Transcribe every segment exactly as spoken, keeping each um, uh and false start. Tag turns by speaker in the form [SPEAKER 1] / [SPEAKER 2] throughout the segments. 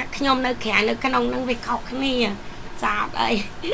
[SPEAKER 1] ខ្ញុំនៅក្រៅនៅក្នុងនឹងវាខុសគ្នាចាអត់អី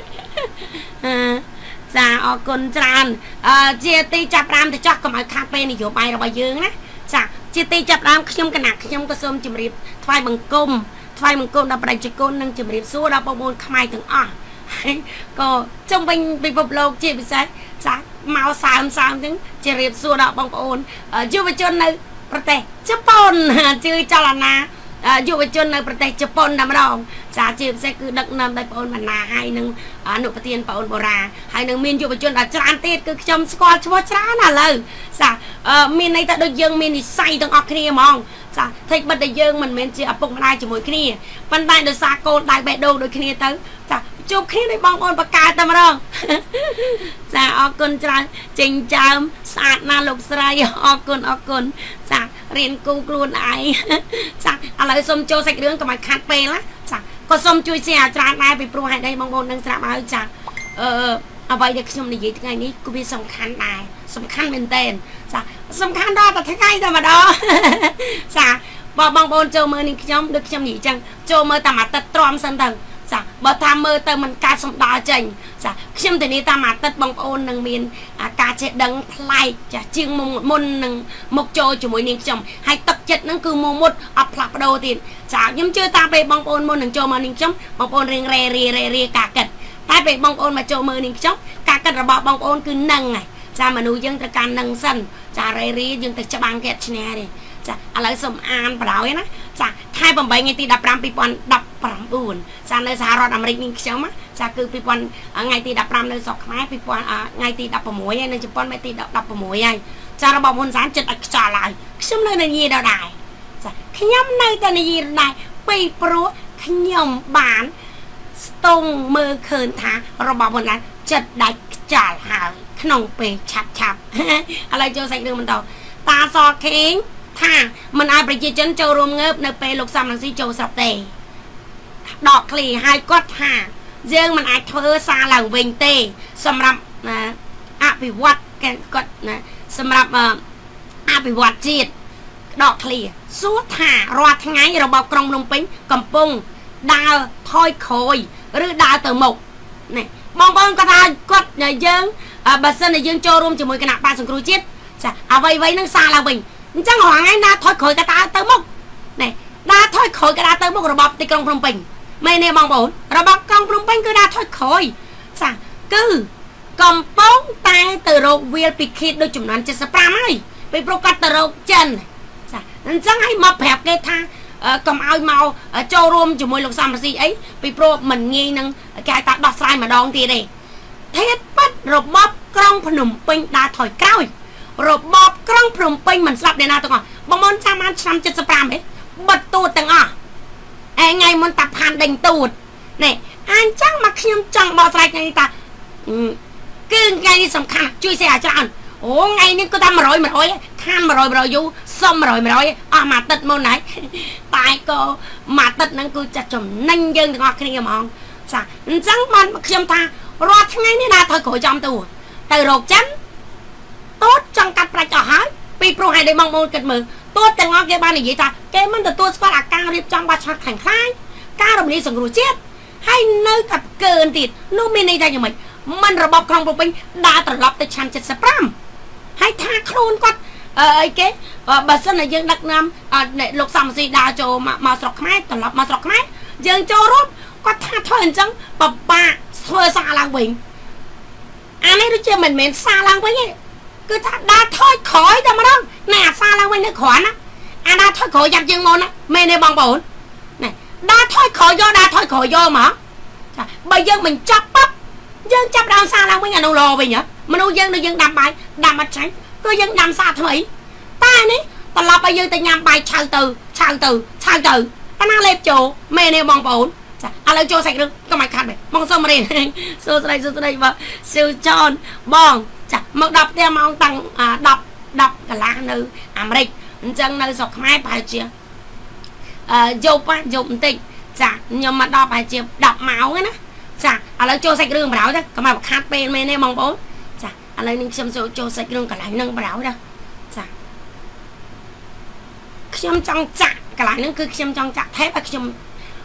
[SPEAKER 1] ចាអរគុណច្រើនអឺជាទីចាប់ផ្ដើមទៅចោះកុំឲ្យខាតពេលនយោបាយរបស់យើងណាចាជាទីចាប់ផ្ដើមខ្ញុំគណៈខ្ញុំក៏សូមជម្រាបថ្វាយបង្គំថ្វាយបង្គំដល់ប្រជាជននិងជម្រាបសួរដល់បងប្អូនខ្មែរទាំងអស់ហើយក៏ជុំវិញពិភពលោកជាពិសេសចាមកសើមសើមទាំងជម្រាបសួរដល់បងប្អូនយុវជននៅប្រទេសជប៉ុនជឿចលនាយុវជននៅប្រទេសជប៉ុនតែម្ដងចាជាពិសេសគឺដឹកនាំដោយបងអូនបណ្ណាហើយនឹងអនុប្រធានបងអូនបូរ៉ាហើយនឹងមានយុវជនដ៏ច្រើនទៀតគឺខ្ញុំស្គាល់ឈ្មោះច្រើនឥឡូវចាមានន័យថាដូចយើងមាននិស្ស័យទាំងអស់គ្នាហ្មងចាថេកបិទតែយើងមិនមែនជាឪពុកម្ដាយជាមួយគ្នាប៉ុន្តែដោយសារកូនដៃបេះដូងដូចគ្នាទៅចាជួបគ្នាដោយបងប្អូនបកកើតតែម្ដងចាអរគុណច្រើនចិញ្ចើមស្អាតណាស់លោកស្រីអរគុណអរគុណចារៀនគូខ្លួនឯងចាឥឡូវសូមចូលសាច់រឿងកុំឲ្យខាត់ពេលណាចាក៏សូមជួយshareច្រើនដែរពីព្រោះហេតុអីបងប្អូននឹងស្រាប់ហើយចាអឺអ្វីដែលខ្ញុំនិយាយថ្ងៃនេះគឺវាសំខាន់ដែរសំខាន់មែនតើចាសំខាន់ដល់តែថ្ងៃតែម្ដងចាបើបងប្អូនចូលមើលនឹងខ្ញុំដូចខ្ញុំនិយាយចឹងចូលមើលតាមអាទិត្យទ្រាំសិនទៅចាបើថាមើលទៅមិនកើតសំដៅចេញចាខ្ញុំធានាតាមអាទិត្យបងប្អូននឹងមានការចេះដឹងប្លែកចាជាងមុនមុននឹងមកចូលជាមួយនាងខ្ញុំហើយទឹកចិត្តហ្នឹងគឺមកមុតអត់ផ្លាស់ប្ដូរទៀតចាខ្ញុំជឿតាមពេលបងប្អូនមុននឹងចូលមកនាងខ្ញុំបងប្អូនរៀងរេរេរេរេការគិតតែពេលបងប្អូនមកចូលមើលនាងខ្ញុំការគិតរបស់បងប្អូនគឺនឹងហើយចាមនុស្សយើងត្រូវការនឹងសិនចារេរេយើងទៅច្បាំងគេឈ្នះទេចាឥឡូវសូមអានបដ ாய் ណាចាខែប្រាំបីថ្ងៃទីដប់ប្រាំ ពីរពាន់ដប់ប្រាំបួនចានៅសហរដ្ឋអាមេរិកនេះខ្ញុំចាគឺពីរពាន់ថ្ងៃទីដប់ប្រាំនៅស្រុកខ្មែរពីរពាន់ថ្ងៃទីដប់ប្រាំមួយហើយនៅជប៉ុនថ្ងៃទីដប់ប្រាំមួយហើយចារបស់ហ៊ុនសែនចិត្តឲ្យខ្យល់ហើយខ្ញុំនៅនិយាយដល់ដែរចាខ្ញុំនៅតែនិយាយដែរពីព្រោះខ្ញុំបានស្ទង់មើលឃើញថារបស់ហ៊ុនសែនចិត្តដាច់ខ្យល់ហើយក្នុងពេលឆាប់ឆាប់ឥឡូវចូលសាច់រឿងបន្តតាសខេងថាមិនឲ្យប្រជាជនចូលរួមងើបនៅពេលលោកសំរងស៊ីចូលស្រុកទេដកឃ្លីហើយគាត់ថាយើងមិនអាចធ្វើសារឡើងវិញទេសម្រាប់អភិវឌ្ឍគាត់ណាសម្រាប់អភិវឌ្ឍជាតិដកឃ្លីសួរថារាល់ថ្ងៃរបបក្រុងភ្នំពេញកំពុងដើរថយក្រោយឬដើរទៅមុខនេះបងប្អូនគាត់ថាគាត់យើងបើសិនជាយើងចូលរួមជាមួយគណៈបកសង្គ្រោះជាតិចាអ្វីអ្វីនឹងសារឡើងវិញអញ្ចឹងរហងៃដើរថយក្រោយក៏ដើរទៅមុខនេះដើរថយក្រោយក៏ដើរទៅមុខរបបទីក្រុងភ្នំពេញមែនទេបងប្អូនរបបក្រុងភ្នំពេញគឺដើរថយក្រោយចាគឺកំពុងតែទៅរកវាលពិឃាតដូចចំនួន칠십오ហើយពីព្រោះគាត់ទៅរកចិនចាអញ្ចឹងឲ្យមកប្រាប់គេថាកុំឲ្យមកចូលរួមជាមួយលោកសំរងស៊ីអីពីព្រោះមិនងាយនឹងគេថាដោះស្រាយម្ដងទៀតទេធៀបពិតរបបក្រុងភ្នំពេញដើរថយក្រោយរបបក្រុងភ្នំពេញមិនស្លាប់អ្នកណាទាំងអស់បងប្អូនចាំបានឆ្នាំ칠십오ហ៎បិទទូតទាំងអស់ឯថ្ងៃមុនតាផានដេញទូតនេះអញ្ចឹងមកខ្ញុំចង់បកស្រាយថ្ងៃនេះតាគឺថ្ងៃនេះសំខាន់ជួយសេអាច្រើនអូថ្ងៃនេះគឺថា100 100ខាន100 100យូសុំ100 100អស់មួយទឹកមុនហើយតែក៏មួយទឹកហ្នឹងគឺចាស់ចំណេញយើងទាំងអស់គ្នាហ្មងចាអញ្ចឹងបានខ្ញុំថារាល់ថ្ងៃនេះដើរថយក្រោយចំទូទៅរកចិនតូតចង់កាត់ប្រាច់អស់ហើយពីព្រោះឲ្យដូចបងប្អូនគិតមើលតូតទាំងអស់គេបាននិយាយថាគេមិនទទួលស្គាល់អាការរៀបចំបាត់ឆ្នោតខ្លាំងខ្លាយការរំលាយសង្គ្រោះជាតិហើយនៅតែកើនទៀតនោះមានន័យថាយ៉ាងម៉េចមិនរបបក្រុងភ្នំពេញដើរត្រឡប់ទៅឆ្នាំ칠십오ហើយថាខ្លួនគាត់អីគេបើសិនតែយើងដឹកនាំលោកសំរងស៊ីដើរចូលមកស្រុកខ្មែរត្រឡប់មកស្រុកខ្មែរយើងចូលរួមគាត់ថាធ្វើអញ្ចឹងបបាក់ធ្វើសារឡើងវិញអានេះដូចជាមិនមែនសារឡើងវិញទេគឺថាដើរថយក្រោយតែម្ដងណែអាសារឡើងវិញនៅគ្រាន់ណាអាដើរថយក្រោយយ៉ាប់យើងមកណាមែនទេបងប្អូនណែដើរថយក្រោយយកដើរថយក្រោយយកមកចាបើយើងមិនចាប់ปั๊បយើងចាប់ដើមសារឡើងវិញអានោះរវិញហ៎មនុស្សយើងនៅយើងដាំបាយដាំអត់ចាញ់គឺយើងដាំសារថ្មីតែនេះត្រឡប់ឲ្យយើងទៅញ៉ាំបាយឆៅទៅឆៅទៅឆៅទៅអាណាលេបចូលមែនទេបងប្អូនចាឥឡូវចូលសាច់រឿងកុំឲ្យខាត់បែបបងសុំរៀនសួស្ដីសួស្ដីបងស៊ូចនបងចាមកដល់ផ្ទះម៉ោងតាំង10 10កន្លះនៅអាមេរិកអញ្ចឹងនៅស្រុកខ្មែរប្រហែលជាអឺយប់យប់បន្តិចចាខ្ញុំមកដល់ប្រហែលជា10ម៉ោងណាចាឥឡូវចូលសាច់រឿងបរោយទៅកុំឲ្យខាត់ពេលមែនទេបងប្អូនចាឥឡូវនេះខ្ញុំចូលចូលសាច់រឿងកន្លែងហ្នឹងបរោយទៅចាខ្ញុំចង់ចាក់កន្លែងហ្នឹងគឺខ្ញុំចង់ចាក់ថេបឲ្យខ្ញុំ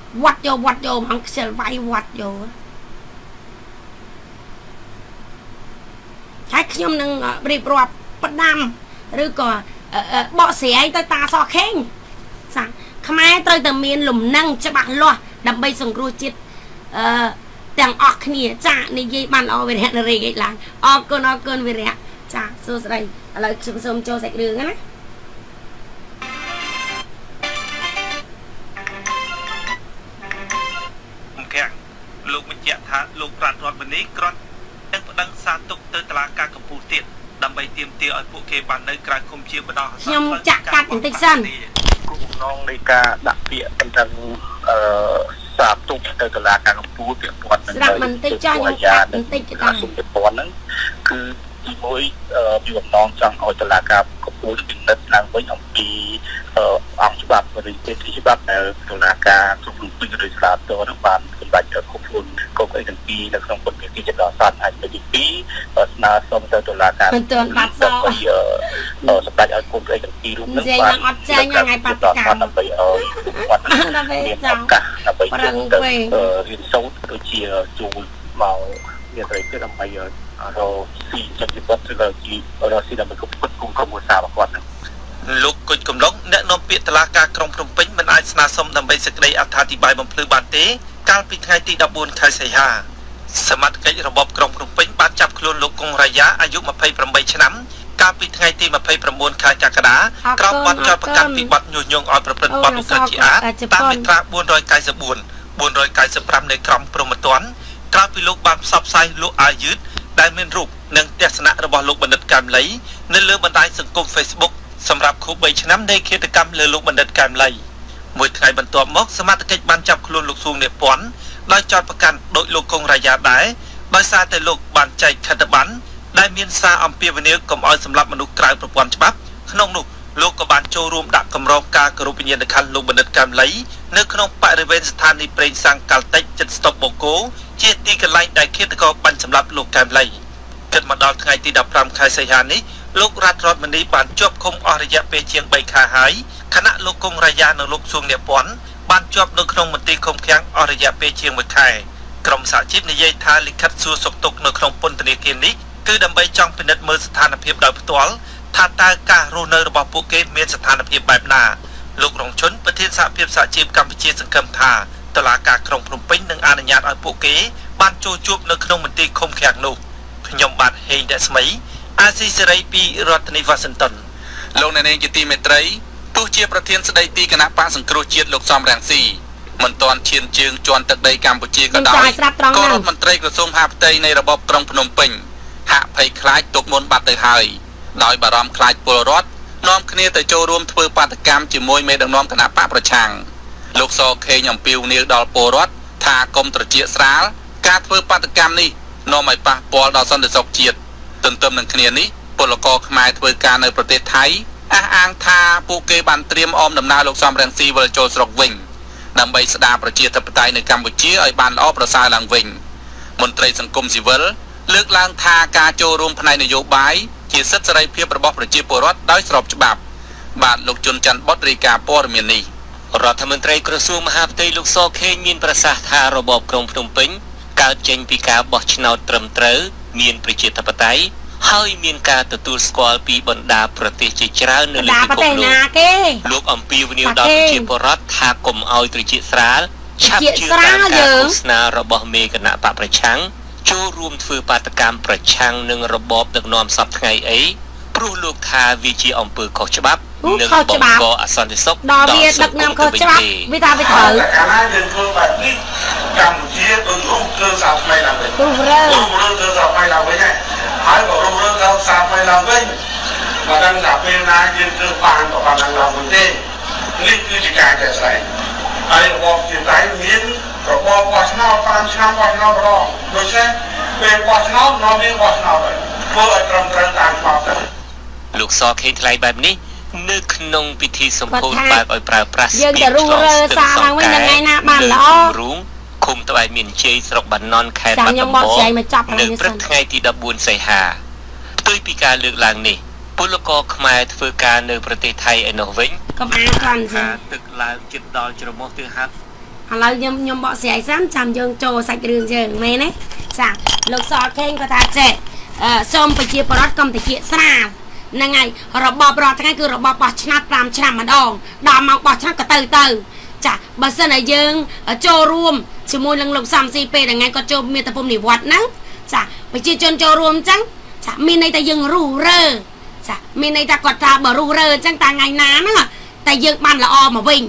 [SPEAKER 1] វត្តយកវត្តយកមកខ្ជិលវាយវត្តយកហើយខ្ញុំនឹងរៀបរាប់ផ្ដាំឬក៏បកស្រាយទៅតាសខេងចាខ្មែរត្រូវតែមានលំនឹងច្បាស់លាស់ដើម្បីសង្គ្រោះជាតិអឺទាំងអស់គ្នាចានិយាយបានល្អវិរៈនរីឯឡើងអរគុណអរគុណវិរៈចាសួស្ដីឥឡូវខ្ញុំសូមចូលសាច់រឿងណា
[SPEAKER 2] លោកបញ្ជាក់ថាលោកប្រាត់រតមនីគ្រាន់តែប្តឹងសារទុកទៅតុលាការកំពូលទៀតដើម្បីទាមទារឲ្យពួកគេបាននៅក្រៅឃុំជាបណ្ដោះអាសន្ន
[SPEAKER 1] ខ្ញុំចាក់កាត់បន្តិចសិន
[SPEAKER 3] គោលបំណងនៃការដាក់ពាក្យបណ្ដឹងអឺសារទុកទៅតុលាការកំពូលពាក់ព័ន្ធនឹង
[SPEAKER 1] ស្រាប់បន្តិចចាខ្ញុំកាត់បន្តិចទៅដល់
[SPEAKER 3] ពាក់ព័ន្ធហ្នឹងគឺទីមួយពីបំណងចង់ឲ្យតុលាការកំពូលពិនិត្យឡើងវិញអំពីអង្គច្បាប់ឬទេទីច្បាប់ដែលតុលាការគ្រប់គ្រងពីឬស្លាប់ទៅនឹងបានសម្រេចគ្រប់គ្រងកុំអីទាំងពីរនៅក្នុងពុទ្ធវិធីចដោះសាស្ត្រហើយទីពីរស្នើសុំទៅតុលាការ
[SPEAKER 1] មិនទាន់បាត់សោះ
[SPEAKER 3] សម្រេចឲ្យគុំអីទាំងពីររូប
[SPEAKER 1] នឹងបានអត់ចែងថ្ងៃបាត់កម្ម
[SPEAKER 3] ដើម្បីឲ្យគាត់មានឱកាសដើម្បីទៅរៀនសូត្រដូចជាចូលមកមានត្រីទៀតដើម្បីរកស៊ីចិត្តជីវិតឬក៏ជីរកស៊ីដើម្បីគ្រប់គ្រងគុំក្រុមគ្រួសាររបស់គាត់ហ្នឹង
[SPEAKER 2] លោកគុជកំឡុងអ្នកនាំពាក្យតុលាការក្រុងភ្នំពេញមិនអាចស្នើសុំដើម្បីសេចក្តីអត្ថាធិប្បាយបំភ្លឺបានទេកាលពីថ្ងៃទីដប់បួនខែសីហាសមត្ថកិច្ចរបបក្រុងភ្នំពេញបានចាប់ខ្លួនលោកកុងរាយ៉ាអាយុម្ភៃប្រាំបីឆ្នាំកាលពីថ្ងៃទីម្ភៃប្រាំបួនខែកក្កដាក្រោមបទចោទប្រកាន់ពីបទញុះញង់ឲ្យប្រព្រឹត្តបទឧក្រិដ្ឋជាអាតតាមមាត្រាបួនរយកៅសិបបួន បួនរយកៅសិបប្រាំនៃក្រមព្រហ្មទណ្ឌក្រោយពីលោកបានផ្សព្វផ្សាយលោកអាយឺតដែលមានរូបនិងទស្សនៈរបស់លោកបណ្ឌិតកែមលីនៅលើបណ្ដាញសង្គម Facebook សម្រាប់ខួបបីឆ្នាំនៃឃាតកម្មលើលោកបណ្ឌិតកែមលីមួយថ្ងៃបន្ទាប់មកសមត្ថកិច្ចបានចាប់ខ្លួនលោកសួងនិពន្ធដោយចោទប្រកាន់ដោយលោកកុងរាយ៉ាដែរដោយសារតែលោកបានចែកខិត្តប័ណ្ណដែលមានសារអំពាវនាវកុំឲ្យសម្លាប់មនុស្សក្រៅប្រព័ន្ធច្បាប់ក្នុងនោះលោកក៏បានចូលរួមដាក់កម្រងការគោរពវិញ្ញាណក្ខន្ធលោកបណ្ឌិតកែមលីនៅក្នុងបរិវេណស្ថានីយ៍ប្រេងសាំងកាល់តិចចិត្តស្តុបបូកូជាទីកន្លែងដែលឃាតករបាញ់សម្លាប់លោកកែមលីគិតមកដល់ថ្ងៃទីដប់ប្រាំខែសីហានេះលោករដ្ឋរតមនីបានជាប់ឃុំអស់រយៈពេលជាងបីខែហើយខណៈលោកកុងរាយ៉ានិងលោកសួងនិពន្ធបានជាប់នៅក្នុងមន្ទីរឃុំឃាំងអស់រយៈពេលជាងមួយខែក្រុមសហជីពនិយាយថាលិខិតសួរសុខទុក្ខនៅក្នុងពន្ធនាគារនេះគឺដើម្បីចង់ពិនិត្យមើលស្ថានភាពដោយផ្ទាល់ថាតើការរស់នៅរបស់ពួកគេមានស្ថានភាពបែបណាលោករងឈុនប្រធានសហភាពសហជីពកម្ពុជាសង្ឃឹមថាតុលាការក្រុងភ្នំពេញនឹងអនុញ្ញាតឲ្យពួកគេបានចូលជួបនៅក្នុងមន្ទីរឃុំឃាំងនោះខ្ញុំបាទហេងរស្មីអាស៊ីសេរីពីរដ្ឋធានីវ៉ាស៊ីនតោនលោកអ្នកនាងជាទីមេត្រីទោះជាប្រធានស្ដីទីគណៈបកសង្គ្រោះជាតិលោកសំរងស៊ីមិនទាន់ឈានជើងជន់ទឹកដីកម្ពុជាក៏ដោយក៏រដ្ឋមន្ត្រីក្រសួងហាផ្ទៃនៃរបបក្រុងភ្នំពេញហាក់ភ័យខ្លាចទុកមុនបាត់ទៅហើយដោយបារម្ភខ្លាចពលរដ្ឋនាំគ្នាទៅចូលរួមធ្វើបាតកម្មជាមួយមេដឹកនាំគណៈបកប្រឆាំងលោកសខេងអំពីវនាវដល់ពលរដ្ឋថាកុំត្រជាក់ស្រាលការធ្វើបាតកម្មនេះនាំឲ្យប៉ះពាល់ដល់សន្តិសុខជាតិទន្ទឹមនឹងគ្នានេះពលករខ្មែរធ្វើការនៅប្រទេសថៃអះអាងថាពួកគេបានត្រៀមអមដំណើរលោកសំរងស៊ីវិលចូលស្រុកវិញដើម្បីស្ដារប្រជាធិបតេយ្យនៅកម្ពុជាឲ្យបានល្អប្រសើរឡើងវិញមន្ត្រីសង្គមស៊ីវិលលើកឡើងថាការចូលរួមផ្នែកនយោបាយជាសិទ្ធិសេរីភាពរបស់ប្រជាពលរដ្ឋដោយស្របច្បាប់បាទលោកជុនច័ន្ទបុតរាយការណ៍ព័ត៌មាននេះរដ្ឋមន្ត្រីក្រសួងមហាផ្ទៃលោកសខេងមានប្រសាសន៍ថារបបក្រុងភ្នំពេញកើតចេញពីការបោះឆ្នោតត្រឹមត្រូវមានប្រជាធិបតេយ្យហើយមានការទទួលស្គាល់ពីបណ្ដាប្រទេសជាច្រើននៅលើពិភពលោកលោកអំពីវនាវដល់ប្រជាពលរដ្ឋថាកុំឲ្យត្រជាក់ស្រាលឆាប់ជឿតាមការឃោសនារបស់មេគណៈបកប្រឆាំងចូលរួមធ្វើបាតកម្មប្រឆាំងនឹងរបបដឹកនាំសពថ្ងៃអីព្រោះលោកថាវាជាអំពើខុសច្បាប់និងបង្កអសន្តិសុខ
[SPEAKER 1] ដល់វាដឹកនាំខុសច្បាប់វាថាវាត្រូវ
[SPEAKER 3] កាលណាយើងធ្វើបែបនេះកម្ពុជាដូចរុំធ្វើសាថ្មីឡើងវិញ
[SPEAKER 1] រុំរើ
[SPEAKER 3] រុំរើធ្វើសាថ្មីឡើងវិញហើយបើរុំរើធ្វើសាថ្មីឡើងវិញបើដឹងថាពេលណាយើងធ្វើបានក៏បានឡើងវិញទេនេះគឺជាការចែកស្ដែងហើយរបបជាតៃមានរបបបោះឆ្នោតតាមឆ្នាំបោះឆ្នោតម្ដងដូច្នេះពេលបោះឆ្នោតនាំវាបោះឆ្នោតហើយធ្វើឲ្យត្រឹមត្រូវតាមច្បាប់ទៅ
[SPEAKER 2] លោកសខេថ្លៃបែបនេះនៅក្នុងពិធីសម្ពោធបែបឲ្យប្រើប្រាស់
[SPEAKER 1] យើងទៅរុះរើសារឡើងវិញថ្ងៃណាបានល្អ
[SPEAKER 2] រូងឃុំត្បែមានជ័យស្រុកបាណន់ខេត្តបាត់ដំបងនៅព្រឹកថ្ងៃទីដប់បួនសីហាផ្ទុយពីការលើកឡើងនេះពលករខ្មែរធ្វើការនៅប្រទេសថៃឯនោះវិញ
[SPEAKER 1] កុំអានកាន់
[SPEAKER 2] ថាទឹកឡើងជិតដល់ច្រមុះទើបហាត់
[SPEAKER 1] ឥឡូវខ្ញុំខ្ញុំបកស្រាយសិនចាំយើងចូលសាច់រឿងយើងមែនទេចាលោកសខេងគាត់ថាចេះអឺសូមប្រជាប្រដ្ឋកុំតិចស្រាលហ្នឹងហើយរបបរាល់ថ្ងៃគឺរបបបោះឆ្នោតប្រាំឆ្នាំម្ដងដល់មកបោះឆ្នោតក៏ទៅទៅចាបើសិនតែយើងចូលរួមជាមួយនឹងលោកសំស៊ីពេលថ្ងៃគាត់ចូលមាតុភូមិនិវត្តន៍ហ្នឹងចាប្រជាជនចូលរួមអញ្ចឹងចាមានន័យថាយើងរុះរើចាមានន័យថាគាត់ថាបើរុះរើអញ្ចឹងតាថ្ងៃណាហ្នឹងតែយើងបានល្អមកវិញ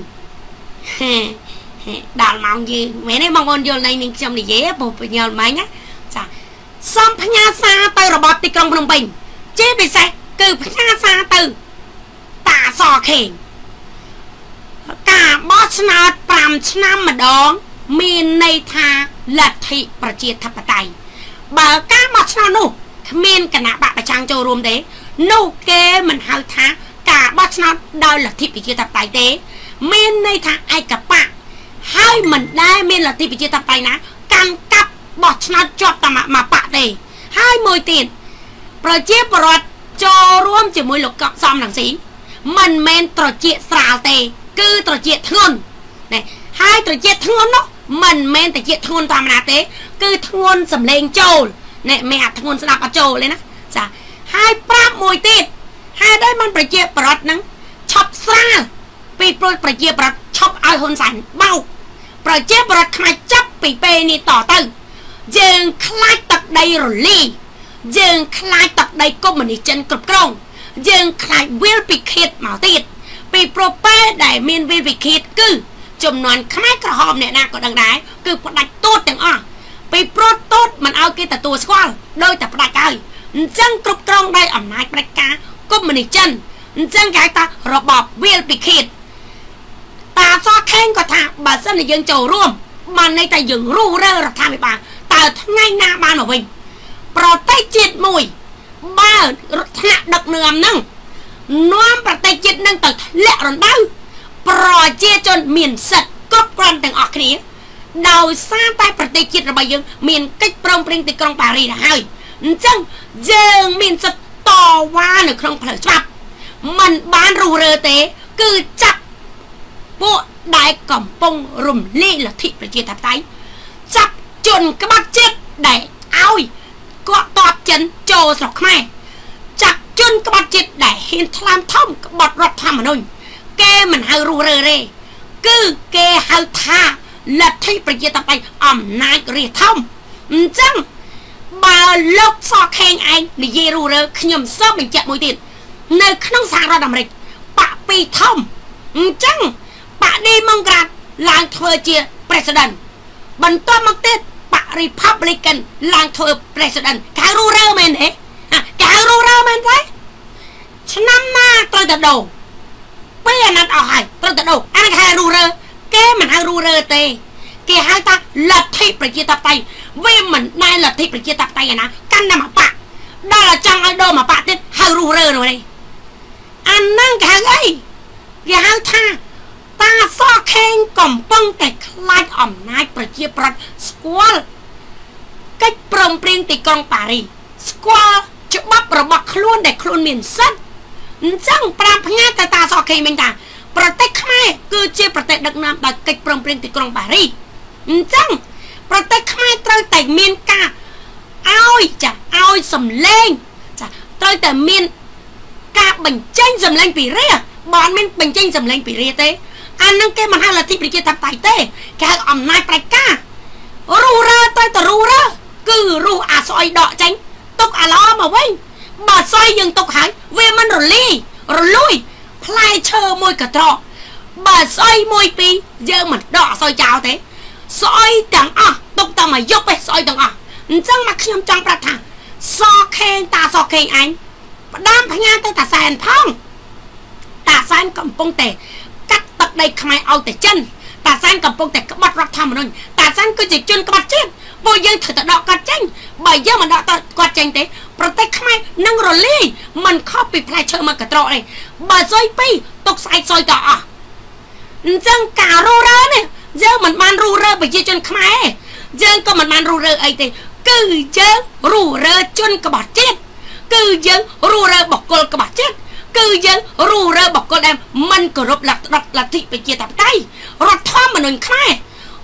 [SPEAKER 1] ដល់ម៉ោងយើងមែនទេបងប្អូនយល់នៃនឹងខ្ញុំនិយាយពុះញល់មិញណាចាសំផ្ញើសារទៅរបបទីក្រុងភ្នំពេញជាពិសេសគឺផ្ញើសារទៅតាសខេងការបោះឆ្នោតប្រាំឆ្នាំម្ដងមានន័យថាលទ្ធិប្រជាធិបតេយ្យបើការបោះឆ្នោតនោះគ្មានគណៈបកប្រឆាំងចូលរួមទេនោះគេមិនហៅថាការបោះឆ្នោតដោយលទ្ធិប្រជាធិបតេយ្យទេមានន័យថាឯកបកហើយមិនដែលមានលទ្ធិប្រជាធិបតេយ្យណាកាន់កាប់បោះឆ្នោតជាប់តែមួយបកទេហើយមួយទៀតប្រជាពលរដ្ឋចូលរួមជាមួយលោកកប់សំនឹងស៊ីមិនមែនត្រជាស្រាលទេគឺត្រជាធ្ងន់ណែហើយត្រជាធ្ងន់នោះមិនមែនត្រជាធ្ងន់ធម្មតាទេគឺធ្ងន់សម្លេងចូលណែមិនអាធ្ងន់ស្ដាប់អត់ចូលទេណាចាហើយប្រាប់មួយទៀតហើយដោយមិនប្រជាពលរដ្ឋនឹងឈប់ស្រាលពីព្រោះប្រជាពលរដ្ឋឈប់ឲ្យហ៊ុនសែនបោកប្រជាពលរដ្ឋខ្មែរចាប់ពីពេលនេះតទៅយើងខ្លាចទឹកដីរលីយើងខ្លាចទឹកដីកុម្មុយនីសចិនគ្រប់គ្រងយើងខ្លាចវិលពិឃាតមកទៀតពីព្រោះពេលដែលមានវិលពិឃាតគឺចំនួនខ្មែរក្រហមអ្នកណាក៏ដឹងដែរគឺផ្ដាច់ទូតទាំងអស់ពីព្រោះទូតមិនឲ្យគេទទួលស្គាល់ដោយតែផ្ដាច់ហើយអញ្ចឹងគ្រប់គ្រងដោយអំណាចផ្ដាច់ការកុម្មុយនីសចិនអញ្ចឹងគេហៅថារបបវិលពិឃាតតាសខេងក៏ថាបើសិនជាយើងចូលរួមបានន័យថាយើងរុះរើរដ្ឋាភិបាលតើថ្ងៃណាបានមកវិញប្រទេសជាតិមួយបើថ្នាក់ដឹកនាំហ្នឹងនាំប្រទេសជាតិនឹងទៅធ្លាក់រណ្ដៅប្រជាជនមានសិទ្ធិគ្រប់គ្រាន់ទាំងអស់គ្នាដោយសារតែប្រទេសជាតិរបស់យើងមានកិច្ចព្រមព្រៀងទីក្រុងប៉ារីសហើយអញ្ចឹងយើងមានសិទ្ធិតវ៉ានៅក្នុងផ្លូវច្បាប់មិនបានរុះរើទេគឺចាប់ពួកដែលកំពុងរំលាយលទ្ធិប្រជាធិបតេយ្យចាប់ជនក្បត់ជាតិដែលឲ្យគាត់តបចិនចូលស្រុកខ្មែរចាក់ជនក្បត់ជាតិដែលហ៊ានថ្លើមធំក្បត់រដ្ឋធម្មនុញ្ញគេមិនហៅរុះរើទេគឺគេហៅថាលទ្ធិប្រជាធិបតេយ្យអំណាចរាជធំអញ្ចឹងបើលោកសខេងឯងនិយាយរុះរើខ្ញុំសូមបញ្ជាក់មួយទៀតនៅក្នុងសហរដ្ឋអាមេរិកបកពីរធំអញ្ចឹងបកឌីម៉ូក្រាតឡើងធ្វើជា president បន្ទាប់មកទៀតបក Republican ឡើងធ្វើ president គេរុះរើមែនទេគេរុះរើមែនទេឆ្នាំណាត្រូវតែដូរពេលអាណត្តិអស់ហើយត្រូវតែដូរអានេះគេហៅរុះរើគេមិនហៅរុះរើទេគេហៅថាលទ្ធិប្រជាធិបតេយ្យវាមិនដែលលទ្ធិប្រជាធិបតេយ្យណាកាន់តែមួយបកដល់ចង់ឲ្យដូរមួយបកទៀតហៅរុះរើនោះទេអាហ្នឹងគេហៅអីគេហៅថាតាសខេងកំពុងតែខ្លាចអំណាចប្រជាប្រដ្ឋស្គាល់កិច្ចព្រមព្រៀងទីក្រុងប៉ារីសស្គាល់ច្បាប់របស់ខ្លួនដែលខ្លួនមានសិទ្ធិអញ្ចឹងប្រាប់ផ្ញើទៅតាសខេងវិញថាប្រទេសខ្មែរគឺជាប្រទេសដឹកនាំដោយកិច្ចព្រមព្រៀងទីក្រុងប៉ារីសអញ្ចឹងប្រទេសខ្មែរត្រូវតែមានការឲ្យចាឲ្យសម្លេងចាត្រូវតែមានការបញ្ចេញសម្លេងពីរាជបើអត់មានបញ្ចេញសម្លេងពីរាជទេអានឹងគេមិនហៅលទ្ធិប្រជាធិបតេយ្យទេគេហៅអំណាចផ្ដាច់ការរុះរើទៅទៅរុះរើគឺរុះអាស្អុយដកចេញទុកអាល្អមកវិញបើស្អុយយើងទុកហើយវាមិនរលាយរលួយផ្លែឈើមួយកត្រកបើស្អុយមួយពីរយើងមិនដកស្អុយចោលទេស្អុយទាំងអស់ទុកតែមកយប់ទេស្អុយទាំងអស់អញ្ចឹងមកខ្ញុំចង់ប្រាប់ថាសខេងតាសខេងអញផ្ដាំផ្ញើទៅតាសែនផងតាសែនកំពុងតែកាត់ទឹកដីខ្មែរឲ្យតែចិនតាសែនកំពុងតែក្បត់រដ្ឋធម្មនុញ្ញតាសែនគឺជាជនក្បត់ជាតិពួកយើងត្រូវតែដកគាត់ចេញបើយើងមិនដកគាត់ចេញទេប្រទេសខ្មែរនឹងរលាយមិនខុសពីផ្លែឈើមួយកត្រកទេបើសុយពីរទុកស្អែកសុយក៏អស់អញ្ចឹងការរុះរើនេះយើងមិនបានរុះរើប្រជាជនខ្មែរយើងក៏មិនបានរុះរើអីទេគឺយើងរុះរើជនក្បត់ជាតិគឺយើងរុះរើបុគ្គលក្បត់ជាតិគឺយើងរុះរើបុគ្គលដែលមិនគោរពលទ្ធិលទ្ធិប្រជាធិបតេយ្យរដ្ឋធម្មនុញ្ញខ្មែរ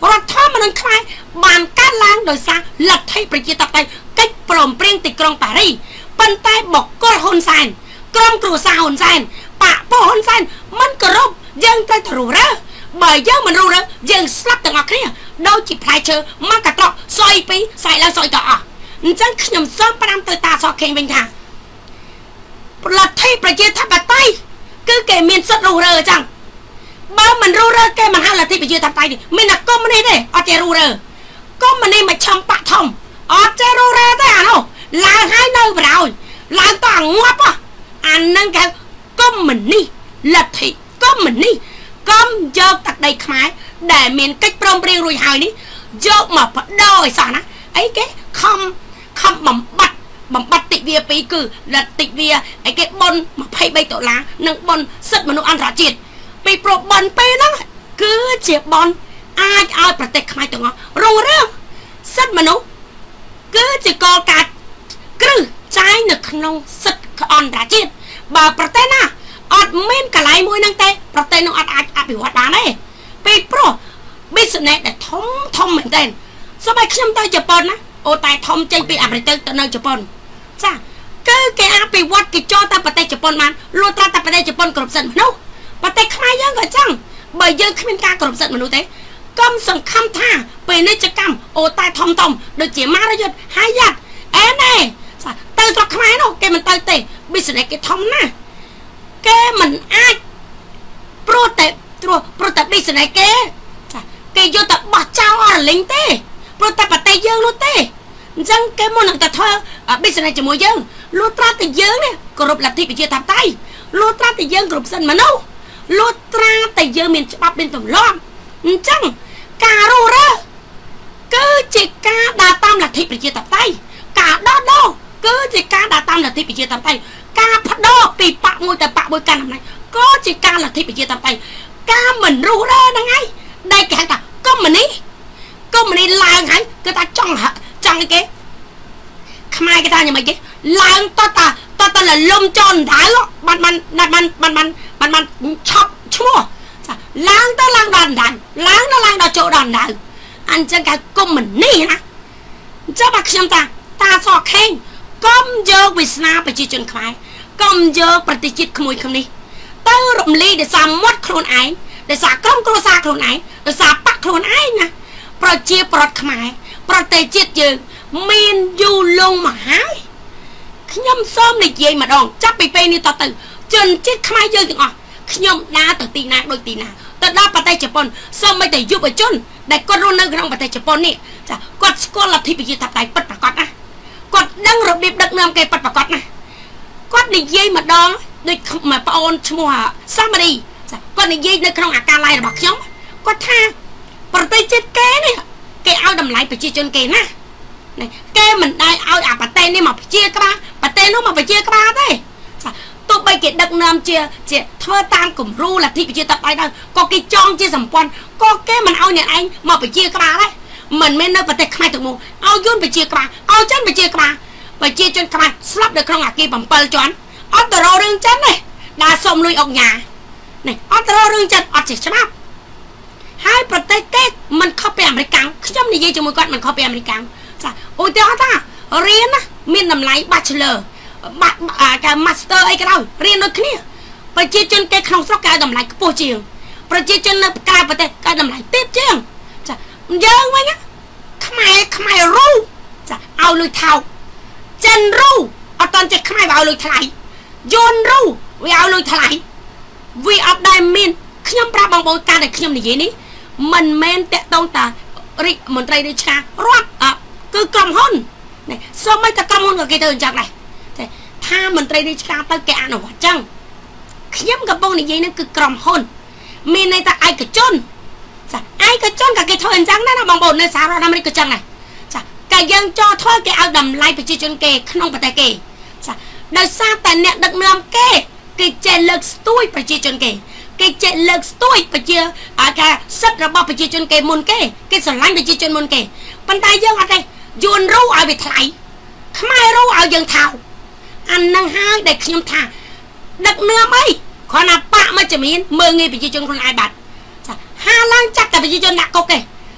[SPEAKER 1] រដ្ឋធម្មនុញ្ញខ្មែរបានកាត់ឡើងដោយសារលទ្ធិប្រជាធិបតេយ្យកិច្ចព្រមព្រៀងទីក្រុងប៉ារីប៉ុន្តែបកគលហ៊ុនសែនក្រុមគ្រួសារហ៊ុនសែនបកពោហ៊ុនសែនមិនគោរពយើងត្រូវទៅរស់រើបើយើងមិនរស់រើយើងស្លាប់ទាំងអស់គ្នាដូចជាផ្លែឈើមកកត្រកសយពីសៃឡើងសយក៏អស់អញ្ចឹងខ្ញុំសូមផ្ដាំទៅតាសខេងវិញថាលទ្ធិប្រជាធិបតេយ្យគឺគេមានសិទ្ធិរស់រើអញ្ចឹងបើមិនរស់រើគេមិនហៅលទ្ធិប្រជាធិបតេយ្យទេមានតែកុំនេះទេអត់ចេះរស់រើកុំនេះមកឆំបាក់ធំអត់ចេះរស់រើទេអានោះឡើងហើយនៅបណ្ដោយឡើងតងាប់អានឹងគេកុំនេះលទ្ធិកុំនេះកុំយកទឹកដីខ្មែរដែលមានកិច្ចព្រមព្រៀងរួចហើយនេះយកមកបដូរឲ្យសោះណាអីគេខំខំបំបត្តិបំបត្តិទិវាពីរគឺលទ្ធិវាអីគេបុណ្យម្ភៃបីដុល្លារនិងបុណ្យសិទ្ធិមនុស្សអន្តរជាតិពីព្រោះបុណ្យពេលហ្នឹងគឺជាបុណ្យអាចឲ្យប្រទេសខ្មែរទាំងអស់រុងរឿងសិទ្ធិមនុស្សគឺជាកលការគ្រឹះចាយនៅក្នុងសិទ្ធិអន្តរជាតិបើប្រទេសណាអត់មានកន្លែងមួយហ្នឹងទេប្រទេសនោះអត់អាចអភិវឌ្ឍបានទេពីព្រោះ business ដែលធំធំមែនទែនសូម្បីខ្ញុំទៅជប៉ុនណាអូតែធំចេញពីអាមេរិកទៅនៅជប៉ុនចាគឺគេអភិវឌ្ឍគេចូលទៅប្រទេសជប៉ុនបានលុះត្រាតែប្រទេសជប៉ុនគ្រប់សិទ្ធិមនុស្សប្រទេសខ្មែរយើងក៏ចឹងបើយើងគ្មានការគ្រប់សិទ្ធិមនុស្សទេកុំសង្ឃឹមថាពាណិជ្ជកម្មអូតែធំធំដូចជាម៉ារ៉ាយុទ្ធហាយ៉ាត់អែណេចាទៅស្រុកខ្មែរនោះគេមិនទៅទេ business គេធំណាស់គេមិនអាចព្រោះតែព្រោះព្រោះតែ business គេចាគេយកតែបោះចោលអរលីងទេព្រោះតែប្រទេសយើងនោះទេអញ្ចឹងគេមកនឹងតែធ្វើ business ជាមួយយើងលុះត្រាតែយើងនេះគោរពលទ្ធិប្រជាធិបតេយ្យលុះត្រាតែយើងគ្រប់សិទ្ធិមនុស្សលុះត្រាតែយើងមានច្បាប់មានទម្លាប់អញ្ចឹងការរស់រើគឺជាការដើរតាមលទ្ធិប្រជាធិបតេយ្យការដោះដូរគឺជាការដើរតាមលទ្ធិប្រជាធិបតេយ្យការផ្ដោតពីបកមួយទៅបកមួយកាន់អំណាចក៏ជាការលទ្ធិប្រជាធិបតេយ្យការមិនរស់រើហ្នឹងឯងដែលគេហៅថាកុម្មុយនីកុម្មុយនីឡើងហើយគឺថាចង់ចង់អីគេខ្មែរគេថាយ៉ាងម៉េចគេឡើងតតតតលលំចនដៅបានបានបានបានបានបានបានឆប់ឈ្មោះចាឡើងទៅឡើងដល់ដៅឡើងទៅឡើងដល់ចូលដល់ដៅអញ្ចឹងគេកុម្មុយនីណាអញ្ចឹងមកខ្ញុំថាតាសខេងកុំយកវាសនាប្រជាជនខ្មែរកុំយកប្រតិជាតិក្មួយគ្នានេះទៅរំលីដោយសារមាត់ខ្លួនឯងដោយសារក្រុមគ្រួសារខ្លួនឯងដោយសារបកខ្លួនឯងណាប្រជាប្រដ្ឋខ្មែរប្រទេសជាតិយើងមានយូរលងមកហើយខ្ញុំសូមនិយាយម្ដងចាប់ពីពេលនេះតទៅជនជាតិខ្មែរយើងទាំងអស់ខ្ញុំដើរទៅទីណាដូចទីណាទៅដល់ប្រទេសជប៉ុនសូមឲ្យតែយុវជនដែលគាត់រស់នៅក្នុងប្រទេសជប៉ុននេះចាគាត់ស្គាល់លទ្ធិប្រជាធិបតេយ្យពិតប្រាកដណាគាត់ដឹងរបៀបដឹកនាំគេពិតប្រាកដណាគាត់និយាយម្ដងដូចមកប្អូនឈ្មោះសាមារីចាគាត់និយាយនៅក្នុងអាការឡាយរបស់ខ្ញុំគាត់ថាប្រទេសជាតិគេនេះគេឲ្យតម្លៃប្រជាជនគេណាគេមិនដែរឲ្យអាប្រទេសនេះមកប្រជាក្បាលប្រទេសនោះមកប្រជាក្បាលទេចាទោះបីគេដឹកនាំជាជាធ្វើតាមគំរូលទ្ធិប្រជាធិបតេយ្យដែរក៏គេចង់ជាសម្ព័ន្ធក៏គេមិនឲ្យអ្នកឯងមកប្រជាក្បាលដែរមិនមែននៅប្រទេសខ្មែរទាំងមូលឲ្យយួនប្រជាក្បាលឲ្យចិនប្រជាក្បាលប្រជាជនខ្មែរស្លាប់នៅក្នុងអាគារbảyជាន់អត់ទៅរករឿងចិនទេដើរសុំលុយអុកញ៉ានេះអត់ទៅរករឿងចិនអត់ចេះច្បាប់ហើយប្រទេសគេមិនខុសពីអាមេរិកខ្ញុំនិយាយជាមួយគាត់មិនខុសពីអាមេរិកចាឧទាហរណ៍ថារៀនណាមានតម្លៃ Bachelor បាក់គេ Master អីក៏ដោយរៀនដូចគ្នាប្រជាជនគេក្នុងស្រុកគេឲ្យតម្លៃខ្ពស់ជាងប្រជាជននៅក្រៅប្រទេសគេឲ្យតម្លៃទាបជាងចាយើងវិញខ្មែរខ្មែររូចាឲ្យលុយថោកចិនរូអត់តន់ចេះខ្មែរឲ្យលុយថ្លៃយួនរូវាឲ្យលុយថ្លៃវាអត់ដែលមានខ្ញុំប្រាប់បងប្អូនការដែលខ្ញុំនិយាយនេះមិនមែនតាក់ទងតារាជមន្ត្រីរាជការរដ្ឋគឺក្រុមហ៊ុននេះសូម្បីតែក្រុមហ៊ុនក៏គេទៅអញ្ចឹងដែរតែថាមន្ត្រីរាជការទៅគេអនុវត្តចឹងខ្ញុំកំពុងនិយាយនេះគឺក្រុមហ៊ុនមានន័យថាឯកជនចាឯកជនក៏គេធ្វើអញ្ចឹងដែរណាបងប្អូននៅសហរដ្ឋអាមេរិកក៏ចឹងដែរចាតែយើងចូលធ្វើគេឲ្យតម្លៃប្រជាជនគេក្នុងប្រទេសគេចាដោយសារតែអ្នកដឹកនាំគេគេចេះលើកស្ទួយប្រជាជនគេគេចេះលើកស្ទួយប្រជាអាការសិទ្ធិរបស់ប្រជាជនគេមុនគេគេស្រឡាញ់ប្រជាជនមុនគេប៉ុន្តែយើងអត់ទេយួនរូឲ្យវាថ្លៃខ្មែររូឲ្យយើងថោកអានឹងហើយដែលខ្ញុំថាដឹកនាំអីគ្រាន់តែបាក់មកជំនាញមើងងាយប្រជាជនខ្លួនឯងបាត់ចាហាឡើងចាក់តែប្រជាជនដាក់គុកទេចា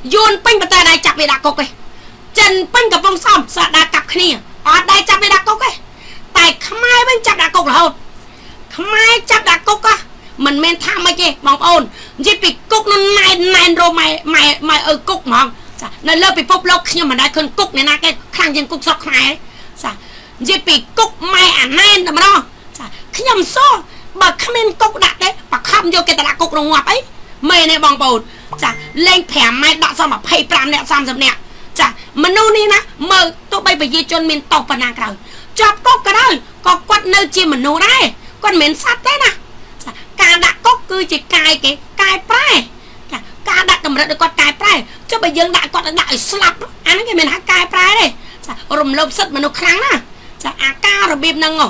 [SPEAKER 1] យួនពេញបតែដៃចាប់វាដាក់គុកឯងចិនពេញកំពុងសំស្ដាកាប់គ្នាអត់ដៃចាប់វាដាក់គុកឯងតែខ្មែរវិញចាប់ដាក់គុករហូតខ្មែរចាប់ដាក់គុកហ៎មិនមែនថាមិនទេបងប្អូននិយាយពីគុកនោះណែនណែនរម៉ែម៉ែម៉ែអើគុកហ្មងចានៅលើពិភពលោកខ្ញុំមិនដែលឃើញគុកអ្នកណាគេខ្លាំងជាងគុកស្រុកខ្មែរចានិយាយពីគុកម៉ែអាណែនតែម្ដងចាខ្ញុំសួរបើគ្មានគុកដាក់ទេបខំយកគេទៅដាក់គុករងាប់អីមែនទេបងប្អូនចាលេងប្រាំម៉ែដាក់សល់ยี่สิบห้าនាក់សាមសិបនាក់ចាមនុស្សនេះណាមើលទោះបីប្រជាជនមានតោប៉ុណ្ណាក្រោយចាប់គុកក៏ដោយក៏គាត់នៅជាមនុស្សដែរគាត់មិនមែនសត្វទេណាចាការដាក់គុកគឺជាកាយគេកាយប្រែចាការដាក់កម្រិតឲ្យគាត់កាយប្រែចុះបើយើងដាក់គាត់ដាក់ឲ្យស្លាប់អាហ្នឹងគេមិនហៅកាយប្រែទេចារំលោភសិទ្ធិមនុស្សខ្លាំងណាចាអាការរបៀបហ្នឹងហ៎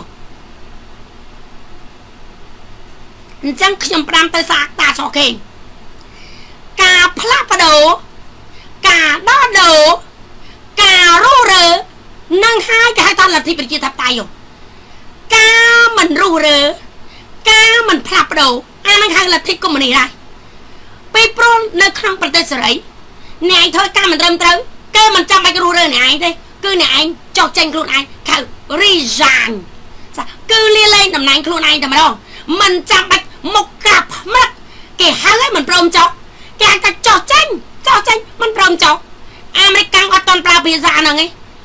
[SPEAKER 1] អញ្ចឹងខ្ញុំផ្ដាំទៅសាតាសខេងការផ្លាស់ប្ដូរការដោះដូរការរស់រើនឹងហើយគេហៅថាលទ្ធិប្រជាធិបតេយ្យការមិនរស់រើការមិនផ្លាស់ប្ដូរអានឹងហៅលទ្ធិកុម្មុយនីសដែរពេលព្រោះនៅក្នុងប្រទេសសេរីអ្នកឯងធ្វើការមិនត្រឹមត្រូវគេមិនចាំបាច់រស់រើអ្នកឯងទេគឺអ្នកឯងចោះចេញខ្លួនឯងហៅ resign ចាគឺលាលែងតំណែងខ្លួនឯងតែម្ដងមិនចាំបាច់មកក្រាបផ្មាត់គេហៅឲ្យមិនព្រមចោះគេហៅថាចោះចេញចោះចេញមិនព្រមចោះអាមេរិកកាំងអត់តន់ប្រើភាសាហ្នឹងឯង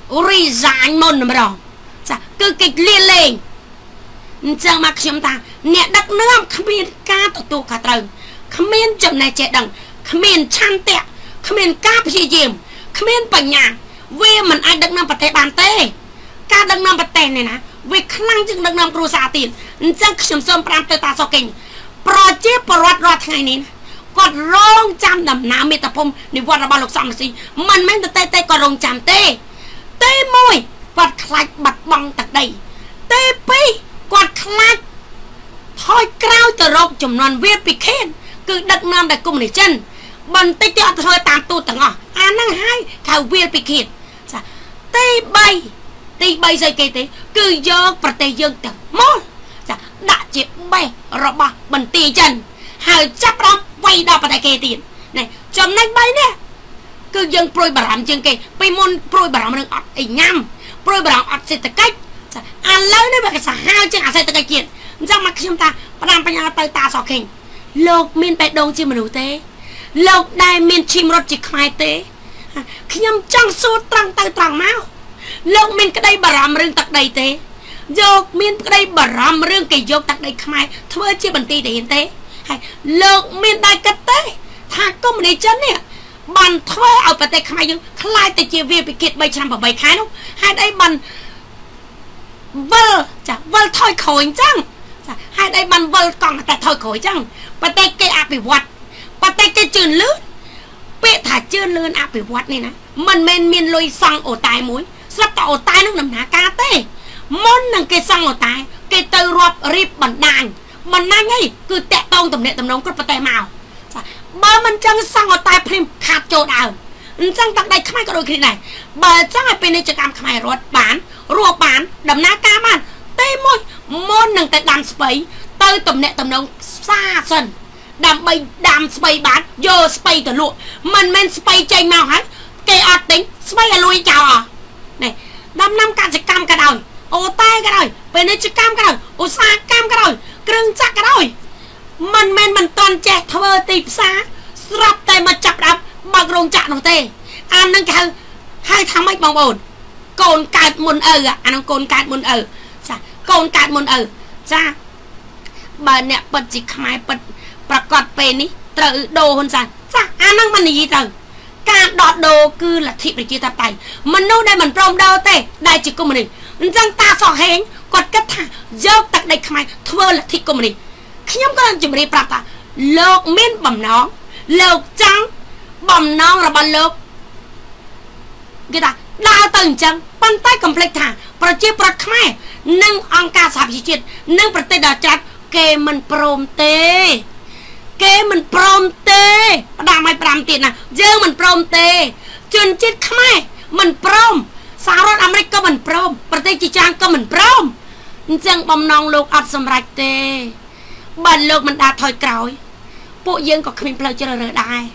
[SPEAKER 1] resign មុនតែម្ដងចាគឺគេលាលែងអញ្ចឹងមកខ្ញុំថាអ្នកដឹកនាំគ្មានការទទួលខុសត្រូវគ្មានចំណេះចេះដឹងគ្មានឆន្ទៈគ្មានការព្យាយាមគ្មានបញ្ញាវាមិនអាចដឹកនាំប្រទេសបានទេការដឹកនាំប្រទេសនេះណាវាខ្លាំងជាងដឹកនាំគ្រួសារទៀតអញ្ចឹងខ្ញុំសូមប្រាំទៅតាសុកេងប្រជាពលរដ្ឋរាល់ថ្ងៃនេះគាត់រងចាំដំណើរមេត្តភូមិនិវត្តរបស់លោកសំរងស៊ីមិនមែនតែតែគាត់រងចាំទេទីមួយគាត់ខ្លាចបាត់បង់ទឹកដីទីពីរគាត់ខ្លាចថយក្រោយទៅរកចំនួនវាពីខេនគឺដឹកនាំដោយកុម្មុយនីសចិនបន្តិចទៀតអត់ធ្វើតាមទូតទាំងអស់អាហ្នឹងហើយថាវាពីខេនចាទីបីទីបីស្អីគេទេគឺយកប្រទេសយើងទាំងមកចាដាក់ជាបេះរបស់បន្ទាយចិនហើយចាប់ដល់វាយដល់ប្រទេសគេទៀតណែចំណុចបីនេះគឺយើងព្រួយបារម្ភជាងគេពីមុនព្រួយបារម្ភរឿងអត់អីញ៉ាំព្រួយបារម្ភអត់សេដ្ឋកិច្ចចាឥឡូវនេះវាសាហាវជាងអសេដ្ឋកិច្ចទៀតអញ្ចឹងមកខ្ញុំថាផ្ដាំបញ្ញាទៅតាសខេងលោកមានបេះដូងជាមនុស្សទេលោកដែលមានឈាមរត់ជាខ្មែរទេខ្ញុំចង់សួរត្រង់ទៅត្រង់មកលោកមានក្តីបារម្ភរឿងទឹកដីទេយកមានក្តីបារម្ភរឿងគេយកទឹកដីខ្មែរធ្វើជាបន្ទាយទាហានទេហើយលោកមានដែរគិតទេថាកុម្មុយនីសចិននេះបានធ្វើឲ្យប្រទេសខ្មែរយើងខ្លាចទៅជាវាពិឃាតបីឆ្នាំប្រាំបីខែនោះហេតុអីបានវិលចាវិលថយក្រោយអញ្ចឹងចាហេតុអីបានវិលកង់តែថយក្រោយអញ្ចឹងប្រទេសគេអភិវឌ្ឍប្រទេសគេជឿនលឿនពាក្យថាជឿនលឿនអភិវឌ្ឍនេះណាមិនមែនមានលុយសង់អូតែមួយស្រាប់តែអូតែនឹងដំណើរការទេមុននឹងគេសង់អូតែគេទៅរាប់រៀបបណ្ដាញបណ្ដាញអីគឺតាក់តងតំណែងតំណងគ្រប់ប្រទេសមកចាបើមិនចឹងសង់អូតែព្រីមខាត់ចូលដើមអញ្ចឹងទឹកដីខ្មែរក៏ដូចគ្នាដែរបើចឹងឲ្យពាណិជ្ជកម្មខ្មែររត់បានរស់បានដំណើរការបានតែមួយមុននឹងទៅដាំស្បៃទៅតំណែងតំណងផ្សារសិនដើម្បីដាំស្បៃបានយកស្បៃទៅលក់មិនមែនស្បៃចេញមកហើយគេអត់ទិញស្បៃឲ្យលួយចោលអស់នេះដំណាំកសិកម្មក៏ដោយអូតែក៏ដោយពាណិជ្ជកម្មក៏ដោយឧស្សាហកម្មក៏ដោយគ្រឿងចក្រក៏ដោយមិនមែនមិនតន់ចេះធ្វើទីផ្សារស្រាប់តែមកចាប់ដើមបើករោងចក្រនោះទេអានឹងគេហៅហៅថាម៉េចបងប្អូនកូនកើតមុនឪអានឹងកូនកើតមុនឪចាកូនកើតមុនឪចាបើអ្នកពិតជាខ្មែរពិតប្រកាសពេលនេះត្រូវដូរហ៊ុនសែនចាអានឹងមិននិយាយទៅការដកដូរគឺលទ្ធិប្រជាធិបតេយ្យមនុស្សដែលមិនព្រមដូរទេដែលជាកុម្មុយនីសអញ្ចឹងតាសុកហេងគាត់គិតថាយកទឹកដីខ្មែរធ្វើលទ្ធិកុម្មុយនីសខ្ញុំក៏ជម្រាបប្រាប់ថាលោកមានបំណងលោកចង់បំណងរបស់លោកគេថាដើរទៅអញ្ចឹងប៉ុន្តែកុំភ្លេចថាប្រជាប្រដ្ឋខ្មែរនិងអង្គការសហប្រជាជាតិនិងប្រទេសដ៏ច្រើនគេមិនព្រមទេគេមិនព្រមទេផ្ដាំឲ្យប្រាំទៀតណាយើងមិនព្រមទេជនជាតិខ្មែរមិនព្រមសហរដ្ឋអាមេរិកក៏មិនព្រមប្រទេសជាច្រើនក៏មិនព្រមអញ្ចឹងបំណងលោកអត់សម្រេចទេបើលោកមិនដាល់ថយក្រោយពួកយើងក៏គ្មានផ្លូវជ្រើសរើសដែរ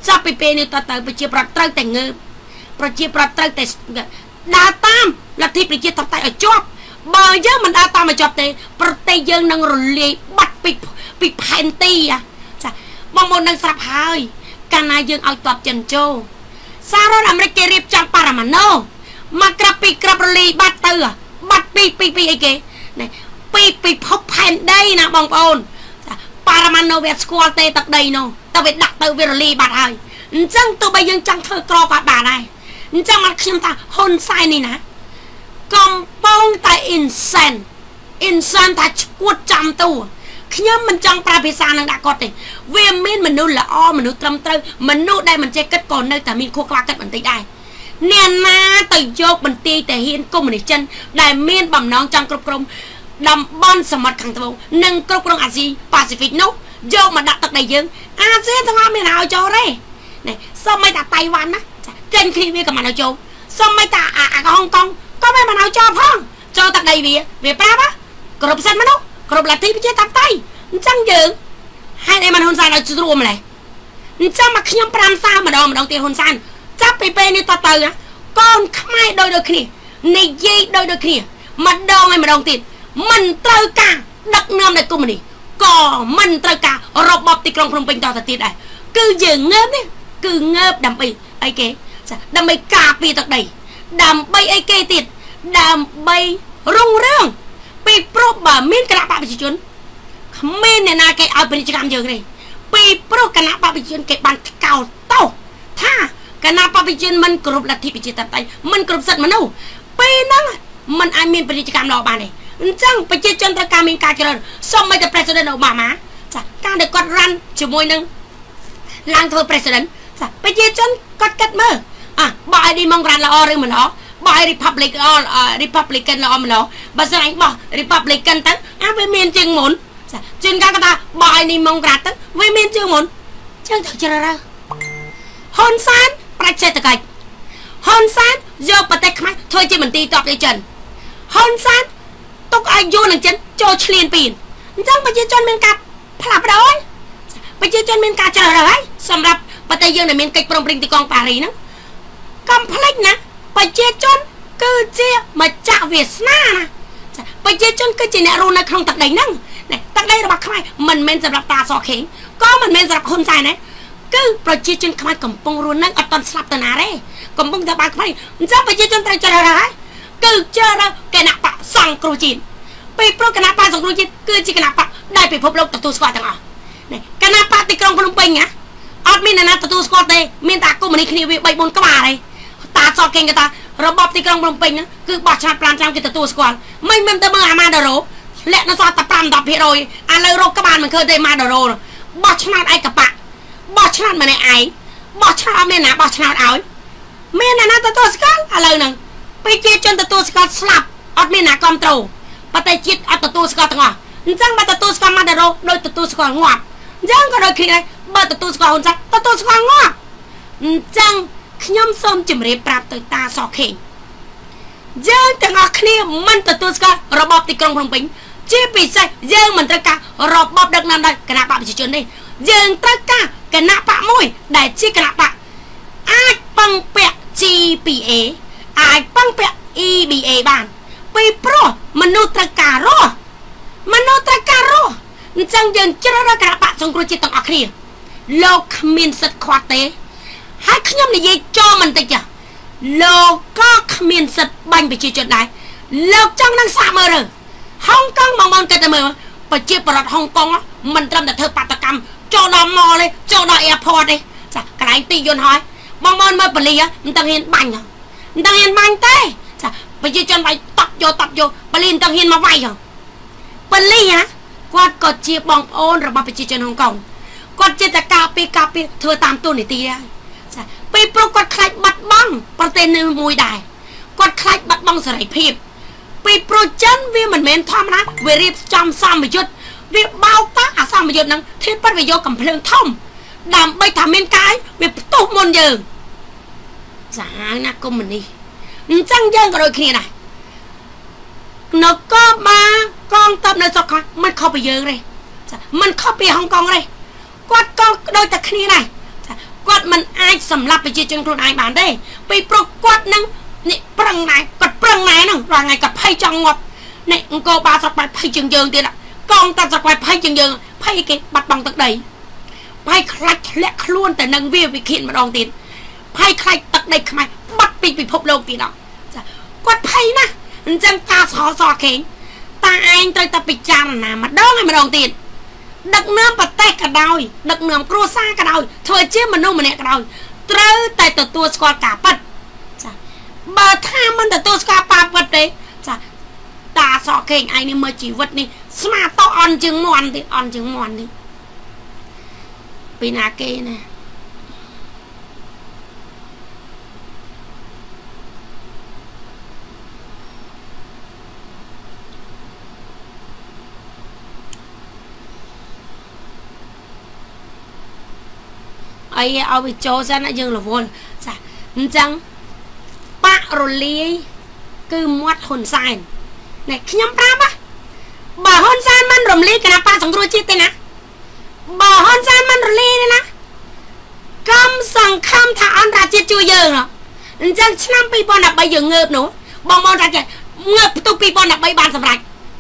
[SPEAKER 1] ចាប់ពីពេលនេះតទៅប្រជាប្រដ្ឋត្រូវតែងើបប្រជាប្រដ្ឋត្រូវតែដើរតាមលទ្ធិប្រជាធិបតេយ្យឲ្យជាប់បើយើងមិនដើរតាមឲ្យជាប់ទេប្រទេសយើងនឹងរលាយបាត់ពីពីផែនទីចាបងប្អូននឹងស្រាប់ហើយកាលណាយើងឲ្យតបចិនចូលសហរដ្ឋអាមេរិកគេរៀបចំប៉ារ៉ាម៉ាណូមកក្រាប់ពីក្រាប់រលាយបាត់ទៅបាត់ពីពីពីអីគេពីពិភពផែនដីណាបងប្អូនប៉ារ៉ាម៉ាណូវាស្គាល់ទេទឹកដីនោះតែវាដាក់ទៅវារលាយបាត់ហើយអញ្ចឹងទោះបីយើងចង់ធ្វើក្រក៏បានដែរអញ្ចឹងមកខ្ញុំថាហ៊ុនសែននេះណាកំពុងតែ insane insane ថាឈួតចាំតួខ្ញុំមិនចង់ប្រើភាសានឹងដាក់គាត់ទេវាមានមនុស្សល្អមនុស្សត្រឹមត្រូវមនុស្សដែលមិនចេះគិតក៏នៅតែមានខួរក្បាលគិតបន្តិចដែរអ្នកណាទៅយកបន្ទាយតែហ៊ានកុម្មុយនីសចិនដែលមានបំណងចង់គ្រប់គ្រងតំបន់សមុទ្រខាងត្បូងនិងគ្រប់គ្រងអាស៊ីប៉ាស៊ីហ្វិកនោះយកមកដាក់ទឹកដីយើងអាស៊ានទាំងអស់មានឲ្យចូលទេនេះសូម្បីតែតៃវ៉ាន់ណាចេញគ្នាវាក៏មិនឲ្យចូលសូម្បីតែអាហុងកុងក៏មិនឲ្យចូលផងចូលទឹកដីវាវាប្រាប់គ្រប់សិទ្ធិមនុស្សគ្រប់លទ្ធិប្រជាធិបតេយ្យអញ្ចឹងយើងហេតុអីមិនហ៊ុនសែនឲ្យជ្រួមម្លេះអញ្ចឹងមកខ្ញុំប្រាំសារម្ដងម្ដងទៀតហ៊ុនសែនចាប់ពីពេលនេះតទៅកូនខ្មែរដូចដូចគ្នានិយាយដូចដូចគ្នាម្ដងហើយម្ដងទៀតមិនត្រូវការដឹកនាំដោយកុម្មុយនីសក៏មិនត្រូវការរបបទីក្រុងភ្នំពេញតទៅទៀតដែរគឺយើងងើបនេះគឺងើបដើម្បីអីគេដើម្បីការពារទឹកដីដើម្បីអីគេទៀតដើម្បីរុងរឿងពីព្រោះបើមានគណៈបកប្រជាជនគ្មានអ្នកណាគេឲ្យពាណិជ្ជកម្មយើងទេពីព្រោះគណៈបកប្រជាជនគេបានថ្កោលទោសថាគណៈបកប្រជាជនមិនគ្រប់លទ្ធិប្រជាធិបតេយ្យមិនគ្រប់សិទ្ធិមនុស្សពេលហ្នឹងមិនអាចមានពាណិជ្ជកម្មល្អបានទេអញ្ចឹងប្រជាជនត្រូវការមានការជ្រើសរើសសូម្បីតែ President Obama ចាការដែលគាត់ run ជាមួយនឹងឡើងធ្វើ President ចាប្រជាជនគាត់គិតមើលអ่ะបើឲ្យ Democrat ល្អឬមិនល្អបើឲ្យ Republic ល្អ Republican ល្អមិនល្អបើស្អីបោះ Republican ទៅអាវាមានជាងមុនចាជួនកាលគាត់ថាបើឲ្យ Democrat ទៅវាមានជាងមុនចឹងទៅជ្រើសរើសហ៊ុនសែនប្រជាតកិច្ចហ៊ុនសែនយកប្រទេសខ្មែរធ្វើជាមន្ទីរតបដីចិនហ៊ុនសែនទុកឲ្យយួននឹងចិនចូលឈ្លានពានអញ្ចឹងប្រជាជនមានការផ្លាស់ប្ដូរប្រជាជនមានការជ្រើសរើសហើយសម្រាប់ប្រទេសយើងដែលមានកិច្ចព្រមព្រៀងទីក្រុងប៉ារីហ្នឹងកុំភ្លេចណាប្រជាជនគឺជាម្ចាស់វាសនាណាប្រជាជនគឺជាអ្នករស់នៅក្នុងទឹកដីហ្នឹងទឹកដីរបស់ខ្មែរមិនមែនសម្រាប់តាសខេងក៏មិនមែនសម្រាប់ហ៊ុនសែនដែរគឺប្រជាជនខ្មែរកំពុងរស់នៅអត់ទាន់ស្លាប់ទៅណាទេកំពុងតែបានខ្មែរអញ្ចឹងប្រជាជនត្រូវជ្រើសរើសហើយគឺជ្រើសរើសគណៈបកសង្គ្រោះជាតិពីព្រោះគណៈបកសង្គ្រោះជាតិគឺជាគណៈបកដែលពិភពលោកទទួលស្គាល់ទាំងអស់គណៈបកទីក្រុងភ្នំពេញណាអត់មានអ្នកណាទទួលស្គាល់ទេមានតែកុម្មុយនីសគ្នាវាបីបួនក្បាលទេតាសកេងគេថារបបទីក្រុងភ្នំពេញហ្នឹងគឺបោះឆ្នោតប្រាំឆ្នាំគេទទួលស្គាល់មិនមែនទៅមើលអាម៉ាដូរ៉ូលាក់នៅសល់តែfive to ten percent ឥឡូវរកក្បាលមិនឃើញទេម៉ាដូរ៉ូបោះឆ្នោតឯកបកបោះឆ្នោតម្នាក់ឯងបោះឆ្នោតមានណាបោះឆ្នោតឲ្យមានអ្នកណាទទួលស្គាល់ឥឡូវហ្នឹងប្រជាជនទទួលស្គាល់ស្លាប់អត់មានណាគ្រប់ត្រូលប្រទេសជាតិអត់ទទួលស្គាល់ទាំងអស់អញ្ចឹងបើទទួលស្គាល់ម៉ាដូរ៉ូដោយទទួលស្គាល់ងាប់អញ្ចឹងក៏ដូចគ្នាដែរបើទទួលស្គាល់ហ៊ុនសែនទទួលស្គាល់ងាប់អញ្ចឹងខ្ញុំសូមជម្រាបប្រាប់ទៅតាសខេងយើងទាំងអស់គ្នាមិនទទួលស្គាល់របបទីក្រុងភ្នំពេញជាពិសេសយើងមិនត្រូវការរបបដឹកនាំដោយគណៈបកប្រជាជនទេយើងត្រូវការគណៈបកមួយដែលជាគណៈបកអាចពឹងពាក់ G P A អាចពឹងពាក់ E B A បានពីព្រោះមនុស្សត្រូវការរស់មនុស្សត្រូវការរស់អញ្ចឹងយើងជ្រើសរើសគណៈបកសង្គ្រោះជាតិទាំងអស់គ្នាលោកគ្មានសិទ្ធិខ្វាត់ទេហើយខ្ញុំនិយាយចូលមិនតិចលោកក៏គ្មានសិទ្ធិបាញ់ប្រជាជនដែរលោកចង់នឹងសាកមើលទៅហុងកុងបងប្អូនគិតទៅមើលប្រជាប្រដ្ឋហុងកុងមិនត្រឹមតែធ្វើបាតកម្មចូលដល់ mall ទេចូលដល់ airport ទេចាកន្លែងទីយន្តហើយបងប្អូនមើលប៉ូលីសមិនទាំងហ៊ានបាញ់មិនទាំងហ៊ានបាញ់ទេចាប្រជាជនវាយតប់យកតប់យកប៉ូលីសមិនទាំងហ៊ានមកវាយប៉ូលីសគាត់ក៏ជាបងប្អូនរបស់ប្រជាជនហុងកុងគាត់ជាតការពីការពីធ្វើតាមទូនីតិហើយចាពេលព្រោះគាត់ខ្លាចបាត់បង់ប្រទេសនៅមួយដែរគាត់ខ្លាចបាត់បង់សេរីភាពពីព្រោះចិនវាមិនមែនធម្មតាវារៀបចំសម្ពយុទ្ធវាបោកតាអាសម្ពយុទ្ធហ្នឹងធាតប៉ាត់វាយកកំភ្លើងធំដើម្បីថាមានកាយវាផ្ទុះមុនយើងសាហាវណាកុម្មុយនីសអញ្ចឹងយើងក៏ដូចគ្នាដែរនគរបាលកងទ័ពនៅស្រុកខ្មែរមិនខុសពីយើងទេចាមិនខុសពីហុងកុងទេគាត់ក៏ដូចតែគ្នាដែរចាគាត់មិនអាចសម្លាប់ប្រជាជនខ្លួនឯងបានទេពីព្រោះគាត់នឹងនេះប្រឹងណែគាត់ប្រឹងណែហ្នឹងរាល់ថ្ងៃគាត់ភ័យចង់ងាប់នេះអង្គរបាស្រុកបែបភ័យជាងយើងទៀតកងតាស្រុកបែបភ័យជាងយើងភ័យគេបាត់បង់ទឹកដីភ័យខ្លាចធ្លាក់ខ្លួនទៅនឹងវាវិឃាតម្ដងទៀតភ័យខ្លាចទឹកដីខ្មែរបាត់ពីពិភពលោកទៀតដល់ចាគាត់ភ័យណាស់អញ្ចឹងការសសខេងតាឯងត្រូវតែពិចារណាម្ដងហើយម្ដងទៀតដឹកនាំប្រទេសក៏ដោយដឹកនាំគ្រួសារក៏ដោយធ្វើជាមនុស្សម្នាក់ក៏ដោយត្រូវតែទទួលស្គាល់ការពិតចាបើថាមិនទទួលស្គាល់ការពិតទេចាតាសក់ខេងឯងនេះមើលជីវិតនេះស្មាតអន់ជាងមន់ទៀតអន់ជាងមន់នេះពីណាគេណាអីឲ្យវាចូលសិនយើងរវល់ចាអញ្ចឹងបាក់រលាយគឺមាត់ហ៊ុនសែននេះខ្ញុំប្រាប់ណាបើហ៊ុនសែនមិនរំលាយគណៈបកសង្គ្រោះជាតិទេណាបើហ៊ុនសែនមិនរលាយទេណាកំសង្ឃឹមថាអន្តរជាតិជួយយើងអញ្ចឹងឆ្នាំពីរពាន់ដប់បីយើងងើបនោះបងប្អូនថាចេះងើបផ្ទុះពីរពាន់ដប់បីបានសម្រេច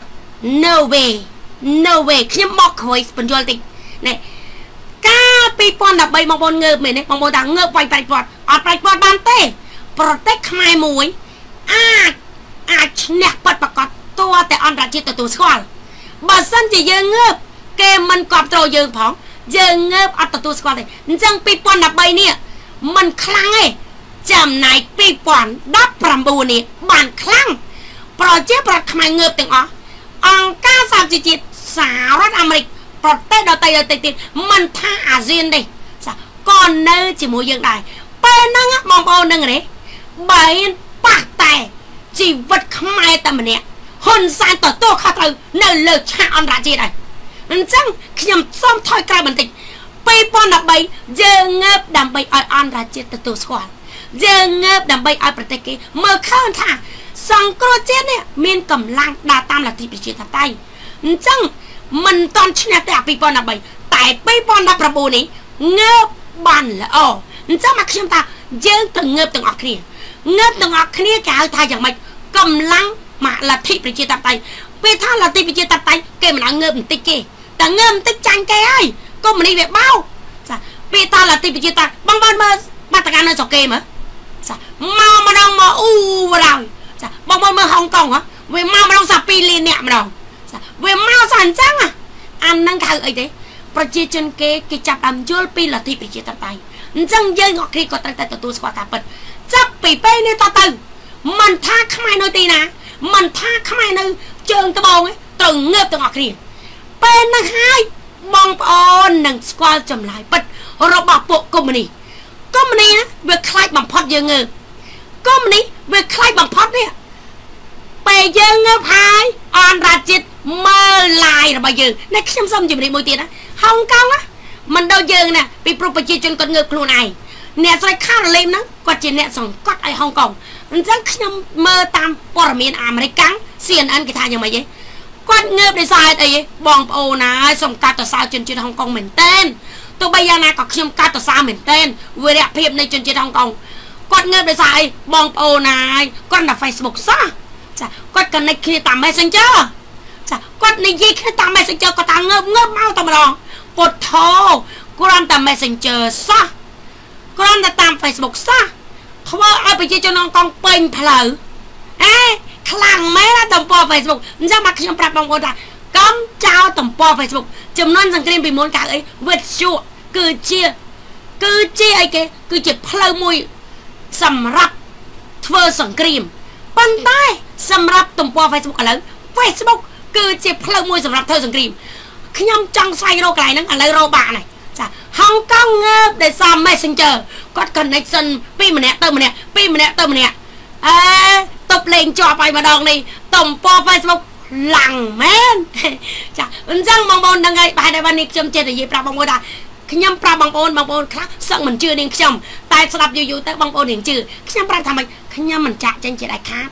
[SPEAKER 1] no way no way ខ្ញុំមកក្រោយបញ្យល់តិចនេះការពីរពាន់ដប់បីបងប្អូនងើបមែនទេបងប្អូនថាងើបវាយប្រៃពាត់អត់ប្រៃពាត់បានទេប្រទេសខ្មែរមួយអាចអាចឈ្នះប៉ាត់ប្រកាសតួតែអន្តរជាតិទទួលស្គាល់បើសិនជាយើងងើបគេមិនគ្រប់គ្រងយើងផងយើងងើបអត់ទទួលស្គាល់ទេអញ្ចឹងពីរពាន់ដប់បីនេះមិនខ្លាំងទេចំណែកពីរពាន់ដប់ប្រាំបួននេះបានខ្លាំងប្រជាប្រដ្ឋខ្មែរងើបទាំងអស់អង្គការសហជីវជាតិសហរដ្ឋអាមេរិកប្រទេសដទៃដទៃទៀតមិនថាអាស៊ានទេចាក៏នៅជាមួយយើងដែរពេលហ្នឹងបងប្អូននឹងទេបើប៉ះតែជីវិតខ្មែរតែម្នាក់ហ៊ុនសែនទទួលខុសត្រូវនៅលើឆាកអន្តរជាតិហើយអញ្ចឹងខ្ញុំសូមថយក្រោយបន្តិចពីរពាន់ដប់បីយើងងើបដើម្បីឲ្យអន្តរជាតិទទួលស្គាល់យើងងើបដើម្បីឲ្យប្រទេសគេមើលឃើញថាសង្គ្រោះជាតិនេះមានកម្លាំងដើរតាមលទ្ធិប្រជាធិបតេយ្យអញ្ចឹងមិនតន់ឈ្នះទេអាពីរពាន់ដប់បីតែពីរពាន់ដប់ប្រាំបួននេះងើបបានល្អអញ្ចឹងមកខ្ញុំថាយើងត្រូវងើបទាំងអស់គ្នាងើបទាំងអស់គ្នាគេហៅថាយ៉ាងម៉េចកម្លាំងមកលទ្ធិប្រជាធិបតេយ្យពេលថាលទ្ធិប្រជាធិបតេយ្យគេមិនឲ្យងើបបន្តិចគេតែងើបបន្តិចចាញ់គេហើយកុំនេះវាបោកចាពេលថាលទ្ធិប្រជាធិបតេយ្យបងប្អូនមើលបាតកានៅស្រុកគេមើលចាមកម្ដងមកអ៊ូបណ្ដោយចាបងប្អូនមើលហុងកុងវាមកម្ដងសាពីរលានអ្នកម្ដងចាវាមកសាអញ្ចឹងអាហ្នឹងគេហៅអីទេប្រជាជនគេគេចាប់ដើមយល់ពីលទ្ធិប្រជាធិបតេយ្យអញ្ចឹងយើងអត់គ្នាក៏ត្រូវតែទទួលស្គាល់ការពិតចាប់ពីពេលនេះតទៅមិនថាខ្មែរនៅទីណាមិនថាខ្មែរនៅជើងត្បូងត្រូវងើបទាំងអស់គ្នាពេលហ្នឹងហើយបងប្អូននឹងស្គាល់ចម្លើយពិតរបស់ពួកកុម្មុយនីកុម្មុយនីណាវាខ្លាចបំផុតយើងងើបកុម្មុយនីវាខ្លាចបំផុតនេះពេលយើងងើបហើយអន្តរជាតិមើលឡាយរបស់យើងនេះខ្ញុំសូមជម្រាបមួយទៀតណាហុងកុងណាមិនដូចយើងណាពីព្រោះប្រជាជនគាត់ងើបខ្លួនឯងអ្នកស្រីខារ៉ូលីនហ្នឹងគាត់ជាអ្នកសង្កត់ឲ្យហុងកុងអញ្ចឹងខ្ញុំមើលតាមព័ត៌មានអាមេរិកកាំង C N N គេថាយ៉ាងម៉េចទេគាត់ងើបដោយសារអីទេបងប្អូនណាសូមកាត់ទៅសើជនជាតិហុងកុងមែនតែនទោះបីយ៉ាងណាក៏ខ្ញុំកាត់ទៅសើមែនតែនវីរៈភាពនៃជនជាតិហុងកុងគាត់ងើបដោយសារអីបងប្អូនណាគាត់នៅ Facebook សោះចាគាត់ connect គ្នាតាម Messenger ចាគាត់និយាយគ្នាតាម Messenger គាត់ថាងើបងើបមកតែម្ដងពុទ្ធោគ្រាន់តែ Messenger សោះគ្រាន់តែតាម Facebook សោះធ្វើឲ្យប្រជាជនហុងកុងពេញផ្លូវអេខ្លាំងមែនតំព័រ Facebook អញ្ចឹងមកខ្ញុំប្រាប់បងប្អូនថាកុំចោលតំព័រ Facebook ចំនួនសង្គ្រាមពីមុនកាលអីវិទ្យុគឺជាគឺជាអីគេគឺជាផ្លូវមួយសម្រាប់ធ្វើសង្គ្រាមប៉ុន្តែសម្រាប់តំព័រ Facebook ឥឡូវ Facebook គឺជាផ្លូវមួយសម្រាប់ធ្វើសង្គ្រាមខ្ញុំចង់ស្វែងរកកន្លែងហ្នឹងឥឡូវរកបានហើយចាហុងកុងងើបដោយសារ Messenger គាត់ connection ពីម្នាក់ទៅម្នាក់ពីម្នាក់ទៅម្នាក់អេតបលេងជាប់ឲ្យម្ដងនេះតំព័រ Facebook ឡាំងមែនចាអញ្ចឹងបងប្អូនដឹងហើយបែរតែបាននេះខ្ញុំចេះនិយាយប្រាប់បងប្អូនថាខ្ញុំប្រាប់បងប្អូនបងប្អូនខ្លះសឹកមិនជឿនាងខ្ញុំតែស្ដាប់យូរយូរទៅបងប្អូននាងជឿខ្ញុំប្រាប់ថាម៉េចខ្ញុំមិនចាក់ចេញជាដាច់ខាត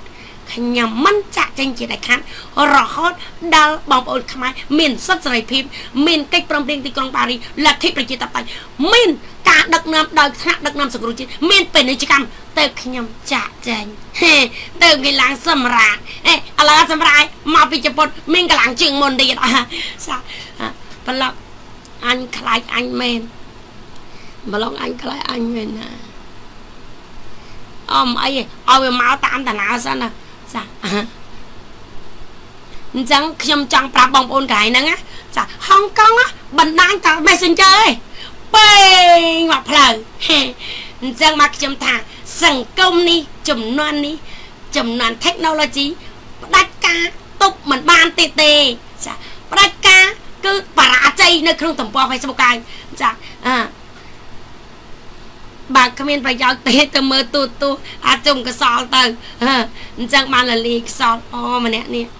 [SPEAKER 1] ខ្ញុំមិនចាក់ចេញជាដាច់ខាតរហូតដល់បងប្អូនខ្មែរមានសិទ្ធិសេរីភាពមានកិច្ចព្រមព្រៀងទីក្រុងប៉ារីលទ្ធិប្រជាធិបតេយ្យមានការដឹកនាំដោយថ្នាក់ដឹកនាំសង្គ្រោះជាតិមានពាណិជ្ជកម្មទៅខ្ញុំចាក់ចេញទៅគេឡើងសម្រាប់អេឥឡូវសម្រាប់មកពីជប៉ុនមានកម្លាំងជើងមុនទៀតសាប្លុកអញខ្លាចអញមែនប្លុកអញខ្លាចអញមែនណាអមអីឲ្យវាមកតាមតាណាសិនណាចាអញ្ចឹងខ្ញុំចង់ប្រាប់បងប្អូនកន្លែងហ្នឹងណាចាហុងកុងបណ្ដាញតាម Messenger ឯងពេងមកផ្លូវអញ្ចឹងមកខ្ញុំថាសង្គមនេះចំនួននេះចំនួន technology ផ្ដាច់ការទប់មិនបានទេទេចាផ្ដាច់ការគឺបរាជ័យនៅក្នុងទំព័រ Facebook ហើយចាអឺបើគ្មានប្រយោជន៍ទេទៅមើលទូទូអាចជុំកសលទៅអញ្ចឹងបានលលីខ្សលអូម្នាក់នេះ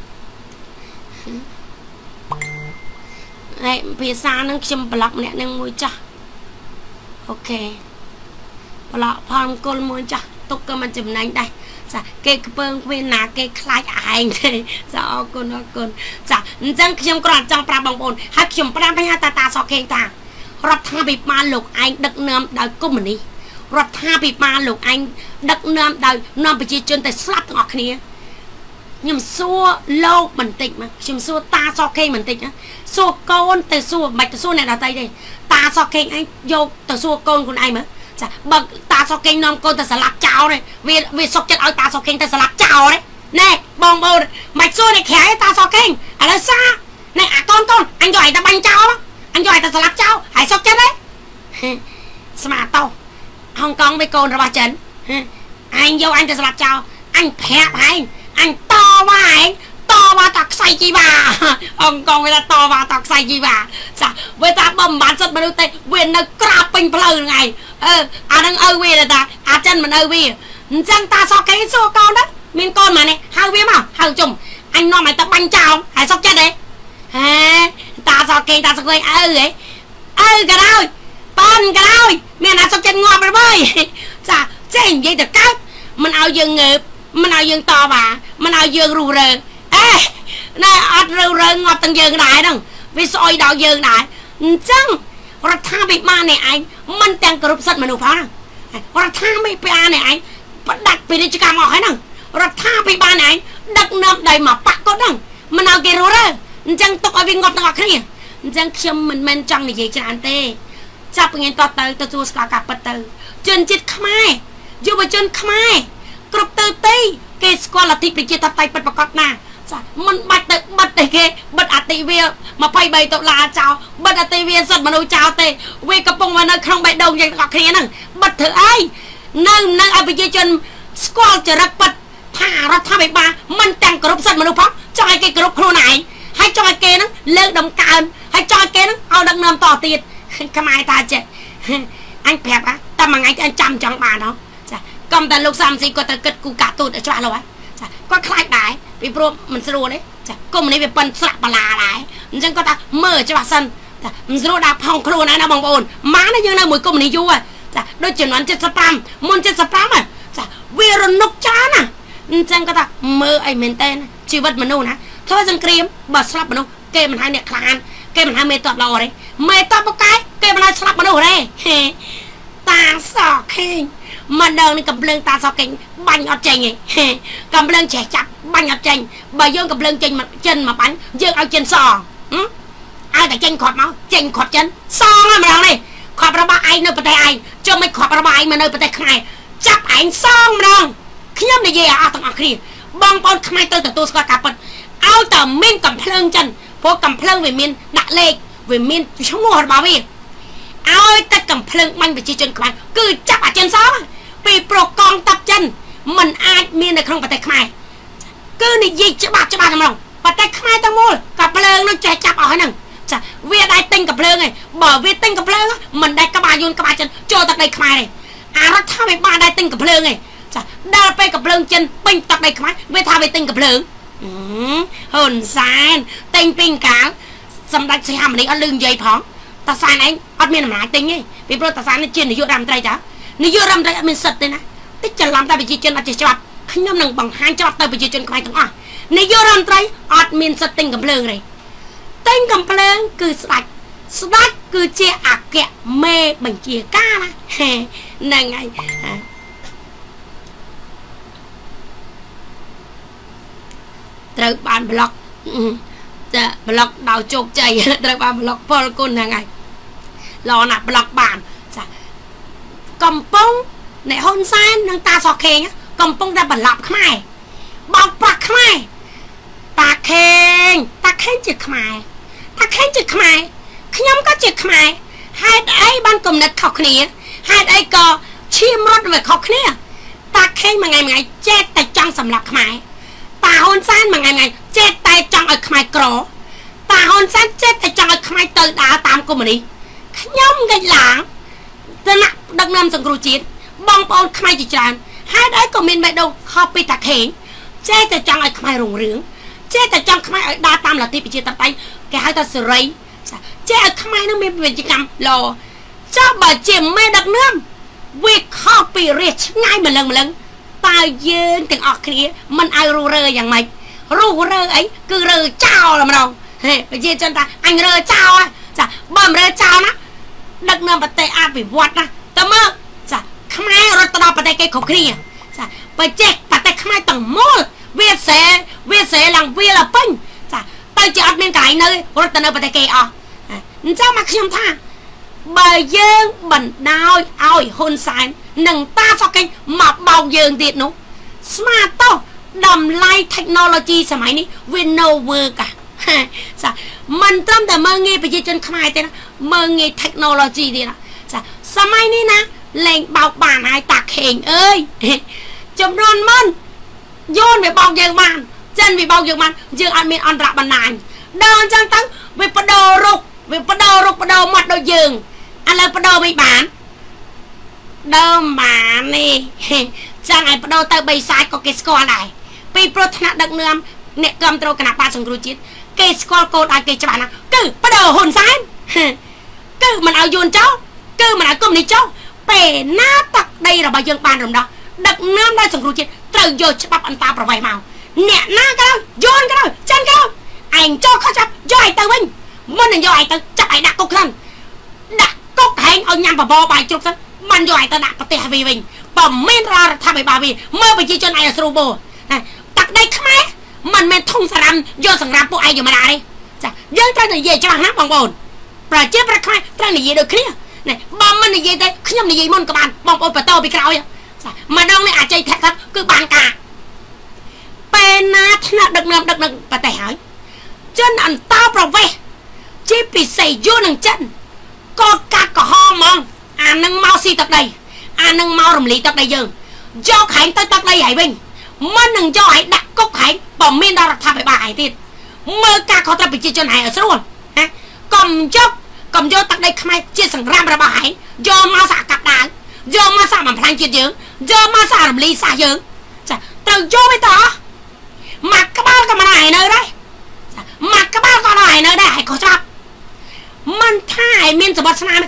[SPEAKER 1] ហើយភាសានឹងខ្ញុំប្លុកម្នាក់នឹងមួយចាស់អូខេប្លុកផងគល់មួយចាស់ទុកក៏មិនចំណេញដែរចាគេខ្ពើងគ្មានណាគេខ្លាចឯងទេចាអរគុណអរគុណចាអញ្ចឹងខ្ញុំគ្រាន់ចង់ប្រាប់បងប្អូនហើយខ្ញុំប្រាប់ឲ្យតាតាសខេងតារដ្ឋាភិបាលលោកឯងដឹកនាំដោយកុម្មុយនីសរដ្ឋាភិបាលលោកឯងដឹកនាំដោយនាំប្រជាជនទៅស្លាប់ទាំងអស់គ្នាខ្ញុំសួរលោកបន្តិចមកខ្ញុំសួរតាសខេងបន្តិចណាសួរកូនទៅសួរមិនទៅសួរអ្នកដទៃទេតាសខេងឯងយកទៅសួរកូនខ្លួនឯងមើលចាបើតាសខេងនាំកូនទៅស្លាប់ចោលទេវាវាសុកចិត្តឲ្យតាសខេងទៅស្លាប់ចោលទេណែបងប្អូនមិនសួរអ្នកក្រៅតាសខេងឥឡូវសាណែអាកូនកូនអញយកឲ្យតែបាញ់ចោលអញយកឲ្យតែស្លាប់ចោលហើយសុកចិត្តទេស្មាតោហុងកុងវាកូនរបស់ចិនអញយកអញទៅស្លាប់ចោលអញប្រាប់ឯងអញតវ៉ាឯងតវ៉ាតាខ្សែជីវ៉ាហុងកុងវាថាតវ៉ាតាខ្សែជីវ៉ាចាវាថាបើមិនបានសិតមនុស្សទេវានៅក្រាបពេញផ្លូវហ្នឹងឯងអឺអានឹងឪវាតាអាចិនមិនឪវាអញ្ចឹងតាសកេសួរកូនទៅមានកូនម៉ានេះហៅវាមកហៅជុំអញនាំឲ្យទៅបាញ់ចោលហើយសុកចិត្តទេហេតាសកេតាសកេឪហ៎ឪក៏ដោយប៉ាន់ក៏ដោយមានអាសុកចិត្តងាប់ទៅបើចាចេះនិយាយទៅកើតមិនឲ្យយើងងើបមិនឲ្យយើងតវ៉ាមិនឲ្យយើងរុះរើអេណែអត់រុះរើងាប់ទាំងយើងដែរហ្នឹងវាស្អុយដល់យើងដែរអញ្ចឹងរដ្ឋាភិបាលនេះឯងមិនទាំងគោរពសិទ្ធិមនុស្សផងរដ្ឋាភិបាលនេះឯងផ្ដាច់ពាណិជ្ជកម្មអស់ហើយហ្នឹងរដ្ឋាភិបាលនេះឯងដឹកនាំដោយមកបាក់គាត់ហ្នឹងមិនឲ្យគេរុះរើអញ្ចឹងទុកឲ្យវាងាប់ទាំងអស់គ្នាអញ្ចឹងខ្ញុំមិនមែនចង់និយាយច្រើនទេចាប់ពីថ្ងៃតទៅទទួលស្គាល់ការពិតទៅជនជាតិខ្មែរយុវជនខ្មែរគ្រប់ទៅទីគេស្គាល់លទ្ធិប្រជាធិបតេយ្យពិតប្រាកដណាចាមិនបាច់ទៅបិទទេគេបិទអតិវាម្ភៃបីដុល្លារចោលបិទអតិវាសិទ្ធិមនុស្សចោលទេវាកំពុងនៅក្នុងបេះដូងយើងទាំងអស់គ្នាហ្នឹងបិទធ្វើអីនៅនៅឲ្យប្រជាជនស្គាល់ចរិតពិតថារដ្ឋាភិបាលមិនទាំងគោរពសិទ្ធិមនុស្សផងចង់ឲ្យគេគោរពខ្លួនឯងហើយចង់ឲ្យគេហ្នឹងលើកដំកើងហើយចង់ឲ្យគេហ្នឹងឲ្យដឹកនាំតទៀតខ្មែរតាចេះអញប្រាប់តែមួយថ្ងៃអញចាំចង់បានហ៎ចាកុំតែលោកសំស៊ីគាត់ទៅគិតគូកាទូតឲ្យច្បាស់លាស់ហើយចាគាត់ខ្លាចដែរពីព្រោះមិនស្រួលទេចាគុំនេះវាប៉ិនស្រាក់បលាដែរអញ្ចឹងគាត់ថាមើលច្បាស់សិនចាមិនស្រួលដាក់ផុងខ្លួនឯណាបងប្អូនម៉ានយើងនៅមួយគុំនេះយូរចាដូចជំនាន់75មុន75ចាវារនុកច្រើនណាអញ្ចឹងគាត់ថាមើលអីមែនតើជីវិតមនុស្សណាធ្វើសង្គ្រាមបើស្លាប់មនុស្សគេមិនហៅអ្នកខ្លានគេមិនហៅមេតបល្អទេមេតបបកែគេមិនហៅស្លាប់មនុស្សទេតាសខេងមិនដឹងនឹងកំភ្លើងតាសកេងបាញ់អត់ចេញទេកំភ្លើងចេះចាប់បាញ់អត់ចេញបើយើងកំភ្លើងចេញចិនមកបាញ់យើងឲ្យចិនសងឲ្យតែចេញគាត់មកចេញគាត់ចិនសងតែម្ដងនេះគាត់របស់ឯងនៅប្រទេសឯងចុះមិនគាត់របស់ឯងមកនៅប្រទេសខ្មែរចាប់ឯងសងម្ដងខ្ញុំនិយាយអស់ទាំងអស់គ្នាបងប្អូនខ្មែរទៅទទួលស្គាល់ការពិតឲ្យតែមានកំភ្លើងចិនព្រោះកំភ្លើងវាមានដាក់លេខវាមានឈ្មោះរបស់វាឲ្យតែកំភ្លើងបាញ់ប្រជាជនខ្មែរគឺចាប់អាចិនសងពីប្រកងតាប់ចិនมันអាចមាននៅក្នុងប្រទេសខ្មែរគឺនិយាយច្បាស់ច្បាស់ហ្មងប្រទេសខ្មែរទាំងមូលកំភ្លើងនឹងចេះចាប់អស់ហ្នឹងចាវាដែរទិញកំភ្លើងឯងបើវាទិញកំភ្លើងមិនដែរក្បាលយួនក្បាលចិនចូលទឹកដីខ្មែរទេអារដ្ឋាភិបាលដែរទិញកំភ្លើងឯងចាដល់ពេលកំភ្លើងចិនពេញទឹកដីខ្មែរវាថាវាទិញកំភ្លើងហ៊ុនសែនទិញពីកាលសម្ដេចសីហមុនីអត់លឺនិយាយផងតាសានឯងអត់មានអំណាចទិញទេពីព្រោះតាសាននេះជានាយករដ្ឋមន្ត្រីតានាយករដ្ឋមន្ត្រីអត់មានសិទ្ធិទេណាតិចច្រឡំតែប្រជាជនអត់ចេះច្បាប់ខ្ញុំនឹងបង្ហាញចោតទៅប្រជាជនខ្មែរទាំងអស់នាយករដ្ឋមន្ត្រីអត់មានសិទ្ធិទិញកំភ្លើងទេទិញកំភ្លើងគឺស្ដេចស្ដេចគឺជាអគ្គមេបញ្ជាការណាហ្នឹងហើយត្រូវបានប្លុកតែប្លុកដោយជោគជ័យត្រូវបានប្លុកពលគុណហ្នឹងហើយល្អណាស់ប្លុកបានចាកំពុងអ្នកហ៊ុនសែននិងតាសខេងកំពុងតែបន្លប់ខ្មែរបោកប្រាស់ខ្មែរតាខេងតាខេងជាខ្មែរតាខេងជាខ្មែរខ្ញុំក៏ជាខ្មែរហេតុអីបានគំនិតខុសគ្នាហេតុអីក៏ឈាមរត់វាខុសគ្នាតាខេងមួយថ្ងៃមួយថ្ងៃចេះតែចង់សម្លាប់ខ្មែរតាហ៊ុនសែនមួយថ្ងៃមួយថ្ងៃចេះតែចង់ឲ្យខ្មែរក្រតាហ៊ុនសែនចេះតែចង់ឲ្យខ្មែរទៅដើរតាមកុម្មុយនីសខ្ញុំកិច្ចឡើងឋានៈដឹកនាំសង្គ្រោះជាតិបងប្អូនខ្មែរជាច្រើនហេតុអីក៏មានបេះដូងខុសពីតាខេងចេះតែចង់ឲ្យខ្មែររុងរឿងចេះតែចង់ខ្មែរឲ្យដើរតាមលទ្ធិប្រជាធិបតេយ្យគេហៅថាសេរីចេះឲ្យខ្មែរនឹងមានពាណិជ្ជកម្មល្អចុះបើជាមេដឹកនាំវាខុសពីរាជឆ្ងាយម្លឹងម្លឹងតើយើងទាំងអស់គ្នាមិនឲ្យរុះរើយ៉ាងម៉េចរុះរើអីគឺរើចោលម្ដងហេប្រជាជនថាអញរើចោលចាបើមិនរើចោលណាដឹកនាំប្រទេសអភិវឌ្ឍណាតើមើលចាខ្មែររត់ទៅដល់ប្រទេសគេគ្រប់គ្នាចាបើចេះប្រទេសខ្មែរទាំងមូលវាសេវាសេឡើងវាលពេញចាទៅជាអត់មានកន្លែងនៅរត់ទៅនៅប្រទេសគេអស់អញ្ចឹងមកខ្ញុំថាបើយើងបណ្ដោយឲ្យហ៊ុនសែននិងតាសកេងមកបោកយើងទៀតនោះស្មាតទៅតម្លៃ technology សម័យនេះវា no work ចាមិនត្រឹមតែមើងងាយប្រជាជនខ្មែរទេណាមើងងាយ technology ទៀតណាចាសម័យនេះណាលេងបោកបានហើយតាខេងអើយចំនួនមិនយូនវាបោកយើងបានចិនវាបោកយើងបានយើងអត់មានអន្តរបណ្ដាញដល់អញ្ចឹងទៅវាបដូររុកវាបដូររុកបដូរមាត់ដូចយើងឥឡូវបដូរមិនបានដើមបាននេះចឹងឲ្យបដូរទៅបីសាយក៏គេស្គាល់ដែរពីព្រោះថ្នាក់ដឹកនាំអ្នកគ្រប់គ្រងគណៈបកសង្គ្រោះជាតិគេស្គាល់កូនឲ្យគេច្បាស់ណាស់គឺបដូរហ៊ុនសែនគឺមិនឲ្យយួនចោលគឺមិនឲ្យគុំនេះចោលពេលណាទឹកដីរបស់យើងបានរំដោះដឹកនាំដោយសង្គ្រោះជាតិត្រូវយកច្បាប់អន្តរប្រវេសន៍មកអ្នកណាក៏ដោយយួនក៏ដោយចិនក៏ដោយឯងចូលខុសច្បាប់យកឲ្យទៅវិញមុននឹងយកឲ្យទៅចាប់ឲ្យដាក់គុកហ្នឹងដាក់គុកហែងឲ្យញ៉ាំបបរបាយជ្រូកទៅមិនយកឲ្យទៅដាក់ប្រទេសវាវិញបើមិនរដ្ឋាភិបាលវាមើលប្រជាជនឯងស្រួលបោទឹកដីខ្មែរមិនមែនធំសារ៉ាំយកសង្គ្រាមពួកឯងយកមកដាក់ទេចាយើងត្រូវនិយាយច្បាស់ណាស់បងប្អូនប្រជាប្រដ្ឋខ្មែរត្រូវនិយាយដូចគ្នានេះបើមិននិយាយទេខ្ញុំនិយាយមុនក៏បានបងប្អូនបន្តពីក្រោយចាម្ដងនេះអជ័យធាក់ថាគឺបានការពេលណាថ្នាក់ដឹកនាំដឹកនាំប្រទេសហើយចិនអន្តរប្រវេសន៍ជាពិសេសយួននឹងចិនកោតកាត់កំហហ្មងអានឹងមកស៊ីទឹកដីអានឹងមករំលីទឹកដីយើងយកហែងទៅទឹកដីហើយវិញមិននឹងយកឲ្យដាក់គុកហែងបើមានដល់រដ្ឋាភិបាលឯទៀតមើលការខុសត្រូវប្រជាជនហែងឲ្យស្រួលណាកុំយកកុំយកទឹកដីខ្មែរជាសង្គ្រាមរបស់ហែងយកមកសាកាប់ដាវយកមកសាបំផ្លាញជាតិយើងយកមកសារំលីសាសយើងចាត្រូវយកទៅអស់មកក្បាលក៏មិនឲ្យនៅដែរមកក្បាលក៏នៅឲ្យនៅដែរឲ្យខុសច្បាប់មិនថាឲ្យមានសម្បត្តិស្នាម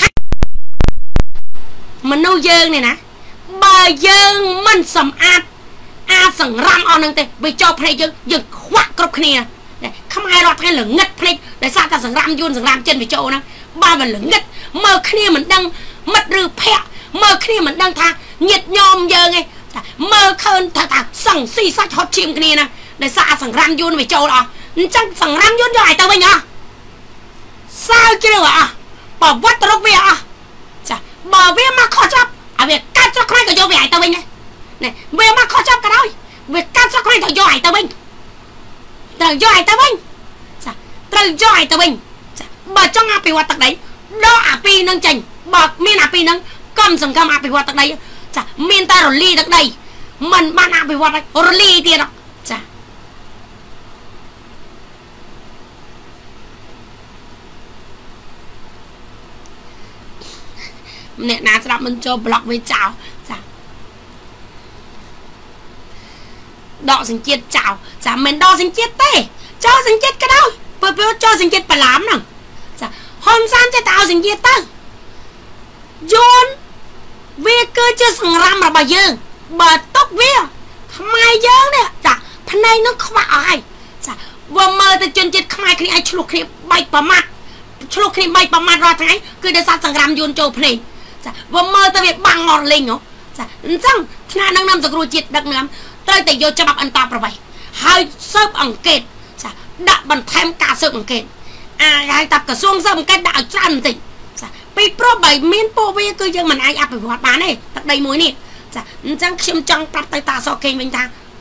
[SPEAKER 1] មនុស្សយើងនេះណាបើយើងមិនសម្អាតអាចសង្រាមអស់នឹងទេវាចូលភ្នែកយើងយើងខ្វាក់គ្រប់គ្នាខ្មែររត់ថ្ងៃល្ងឹតភ្នែកដោយសារតែសង្រាមយួនសង្រាមចិនវាចូលហ្នឹងបើមិនល្ងឹតមើលគ្នាមិនដឹងមិត្តឬភ័ក្រមើលគ្នាមិនដឹងថាញាតញោមយើងឯងមើលឃើញថាថាសង្ស៊ីសាច់ហត់ឈាមគ្នាណាដោយសារសង្រាមយួនវាចូលអស់អញ្ចឹងសង្រាមយួនយកឲ្យទៅវិញអស់សើជ្រៅអស់ប្រវត្តិរកវាអស់ចាបើវាមកខុសច្បាប់ឲ្យវាកាត់ស្រុកខ្មែរក៏យកវាឲ្យទៅវិញដែរនេះវាមកខុសច្បាប់ក៏ដោយវាកាត់ស្រុកខ្មែរក៏យកឲ្យទៅវិញត្រូវយកឲ្យទៅវិញចាត្រូវយកឲ្យទៅវិញចាបើចង់អភិវឌ្ឍទឹកដីដកអាពីរនឹងចេញបើមានអាពីរនឹងកុំសង្ឃឹមអភិវឌ្ឍទឹកដីចាមានតែរលីទឹកដីមិនបានអភិវឌ្ឍរលីទៀតចាអ្នកណាស្ដាប់មិនចូលប្លុកវាចោលចាដកសញ្ជាតិចោលចាមិនដកសញ្ជាតិទេចោលសញ្ជាតិក៏ដោយព្រោះព្រោះចោលសញ្ជាតិបន្លាមហ្នឹងចាហ៊ុនសែនចេះតែឲ្យសញ្ជាតិទៅយួនវាគឺជាសង្រាមរបស់យើងបើຕົកវាខថ្មយើងនេះចាភ្នែកនឹងខ្វាក់អស់ហើយចាវាមើលទៅជនជាតិខ្មែរគ្នាឲ្យឆ្លោះគ្នាបែកប្រមាត់ឆ្លោះគ្នាបែកប្រមាត់រាល់ថ្ងៃគឺដោយសារសង្គ្រាមយួនចូលភ្នែកចាវាមើលទៅវាបាំងអស់លេងហ៎ចាអញ្ចឹងថ្នាក់ដឹកនាំសង្គ្រោះជាតិដឹកនាំត្រូវតែយកច្បាប់អន្តរប្រវេសន៍ហើយស៊ើបអង្កេតចាដាក់បន្ថែមការស៊ើបអង្កេតអាហើយតាក្រសួងស៊ើបអង្កេតដាក់ឲ្យច្រើនបន្តិចចាពីព្រោះបើមានពួកវាគឺយើងមិនអាចអភិវឌ្ឍបានទេទឹកដីមួយនេះចាអញ្ចឹងខ្ញុំចង់ប្រាប់ទៅតាសកេងវិញថា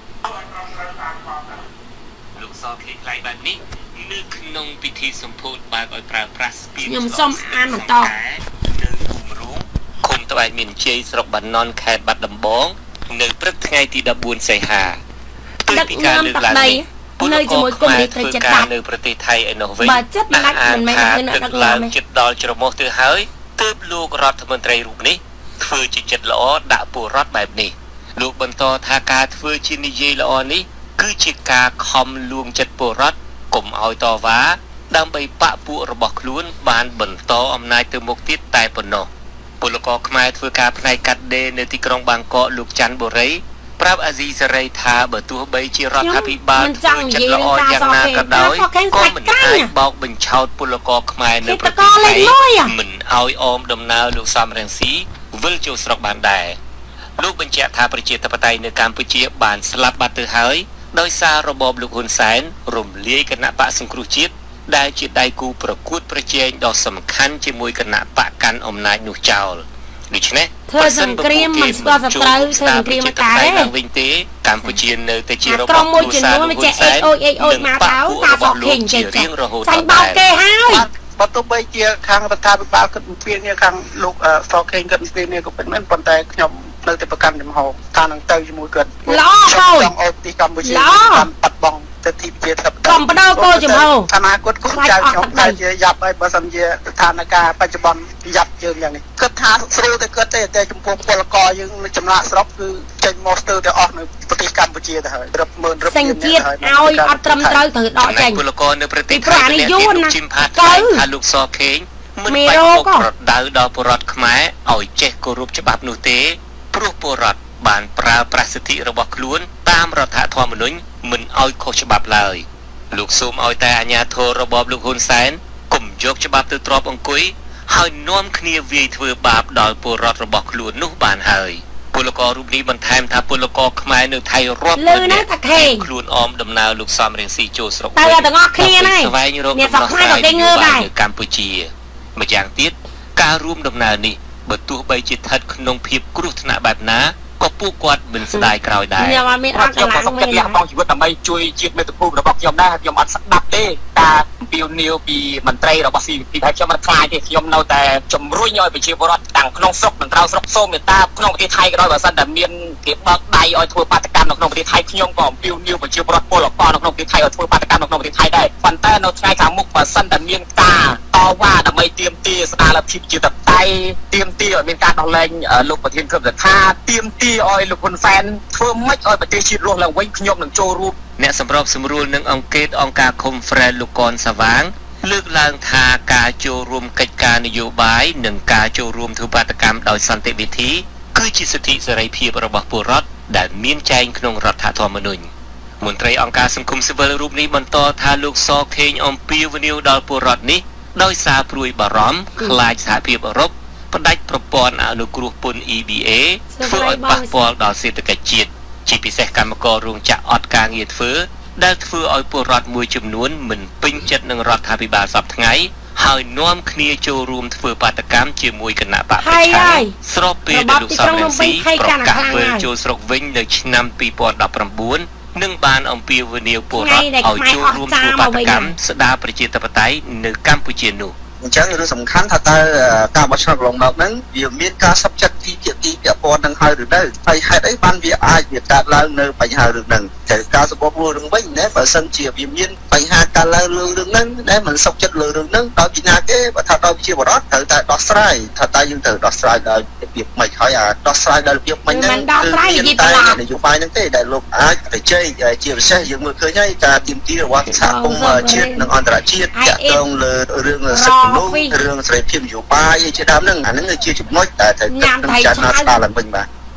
[SPEAKER 2] លោកសខេងថ្លៃបែបនេះនៅក្នុងពិធីសម្ពោធបើកឲ្យប្រើប្រាស់ស្ពាន
[SPEAKER 1] ខ្ញុំសូមអានបន្ត
[SPEAKER 2] នៅភូមិរូងឃុំត្បែងមានជ័យស្រុកបាណន់ខេត្តបាត់ដំបងនៅព្រឹកថ្ងៃទីដប់បួនសីហា
[SPEAKER 1] ដឹកនាំទឹកដីនៅជាមួយគុំនេះត្រូវចិត្តដាក់
[SPEAKER 2] នៅប្រទេសថៃឯនោះវិញ
[SPEAKER 1] បើចិត្តមិនអាចមិនមែនដឹកនាំទេ
[SPEAKER 2] ចិត្តដល់ច្រមុះទៅហើយទើបលោករដ្ឋមន្ត្រីរូបនេះធ្វើជាចិត្តល្អដាក់ពលរដ្ឋបែបនេះលោកបន្តថាការធ្វើជានិយាយល្អនេះគឺជាការខំលួងចិត្តពលរដ្ឋកុំឲ្យតវ៉ាដើម្បីបកពួករបស់ខ្លួនបានបន្តអំណាចទៅមុខទៀតតែប៉ុណ្ណោះពលករខ្មែរធ្វើការផ្នែកកាត់ដេរនៅទីក្រុងបាងកកលោកច័ន្ទបុរីប្រាប់អាស៊ីសេរីថាបើទោះបីជារដ្ឋាភិបាលធ្វើចិត្តល្អយ៉ាងណាក៏ដោយក៏មិនអាចបោកបញ្ឆោតពលករខ្មែរនៅប្រទេសថៃមិនឲ្យអមដំណើរលោកសំរងស៊ីវិលចូលស្រុកបានដែរលោកបញ្ជាក់ថាប្រជាធិបតេយ្យនៅកម្ពុជាបានស្លាប់បាត់ទៅហើយដោយសាររបបលោកហ៊ុនសែនរំលាយគណៈបកសង្គ្រោះជាតិដែលជាដៃគូប្រកួតប្រជែងដ៏សំខាន់ជាមួយគណៈបកកាន់អំណាចនោះចោលដូច្នេះ
[SPEAKER 1] ធ្វើសង្គ្រាមមិនស្គាល់សត្រូវធ្វើសង្គ្រាមមកដែរ
[SPEAKER 2] ឡើងវិញទេកម្ពុជានៅតែជារបប
[SPEAKER 1] គ្រួសារមួយចេះអេអូចអេអូចមកទៅតាសខេងចេះចាញ់បោកគេហើយ
[SPEAKER 4] បើទោះបីជាខាងរដ្ឋាភិបាលគិតអំពីនេះខាងលោកសខេងគិតអំពីនេះក៏ពិតមែនប៉ុន្តែខ្ញុំនៅតែប្រកាន់ចំហថានឹងទៅជាមួយគាត់
[SPEAKER 1] ល្អហើយ
[SPEAKER 4] ចង់ឲ្យទីកម្ពុជាបានបាត់បង់ទៅទីប្រជាធិបតេយ្យ
[SPEAKER 1] កំបដោគោចំហ
[SPEAKER 4] អនាគតកូនចៅខ្ញុំតែជាយ៉ាប់ហើយបើសិនជាស្ថានភាពបច្ចុប្បន្នយ៉ាប់យើងយ៉ាងនេះគិតថាស្រួលតែគិតទេតែចំពោះពលករយើងនៅចំណាក់ស្រុកគឺចេញមកស្ទើរតែអស់នៅប្រទេសកម្ពុជាទៅហើយរាប់ម៉ឺនរាប់
[SPEAKER 1] លានសញ្ជាតិឲ្យអត់ត្រឹមត្រូវត្រូវដកចេញ
[SPEAKER 2] ពលករនៅប្រទេសថៃនេះលោកជីមផាតថាលោកសខេងមិនបាច់ពុករដៅដល់ពលរដ្ឋខ្មែរឲ្យចេះគោរពច្បាប់នោះទេព្រោះពលរដ្ឋបានប្រើប្រាស់សិទ្ធិរបស់ខ្លួនតាមរដ្ឋធម្មនុញ្ញមិនឲ្យខុសច្បាប់ឡើយលោកសូមឲ្យតែអាជ្ញាធររបបលោកហ៊ុនសែនកុំយកច្បាប់ទៅទ្របអង្គុយហើយនាំគ្នាវាយធ្វើបាបដល់ពលរដ្ឋរបស់ខ្លួននោះបានហើយពលកររូបនេះបន្ថែមថាពលករខ្មែរនៅថៃរាប់
[SPEAKER 1] ពាន់នាក់
[SPEAKER 2] ខ្លួនអមដំណើរលោកសំរងស៊ីចូលស្រុក
[SPEAKER 1] តែទាំងអស់គ្នាហ្នឹង
[SPEAKER 2] ស្វែងរកដំណោះស្រាយនៅកម្ពុជា ម្យ៉ាងទៀតការរួមដំណើរនេះបើទោះបីជាស្ថិតក្នុងភាពគ្រោះថ្នាក់បែបណាក៏ពួកគាត់មិនស្ដាយក្រោយដែរ
[SPEAKER 1] ខ្ញុំអត់មានអត់កន្លង
[SPEAKER 4] វិញលះបង់ជីវិតដើម្បីជួយជាតិមាតុភូមិរបស់ខ្ញុំដែរខ្ញុំអត់ស្ដាប់ទេការអំពាវនាវពីមន្ត្រីរបស់ ស៊ី វី ពី ខ្ញុំមិនខ្លាចទេខ្ញុំនៅតែជំរុញឲ្យប្រជាពលរដ្ឋទាំងក្នុងស្រុកនិងក្រៅស្រុកសូមមេត្តាក្នុងប្រទេសថៃក៏ដោយបើសិនតែមានគេបើកដៃឲ្យធ្វើបាតកម្មនៅក្នុងប្រទេសថៃខ្ញុំក៏អំពាវនាវប្រជាពលរដ្ឋពលករនៅក្នុងប្រទេសថៃឲ្យធ្វើបាតកម្មនៅក្នុងប្រទេសថៃដែរប៉ុន្តែនៅថ្ងៃខាងមុខបើសិនតែមានការតវ៉ាដើម្បីទាមទារស្ដារលទ្ធិប្រជាធិបតេយ្យទាមទារឲ្យមានការដោះលែងលោកប្រធានក្រុមរដ្ឋាភិបាលទាមទារឲ្យលោកហ៊ុនសែនធ្វើម៉េចឲ្យប្រទេសជាតិរស់ឡើងវិញខ្ញុំនឹងចូលរួម
[SPEAKER 2] អ្នកសម្របសម្រួលនឹងអង្គការអង្គការ Conference លោកកនសាវាងលើកឡើងថាការចូលរួមកិច្ចការនយោបាយនិងការចូលរួមធ្វើបាតកម្មដោយសន្តិវិធីគឺជាសិទ្ធិសេរីភាពរបស់ពលរដ្ឋដែលមានចែងក្នុងរដ្ឋធម្មនុញ្ញមន្ត្រីអង្គការសង្គមស៊ីវិលរូបនេះបន្តថាលោកសខេងអំពាវនាវដល់ពលរដ្ឋនេះដោយសារព្រួយបារម្ភខ្លាចសហភាពអឺរ៉ុបផ្ដាច់ប្រព័ន្ធអនុគ្រោះពន្ធ អ៊ី ប៊ី เอ ធ្វើឲ្យប៉ះពាល់ដល់សេដ្ឋកិច្ចជាតិជាពិសេសកម្មកររោងចក្រអត់ការងារធ្វើដែលធ្វើឲ្យពលរដ្ឋមួយចំនួនមិនពេញចិត្តនឹងរដ្ឋាភិបាលសពថ្ងៃហើយនាំគ្នាចូលរួមធ្វើបាតកម្មជាមួយគណៈបកប្រឆាំងស្របពេលដែលលោកសំរងស៊ីប្រកាសវិលចូលស្រុកវិញនៅឆ្នាំពីរពាន់ដប់ប្រាំបួននឹងបានអំពាវនាវពលរដ្ឋឲ្យចូលរួមធ្វើបាតកម្មស្ដារប្រជាធិបតេយ្យនៅកម្ពុជានោះ
[SPEAKER 4] អញ្ចឹងរឿងសំខាន់ថាតើការបោះឆ្នោតកន្លងមកហ្នឹងវាមានការសុខចិត្តពីភាគីពាក់ព័ន្ធនឹងហើយឬនៅហើយហេតុអីបានវាអាចវាកើតឡើងនៅបញ្ហារឿងហ្នឹងតែការសម្បកមួយរឿងវិញណាបើសិនជាវាមានបញ្ហាកើតឡើងលើរឿងហ្នឹងដែលមិនសុខចិត្តលើរឿងហ្នឹងដោយពីណាគេបើថាដោយជាបរិបទត្រូវតែដោះស្រាយថាតើយើងត្រូវដោះស្រាយដោយរបៀបម៉េចហើយអាដោះស្រាយដោយរបៀបម៉េចហ្នឹងគឺតែនយោបាយហ្នឹងទេដែលលោកអាចទៅជ័យជាពិសេសយើងមើលឃើញហើយការទាមទាររបស់សហគមន៍ជាតិនិងអន្តរជាតិទាក់ទងលើរឿងសិទ្ធិមនុស្សរឿងសេរីភាពនយោបាយជាដើមហ្នឹងអាហ្នឹងជាចំណុចដែលត្រូវគិតនិងចាត់ស្ដារឡើងវិញបាទ
[SPEAKER 2] ថ្មី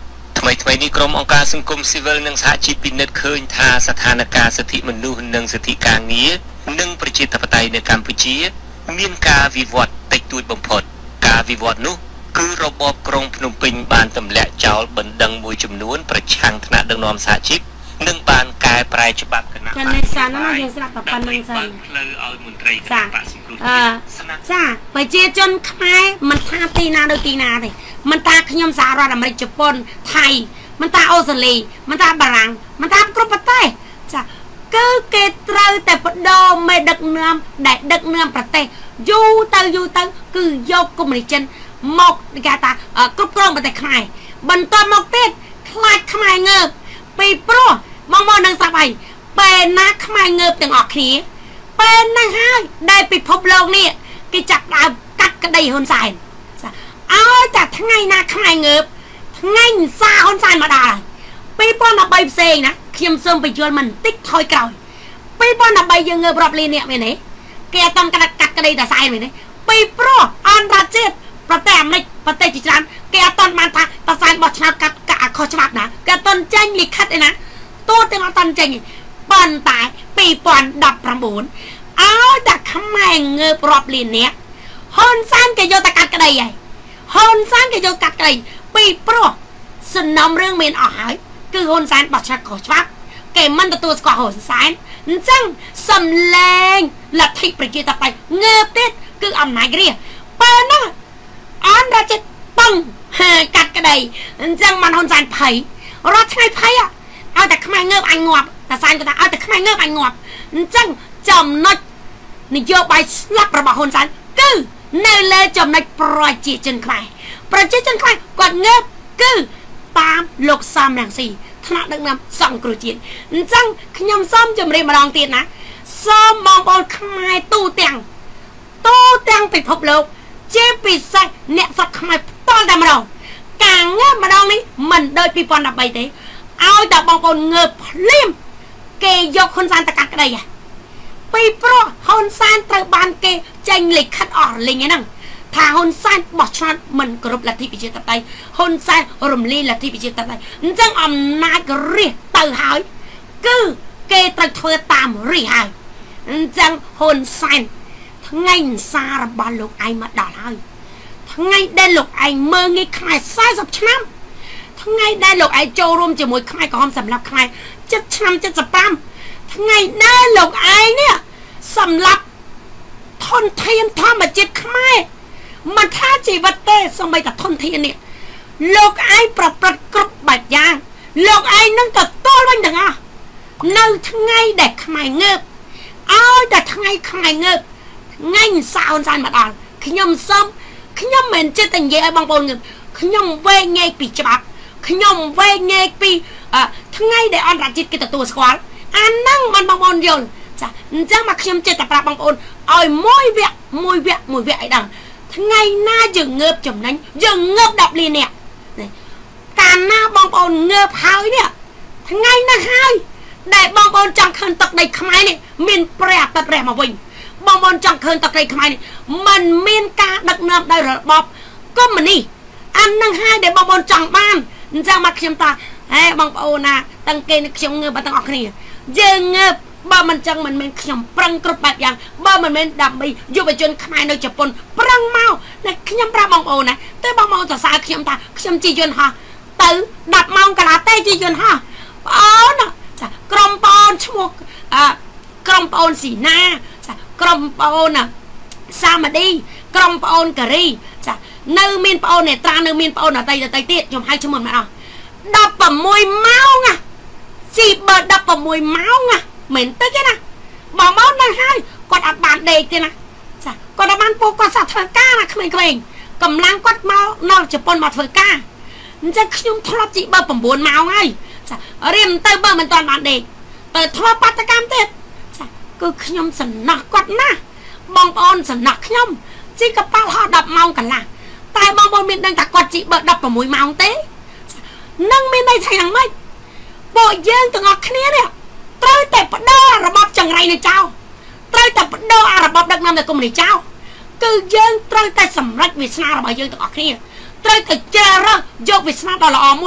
[SPEAKER 5] ថ្មីថ្មីនេះក្រុមអង្គការសង្គមស៊ីវិលនិងសហជីពពិនិត្យឃើញថាស្ថានភាពសិទ្ធិមនុស្សនិងសិទ្ធិការងារនិងប្រជាធិបតេយ្យនៅកម្ពុជាមានការវិវត្តតិចតួចបំផុតការវិវត្តនោះគឺរបបក្រុងភ្នំពេញបានទម្លាក់ចោលបណ្ដឹងមួយចំនួនប្រឆាំងថ្នាក់ដឹកនាំសហជីពនិងបានកែប្រែច្បាប់គណៈ
[SPEAKER 1] កម្មការសាននោះយើងស្រាប់តែប៉ុណ្្នឹងសិន
[SPEAKER 5] ផ្លូវឲ្យមន្ត្រីគណៈបក្សសង្គ្រោះជាតិ
[SPEAKER 1] ចាប្រជាជនខ្មែរមិនថាទីណាដូចទីណាទេមិនថាខ្ញុំសហរដ្ឋអាមេរិកជប៉ុនថៃមិនថាអូស្ត្រាលីមិនថាបារាំងមិនថាគ្រប់ប្រទេសចាគឺគេត្រូវតែបដូរមេដឹកនាំដែលដឹកនាំប្រទេសយូរទៅយូរទៅគឺយកកុម្មុយនីសចិនមកគេថាគ្រប់គ្រងប្រទេសខ្មែរបន្តមកទៀតខ្លាចខ្មែរងើបពីព្រោះបងមកនឹងស្រាប់ហើយពេលណាខ្មែរងើបទាំងអស់គ្នាពេលហ្នឹងហើយដែលពិភពលោកនេះគេចាប់ដើមកាត់ក្តីហ៊ុនសែនឲ្យតែថ្ងៃណាខ្មែរងើបថ្ងៃសាហ៊ុនសែនមកដល់ហើយពីរពាន់ដប់បីផ្សេងណាខ្ញុំសូមបញ្យល់មិនតិចថយក្រោយពីរពាន់ដប់បីយើងងើបរាប់លានអ្នកមែនទេគេអត់កាត់កាត់ក្តីតែសែនមែនទេពីព្រោះអន្តរជាតិប្រទេសអាមេរិកប្រទេសជាច្រើនគេអត់បានថាតសែនបោះឆ្នោតកាត់កាត់ខុសច្បាប់ណាគេអត់ចាញ់លិខិតឯណាទូទាំងអត់ចាញ់ប៉ុន្តែពីរពាន់ដប់ប្រាំបួនឲ្យតែខ្មែរងើបរាប់លានអ្នកហ៊ុនសែនគេយកតែកាត់ក្តីហើយហ៊ុនសែនគេយកកាត់ក្តីពីព្រោះសំណុំរឿងមានអស់ហើយគឺហ៊ុនសែនបោះឆ្នោតខុសច្បាប់គេមិនទទួលស្គាល់ហ៊ុនសែនអញ្ចឹងសំឡេងលទ្ធិប្រជាធិបតេយ្យងើបទៀតគឺអំណាចរាជពេលហ្នឹងអន្តរជាតិបឹងកាត់ក្តីអញ្ចឹងមិនហ៊ុនសែនភ័យរត់ថ្ងៃភ័យឲ្យតែខ្មែរងើបអញងាប់តែសែនគាត់ថាឲ្យតែខ្មែរងើបអញងាប់អញ្ចឹងចំណុចនយោបាយស្លាប់របស់ហ៊ុនសែនគឺនៅលើចំណុចប្រជាជនខ្មែរប្រជាជនខ្មែរគាត់ងើបគឺតាមលោកសំរងស៊ីថ្នាក់ដឹកនាំសង្គ្រោះជាតិអញ្ចឹងខ្ញុំសូមជម្រាបម្ដងទៀតណាសូមបងប្អូនខ្មែរទូទាំងទូទាំងពិភពលោកជាពិសេសអ្នកស្រុកខ្មែរផ្ទាល់តែម្ដងការងើបម្ដងនេះមិនដូចពីរពាន់ដប់បីទេឲ្យតែបងប្អូនងើបភ្លាមគេយកហ៊ុនសែនទៅកាត់ក្តីហ៎ពីព្រោះហ៊ុនសែនត្រូវបានគេចេញលិខិតអស់លេងហ្នឹងថាហ៊ុនសែនបោះឆ្នោតមិនគ្រប់លទ្ធិប្រជាធិបតេយ្យហ៊ុនសែនរំលាយលទ្ធិប្រជាធិបតេយ្យអញ្ចឹងអំណាចរាជទៅហើយគឺគេត្រូវធ្វើតាមរាជហើយអញ្ចឹងហ៊ុនសែនថ្ងៃសាររបស់លោកឯងមកដល់ហើយថ្ងៃដែលលោកឯងមើងងាយខ្មែរសែសិបឆ្នាំថ្ងៃដែលលោកឯងចូលរួមជាមួយខ្មែរក្រហមសម្រាប់ខ្មែរជិតឆ្នាំเจ็ดสิบห้าថ្ងៃដែលលោកឯងនេះសម្រាប់ធនធានធម្មជាតិខ្មែរមិនថាជីវិតទេសូម្បីតែធនធាននេះលោកឯងប្រព្រឹត្តគ្រប់បែបយ៉ាងលោកឯងនឹងទទួលវិញទាំងអស់នៅថ្ងៃដែលខ្មែរងើបឲ្យតែថ្ងៃខ្មែរងើបថ្ងៃសៅរ៍ហ៊ុនសែនមកដល់ខ្ញុំសូមខ្ញុំមិនចិត្តតែនិយាយឲ្យបងប្អូនខ្ញុំវែងងាយពីច្បាប់ខ្ញុំវែងងាយពីថ្ងៃដែលអន្តរជាតិគេទទួលស្គាល់អាហ្នឹងមិនបងប្អូនយល់ចាអញ្ចឹងមកខ្ញុំចិត្តតែប្រាប់បងប្អូនឲ្យមួយវគ្គមួយវគ្គមួយវគ្គអីដល់ថ្ងៃណាយើងងើបចំណេញយើងងើបដប់លានអ្នកកាលណាបងប្អូនងើបហើយនេះថ្ងៃណាហើយដែលបងប្អូនចង់ឃើញទឹកដីខ្មែរនេះមានព្រះអាទិត្យរះមកវិញបងប្អូនចង់ឃើញទឹកដីខ្មែរនេះมันមានការដឹកនាំដោយរបបកុម្មុយនីសអានឹងហើយដែលបងប្អូនចង់បានអញ្ចឹងមកខ្ញុំថាហេបងប្អូនណាតាំងគេនឹងខ្ញុំងើបទាំងអស់គ្នាយើងងើបបើមិនចឹងមិនមែនខ្ញុំប្រឹងគ្រប់បែបយ៉ាងបើមិនមែនដើម្បីយុវជនខ្មែរនៅជប៉ុនប្រឹងមកតែខ្ញុំប្រាប់បងប្អូនណាតែបងប្អូនសរសើរខ្ញុំថាខ្ញុំជាយន្តហោះទៅដប់ម៉ោងកន្លះទេជាយន្តហោះបងអូនចាក្រុមបងអូនឈ្មោះអឺក្រុមបងអូនស៊ីណាចាក្រុមបងអូនសាម៉ាឌីក្រុមបងអូនការីចានៅមានបងអូននេត្រានៅមានបងអូនដតីដតីទៀតខ្ញុំហៅឈ្មោះមិនអស់ដប់ប្រាំមួយម៉ោងណាស៊ីបើដប់ប្រាំមួយម៉ោងណាមិនតិចទេណាបងប្អូននឹងហើយគាត់អត់បានដេកទេណាចាគាត់អត់បានពូគាត់សាធ្វើការណាក្មេងៗកម្លាំងគាត់មកនៅជប៉ុនមកធ្វើការអញ្ចឹងខ្ញុំធ្លាប់ជីបើ9ម៉ោងហើយចារៀនទៅបើមិនទាន់បានដេកទៅធ្វើបាតកម្មទៀតចាគឺខ្ញុំសំណោះគាត់ណាបងប្អូនសំណោះខ្ញុំជីកប៉ាល់ហោះដប់ម៉ោងកន្លះតែបងប្អូនមានដឹងថាគាត់ជីបើដប់ប្រាំមួយម៉ោងទេនឹងមានន័យថាយ៉ាងម៉េចពួកយើងទាំងអស់គ្នានេះត្រូវតែបដូររបបចង្រៃនៅចោលត្រូវតែបដូរអារបបដឹកនាំនៅកុម្មុយនីសចោលគឺយើងត្រូវតែសម្រេចវាសនារបស់យើងទាំងអស់គ្នាត្រូវតែជ្រើសរើសយកវាសនាដ៏ល្អមួយ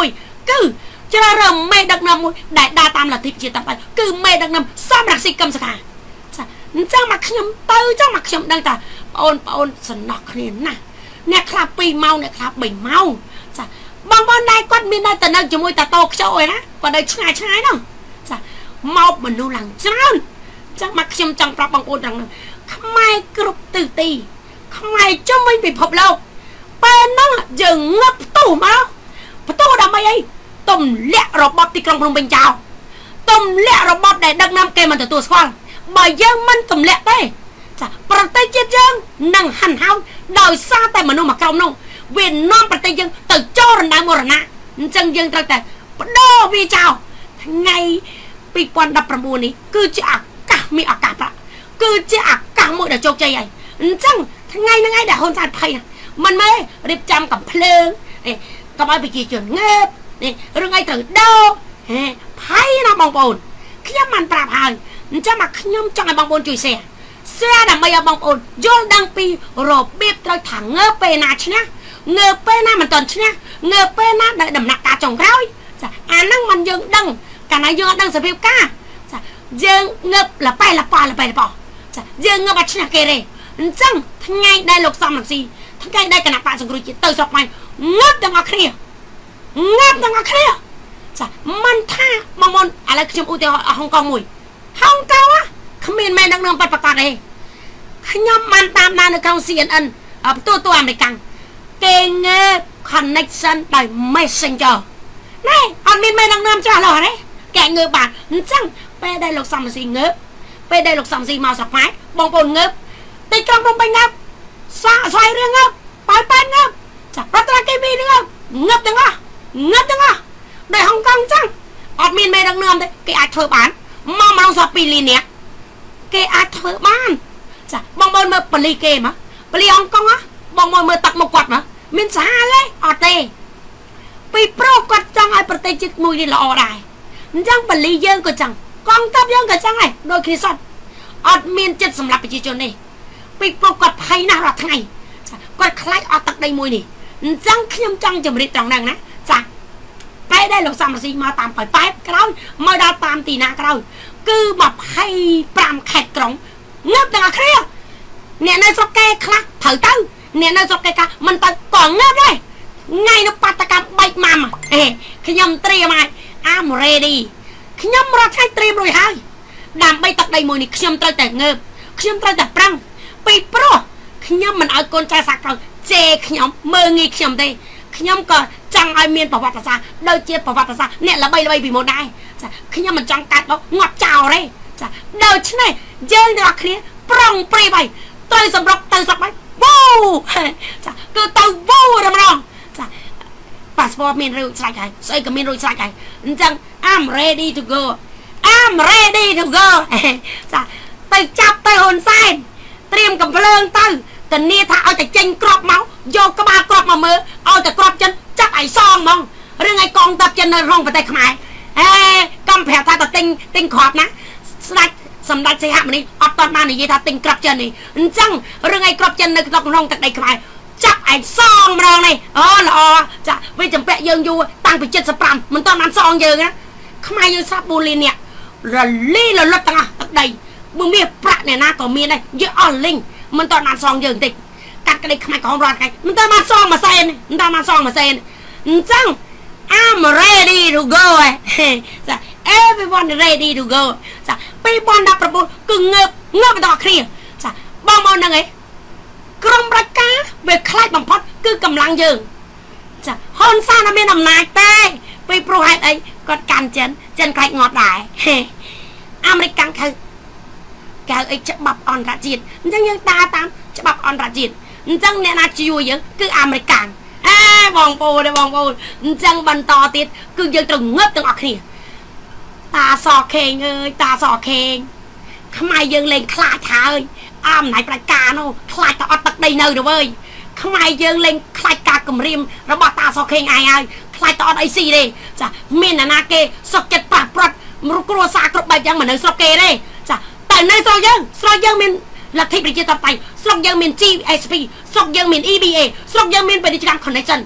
[SPEAKER 1] គឺជ្រើសរើសមេដឹកនាំមួយដែលដើរតាមលទ្ធិប្រជាធិបតេយ្យគឺមេដឹកនាំសមរស្មីកឹមសុខាចាអញ្ចឹងមកខ្ញុំទៅចឹងមកខ្ញុំដឹងថាបងប្អូនសំណោះគ្នាណាស់អ្នកខ្លះពីរម៉ោងអ្នកខ្លះបីម៉ោងចាបងប្អូនដែរគាត់មានតែនៅជាមួយតាតោខ្ចោឯណាគាត់នៅឆ្ងាយឆ្ងាយហ្នឹងចាមកមនុស្សឡើងច្រើនចឹងមកខ្ញុំចង់ប្រាប់បងប្អូនទាំងនោះខ្មែរគ្រប់ទិសទីខ្មែរជុំវិញពិភពលោកពេលហ្នឹងយើងងឹបផ្ទុះមកផ្ទុះដើម្បីអីទម្លាក់របបទីក្រុងភ្នំពេញចោលទម្លាក់របបដែលដឹកនាំគេមិនទទួលស្គាល់បើយើងមិនទម្លាក់ទេចាប្រទេសជាតិយើងនឹងហិនហោចដោយសារតែមនុស្សមួយក្រុមនោះវានាំប្រទេសយើងទៅចូលរណ្ដៅមរណៈអញ្ចឹងយើងត្រូវតែបដូរវាចោលថ្ងៃពីរពាន់ដប់ប្រាំបួននេះគឺជាឱកាសមានឱកាសប្រាក់គឺជាឱកាសមួយដែលជោគជ័យហើយអញ្ចឹងថ្ងៃហ្នឹងឯងដែលហ៊ុនសែនភ័យមិនមែនរៀបចំកំភ្លើងកុំឲ្យប្រជាជនងើបនេះរឿងអីត្រូវដោហេភ័យណាបងប្អូនខ្ញុំមិនប្រាប់ហើយអញ្ចឹងមកខ្ញុំចង់ឲ្យបងប្អូនជួយ share share ដើម្បីឲ្យបងប្អូនយល់ដឹងពីរបៀបត្រូវថាងើបពេលណាឈ្នះងើបពេលណាមិនទាន់ឈ្នះងើបពេលណាដែលដំណាក់កាលចុងក្រោយចាអាហ្នឹងមិនយើងដឹងកាលណាយើងអត់ដឹងសភាពការចាយើងងើបលប៉ែលប៉លប៉ែលប៉ចាយើងងើបអត់ឈ្នះគេទេអញ្ចឹងថ្ងៃដែលលោកសំរងស៊ីថ្ងៃដែលគណៈបកសង្គ្រោះជាតិទៅស្រុកខ្មែរងើបទាំងអស់គ្នាងើបទាំងអស់គ្នាចាមិនថាបងប្អូនឥឡូវខ្ញុំឧទាហរណ៍ហុងកុងមួយហុងកុងគ្មានមែនដឹកនាំបាត់ប្រកាសទេខ្ញុំបានតាមដាននៅក្នុង C N N ផ្ទូទូអាមេរិកគេងើប connection ដោយ Messenger ណែអត់មានមែនដឹកនាំចាស់ឡើយទេគេងើបបានអញ្ចឹងពេលដែលលោកសំរងស៊ីងើបពេលដែលលោកសំរងស៊ីមកស្រុកខ្មែរបងប្អូនងើបទីក្រុងភ្នំពេញងើបសាស្វ័យរឿងងើបប៉ោយប៉ែនងើបចារដ្ឋាភិបាលងើបងើបទាំងអស់ងើបទាំងអស់ដោយហុងកុងអញ្ចឹងអត់មានមេដឹកនាំទេគេអាចធ្វើបានមកម្ដងសោះពីរលាននាក់គេអាចធ្វើបានចាបងប្អូនមើលប៉ូលីសគេមកប៉ូលីសហុងកុងបងប្អូនមើលទឹកមុខគាត់មកមានសាហាវទេអត់ទេពីព្រោះគាត់ចង់ឲ្យប្រទេសជាតិមួយនេះល្អដែរអញ្ចឹងប៉ូលីសយើងក៏ចឹងកងទ័ពយើងក៏ចឹងដែរដូចគ្នាសតអត់មានចិត្តសម្រាប់ប្រជាជនទេពីព្រោះគាត់ភ័យណាស់រាល់ថ្ងៃចាគាត់ខ្លាចអត់ទឹកដីមួយនេះអញ្ចឹងខ្ញុំចង់ជម្រាបត្រង់ហ្នឹងណាចាពេលដែលលោកសំរងស៊ីមកតាមប៉ោយប៉ែតក្រោយមកដល់តាមទីណាក្រោយគឺម្ភៃប្រាំខេត្តក្រុងងើបទាំងអស់គ្នាអ្នកនៅស្រុកគេខ្លះត្រូវទៅអ្នកនៅស្រុកគេខ្លះមិនទៅក៏ងើបដែរថ្ងៃនោះបាតកម្មបែកម៉ាំអេខ្ញុំត្រៀមហើយ I'm ready ខ្ញុំរត់ថ្ងៃត្រៀមរួចហើយដើម្បីទឹកដីមួយនេះខ្ញុំត្រូវតែងើបខ្ញុំត្រូវតែប្រឹងពីព្រោះខ្ញុំមិនឲ្យកូនចៅសាក្រោយជេរខ្ញុំមើងងាយខ្ញុំទេខ្ញុំក៏ចង់ឲ្យមានប្រវត្តិសាស្ត្រដូចជាប្រវត្តិសាស្ត្រអ្នកល្បីល្បីពីមុនដែរចាខ្ញុំមិនចង់កាត់បោកងាត់ចោលទេចាដូច្នេះយើងទាំងអស់គ្នាប្រុងព្រៀបហើយទៅសម្រុកទៅស្រុកហើយវ៉ូចាគឺទៅវ៉ូតែម្ដងចាប៉ាសពតមានរួចស្រេចហើយស្អីក៏មានរួចស្រេចហើយអញ្ចឹង I'm ready to go I'm ready to go ចាទៅចាប់ទៅហ៊ុនសែនត្រៀមកំភ្លើងទៅធានាថាឲ្យតែចេញក្របមកយកក្បាលក្របមកមើលឲ្យតែក្របចិនចាប់ឲ្យសងហ្មងរឿងឲ្យកងទ័ពចិននៅក្នុងប្រទេសខ្មែរអេកំប្រាប់ថាទៅទិញទិញក្របណាស្ដេចសម្ដេចសីហមុនីអត់តបាននិយាយថាទិញក្របចិននេះអញ្ចឹងរឿងឲ្យក្របចិននៅក្នុងក្នុងទឹកដីខ្មែរចាប់ឯងសងម្ដងនេះអូល្អចាវាចម្ពាក់យើងយូរតាំងពីเจ็ดสิบห้าមិនតបានសងយើងណាខ្មែរយើងស្រាប់បូលីននេះរលីរលត់ទាំងអស់ទឹកដីបើមានប្រាក់អ្នកណាក៏មានដែរយើងអស់លីងមិនតបានសងយើងតិចកាត់ក្តីខ្មែរក្រហមរាល់ថ្ងៃមិនតបានសងមួយសែនមិនតបានសងមួយសែនអញ្ចឹង I'm ready to go ចា everyone ready to go ចាពីរពាន់ដប់ប្រាំបួនគឺងើបងើបបន្តគ្នាចាបងប្អូនហ្នឹងឯងក្រុមប្រជាការវាខ្លាចបំផុតគឺកម្លាំងយើងចាហ៊ុនសែនអត់មានអំណាចទេពីព្រោះហេតុអីគាត់កាន់ចិនចិនខ្លាចងាត់ដែរអាមេរិកកាំងខៅកៅអីច្បាប់អន្តរជាតិអញ្ចឹងយើងដើរតាមច្បាប់អន្តរជាតិអញ្ចឹងអ្នកណាជួយយើងគឺអាមេរិកកាំងអេបងប្អូនបងប្អូនអញ្ចឹងបន្តទៀតគឺយើងត្រូវងើបទាំងអស់គ្នាតាសខេងអើយតាសខេងខ្មែរយើងលេងខ្លាចហើយអំណាចប្រជាការនោះខ្លាចតែអត់ទឹកដីនៅទៅវើយខ្មែរយើងលេងខ្លាចការគម្រាមរបស់តាសខេងឯងហើយខ្លាចតែអត់អីស៊ីទេចាមានអ្នកណាគេសុកចិត្តប៉ះប្រត់គ្រួសារគ្រប់បែបយ៉ាងមិននៅស្រុកគេទេចាតែនៅស្រុកយើងស្រុកយើងមានលទ្ធិប្រជាធិបតេយ្យស្រុកយើងមាន G S P ស្រុកយើងមាន E B A ស្រុកយើងមានពាណិជ្ជកម្ម connection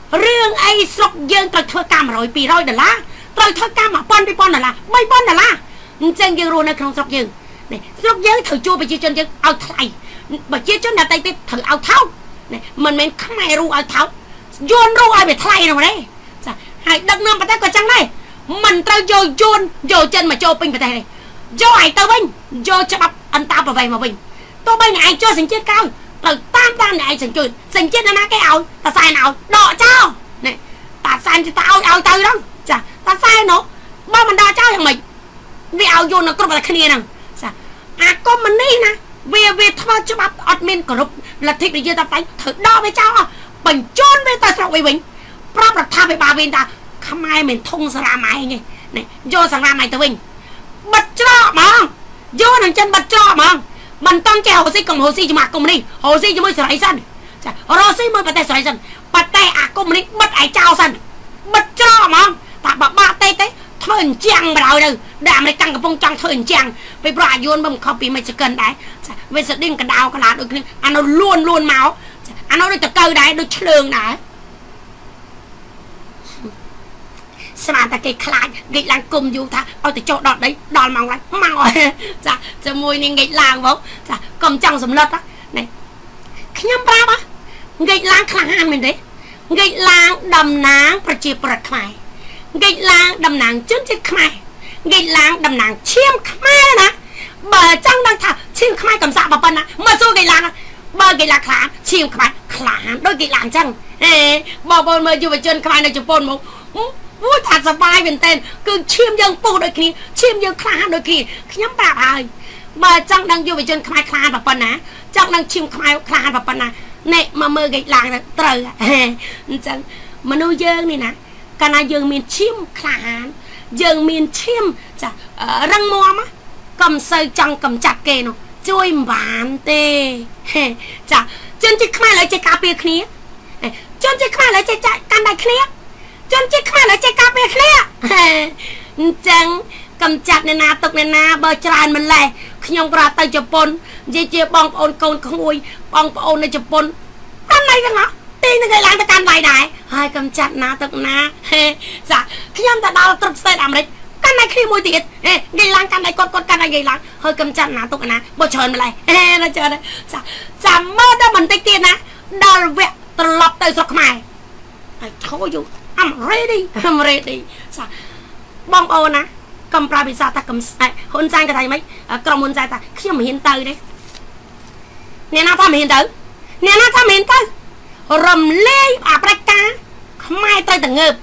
[SPEAKER 1] រឿងអីស្រុកយើងត្រូវធ្វើការmột trăm ពីររយដុល្លារត្រូវធ្វើការmột nghìn ពីរពាន់ដុល្លារបីពាន់ដុល្លារអញ្ចឹងយើងរស់នៅក្នុងស្រុកយើងនេះស្រុកយើងត្រូវជួប្រជាជនយើងឲ្យថ្លៃប្រជាជនដទៃទៀតត្រូវឲ្យថោកនេះមិនមែនខ្មែររੂឲ្យថោកយួនរੂឲ្យវាថ្លៃនោះទេចាហើយដឹកនាំប្រទេសក៏ចឹងដែរមិនត្រូវយកយួនយកចិនមកចូលពេញប្រទេសទេយកឲ្យទៅវិញយកច្បាប់អន្តរប្រវេសន៍មកវិញទោះបីអ្នកឯងចូលសញ្ជាតិក្រោយត្រូវតាមតាមអ្នកឯងសញ្ជាតិសញ្ជាតិណាគេឲ្យតាសែនឲ្យដកចោលនេះតាសែនទៅឲ្យឲ្យទៅហ្នឹងចាតាសែននោះបើមិនដកចោលយ៉ាងម៉េចវាឲ្យយួននៅគ្រប់តែគ្នាហ្នឹងចាអាកុំនេះណាវាវាធ្វើច្បាប់អត់មានគ្រប់លទ្ធិប្រជាធិបតេយ្យត្រូវដកវាចោលបញ្ជូនវាទៅស្រុកវិញប្រាប់រដ្ឋាភិបាលវិញថាខ្មែរមិនធុងសារាមឯងនេះយកសង្រាមឯងទៅវិញបិទច្រកហ្មងយកនឹងចិនបិទច្រកហ្មងមិនតង់ចេះរស់ស៊ីកុំរស់ស៊ីជាមួយអាកុំនេះរស់ស៊ីជាមួយសេរីសិនចារស់ស៊ីមួយប្រទេសសេរីសិនប្រទេសអាកុំនេះបិទឯចោលសិនបិទច្រកហ្មងតែបើបាក់ទេទេធ្វើអញ្ចឹងបណ្ដោយទៅដែលអាមេរិកកំពុងចង់ធ្វើអញ្ចឹងពីព្រោះអាយួនមិនខុសពីមេចិកិនដែរចាវាស្ដេងកដោកឡាដូចគ្នាអានោះលួនលួនមកអានោះដូចតកៅដែរដូចឆ្លើងដែរស្មានតែគេខ្លាចគេឡើងគុំយូរថាឲ្យទៅចុះដល់ដីដល់ម៉ោងឡើងម៉ោងចាជាមួយនឹងគេឡើងមកចាកុំចង់សម្លឹកនេះខ្ញុំប្រាប់គេឡើងខ្លាំងហានមែនទេគេឡើងតំណាងប្រជាប្រដ្ឋខ្មែរគេឡើងតំណាងជនជាតិខ្មែរគេឡើងតំណាងឈាមខ្មែរណាបើចង់ដឹងថាឈាមខ្មែរកំសាក់ប៉ុណ្ណាមកសួរគេឡើងបើគេឡើងខ្លាំងឈាមខ្មែរខ្លាំងដូចគេឡើងអញ្ចឹងហេបងប្អូនមើលយុវជនខ្មែរនៅជប៉ុនមកអូថាសប្បាយមែនតើគឺឈាមយើងពុះដូចគ្នាឈាមយើងខ្លាំងដូចគ្នាខ្ញុំប្រាប់ហើយបើចង់ដឹងយុវជនខ្មែរខ្លាំងប៉ុណ្ណាចង់ដឹងឈាមខ្មែរខ្លាំងប៉ុណ្ណានេះមកមើលគេឡើងទៅត្រូវអញ្ចឹងមនុស្សយើងនេះណាកាលណាយើងមានឈាមខ្លាំងយើងមានឈាមចារឹងមាំកុំសូវចង់កំចាត់គេនោះជួយមិនបានទេចាជនជាតិខ្មែរលើចេះការពារគ្នាជនជាតិខ្មែរលើចេះកាន់ដៃគ្នាជនជាតិខ្មែរលើចេះការពារគ្នាអញ្ចឹងកំចាត់អ្នកណាទុកអ្នកណាបើច្រើនម្លេះខ្ញុំក៏ទៅជប៉ុននិយាយជាបងប្អូនកូនក្មួយបងប្អូននៅជប៉ុនកាន់ដៃទាំងអស់ទីនឹងគេឡើងទៅកាន់ដៃដែរហើយកំចាត់ណាទុកណាចាខ្ញុំទៅដល់ទ្រឹបស្ទេតអាមេរិកកាន់ដៃគ្នាមួយទៀតគេឡើងកាន់ដៃគាត់គាត់កាន់ដៃគេឡើងហើយកំចាត់ណាទុកណាបើច្រើនម្លេះណាច្រើនចាចាំមើលដល់បន្តិចទៀតណាដល់វគ្គត្រឡប់ទៅស្រុកខ្មែរហើយឈោយូI'm ready I'm ready ចាបងប្អូនណាកំប្រាប់វិសាថាកំហ៊ុនសែនក៏ថាម៉េចក្រុមហ៊ុនសែនថាខ្ញុំមិនហ៊ានទៅទេអ្នកណាថាមិនហ៊ានទៅអ្នកណាថាមិនហ៊ានទៅរំលែងអប្រកាខ្មែរត្រូវតែងើប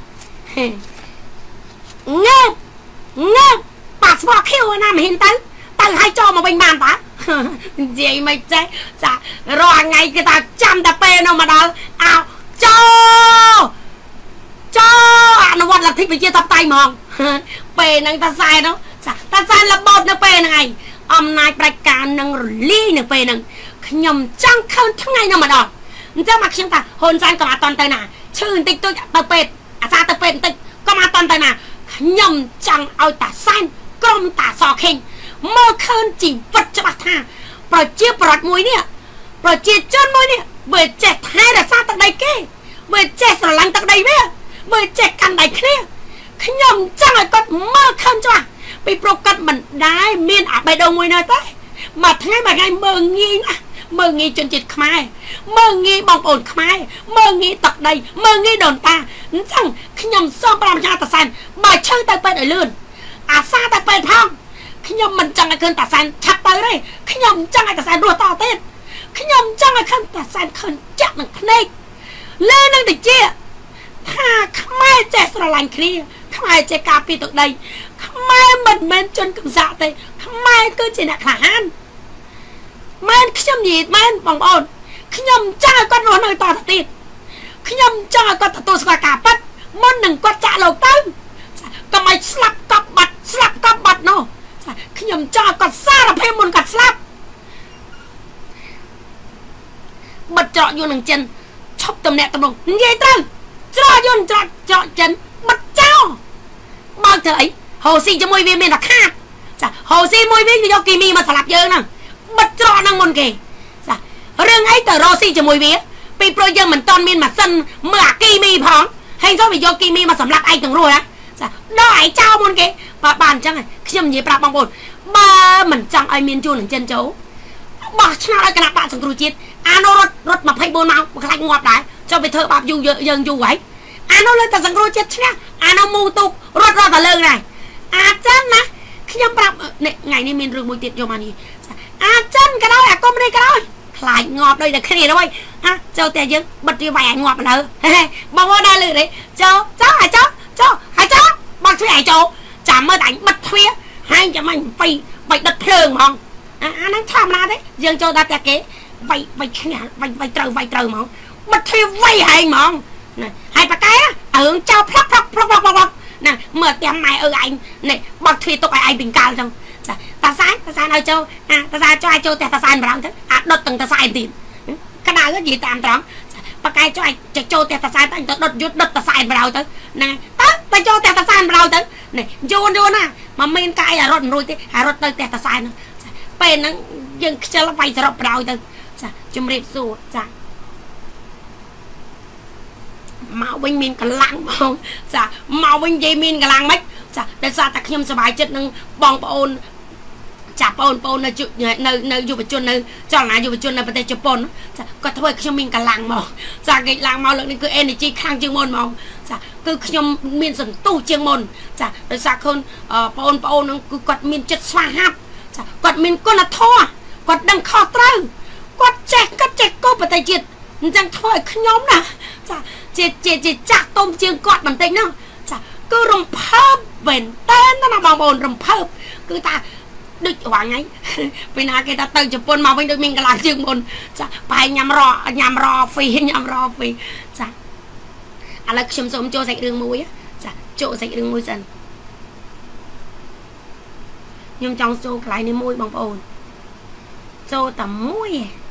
[SPEAKER 1] ងើបងើបប៉ាសពតខៀវណាមិនហ៊ានទៅទៅឲ្យចូលមកវិញបានតានិយាយមិនចេះចារាល់ថ្ងៃគេថាចាំតែពេលនោះមកដល់អោចូលចូលអនុវត្តលទ្ធិប្រជាធិបតេយ្យហ្មងពេលហ្នឹងតាសែននោះចាតាសែនលបោតនៅពេលហ្នឹងឯងអំណាចប្រតិការនឹងរលាយនៅពេលហ្នឹងខ្ញុំចង់ឃើញថ្ងៃនោះម្ដងអញ្ចឹងមកខ្ញុំថាហ៊ុនសែនក៏អត់តន់ទៅណាឈឺបន្តិចតួចទៅពេទ្យអាសាទៅពេទ្យបន្តិចក៏អត់តន់ទៅណាខ្ញុំចង់ឲ្យតាសែនក្រុមតាសខេងមើលឃើញជីវិតច្បាស់ថាប្រជាប្រដ្ឋមួយនេះប្រជាជនមួយនេះវាចេះថែរក្សាទឹកដីគេវាចេះស្រឡាញ់ទឹកដីវាវាចេះកាន់ដៃគ្នាខ្ញុំចង់ឲ្យគាត់មើលឃើញច្បាស់ពីព្រោះគាត់មិនដែលមានអាបេះដូងមួយនៅទេមួយថ្ងៃមួយថ្ងៃមើលងាយណាមើលងាយជនជាតិខ្មែរមើលងាយបងប្អូនខ្មែរមើលងាយទឹកដីមើលងាយដូនតាអញ្ចឹងខ្ញុំសូមប្រាំយ៉ាងតាសែនបើឈឺទៅពេទ្យឲ្យលឿនអាសាទៅពេទ្យផងខ្ញុំមិនចង់ឲ្យឃើញតាសែនឆាប់ទៅទេខ្ញុំចង់ឲ្យតាសែនរស់តទៀតខ្ញុំចង់ឲ្យឃើញតាសែនឃើញចាក់នឹងភ្នែកលើនឹងតិចថាខ្មែរចេះស្រឡាញ់គ្នាខ្មែរចេះការពារទឹកដីខ្មែរមិនមែនជនកំសាកទេខ្មែរគឺជាអ្នកក្លាហានមែនខ្ញុំនិយាយមែនបងប្អូនខ្ញុំចង់ឲ្យគាត់រស់នៅតទៅទៀតខ្ញុំចង់ឲ្យគាត់ទទួលស្គាល់ការពិតមុននឹងគាត់ចាក់លោកទៅកុំឲ្យស្លាប់កប់បាត់ស្លាប់កប់បាត់នោះខ្ញុំចង់ឲ្យគាត់សារភាពមុនគាត់ស្លាប់បិទច្រកយួននឹងចិនឈប់តំណែងតំណងនិយាយត្រូវច្រកយួនច្រកច្រកចិនបិទចោលបើកធ្វើអីហូស៊ីជាមួយវាមានតែខាតចាហូស៊ីមួយវិញវាយកគីមីមកស្លាប់យើងហ្នឹងបិទច្រកហ្នឹងមុនគេចារឿងអីទៅរ៉ូស៊ីជាមួយវាពីព្រោះយើងមិនតន់មានម៉ាស៊ីនមើលអាគីមីផងហើយចូលវាយកគីមីមកសម្រាប់ឯងទាំងរស់ណាចាដល់ឯងចោលមុនគេបាទបានអញ្ចឹងខ្ញុំនិយាយប្រាប់បងប្អូនបើមិនចង់ឲ្យមានជួលនឹងចិនចូលបោះឆ្នោតឲ្យគណៈបកសង្គ្រោះជាតិអានោះរត់រត់ยี่สิบสี่ម៉ោងខ្លាចងាប់ដែរចូលទៅធ្វើបាបយូរយើងយូរហើយអានោះលើតែសង្គ្រោះជាតិឈ្នះអានោះមូទុករត់រត់តែលើដែរអាចិនណាខ្ញុំប្រាប់ថ្ងៃនេះមានរឿងមួយទៀតយកមកនេះអាចិនក៏ដោយអាកុំនេះក៏ដោយខ្លាចងាប់ដូចតែគ្នាទៅហ៎ចូលតែយើងបិទវាវាយឲ្យងាប់ទៅបងប្អូនដែរលឺទេចូលចូលឲ្យចូលចូលឲ្យចូលបោះទ្វារឲ្យចូលចាំមើលតែអញបិទទ្វារហើយចាំអញបៃបៃដិតភ្លើងហ្មងអាហ្នឹងធម្មតាទេយើងចូលដល់តែគេវាយវាយឈ្នះវាយវាយត្រូវវាយត្រូវហ្មងបិទទ្វារវាយហែងហ្មងណាហើយប៉ាកែរឿងចោលផ្លុកផ្លុកផ្លុកផ្លុកផ្លុកណាមើលទាំងម៉ែអើឯងនេះបោះទ្វារទុកឲ្យឯងពីកាលអញ្ចឹងចាតាសាយតាសាយឲ្យចូលអាតាសាយចូលឲ្យចូលតែតាសាយម្ដងទៅអាដុតទាំងតាសាយទៀតក្តៅនិយាយតាមត្រង់ប៉ាកែចូលឲ្យចូលតែតាសាយទៅទៅដុតយុទ្ធដុតតាសាយម្ដងទៅណាទៅទៅចូលតែតាសាយម្ដងទៅនេះយូនយូនណាមកមានកាយរត់រួចទេហើយរត់ទៅតែតាសាយហ្នឹងពេលហ្នឹងយើងខ្ជិលវាយសរុបម្ដងទៅចាជំរាបសួរចាមកវិញមានកម្លាំងបងចាមកវិញនិយាយមានកម្លាំងមិនចាដោយសារតែខ្ញុំសប្បាយចិត្តនឹងបងប្អូនចាបងប្អូននៅនៅនៅយុវជននៅចលនាយុវជននៅប្រទេសជប៉ុនចាគាត់ធ្វើឲ្យខ្ញុំមានកម្លាំងមកចាគេឡើងមកលើកនេះគឺ energy ខ្លាំងជាងមុនហ្មងចាគឺខ្ញុំមានសន្ទុះជាងមុនចាដោយសារខ្លួនបងប្អូននឹងគឺគាត់មានចិត្តស្វាហាប់ចាគាត់មានគុណធម៌គាត់ដឹងខុសត្រូវគាត់ចេះគាត់ចេះគោប្រទេសជាតិអញ្ចឹងធ្វើឲ្យខ្ញុំណាចាជាជាចាស់ទុំជាងគាត់បន្តិចហ្នឹងចាគឺរំភើបមែនតើណាបងប្អូនរំភើបគឺថាដូចរងថ្ងៃពេលណាគេថាទៅជប៉ុនមកវិញដូចមានកន្លងជាងមុនចាបែរញ៉ាំរញ៉ាំរហ្វ៊ីញ៉ាំរហ្វ៊ីចាឥឡូវខ្ញុំសូមចូលសាច់រឿងមួយចាចូលសាច់រឿងមួយសិនខ្ញុំចង់ចូលកន្លែងនេះមួយបងប្អូនចូលតែមួយ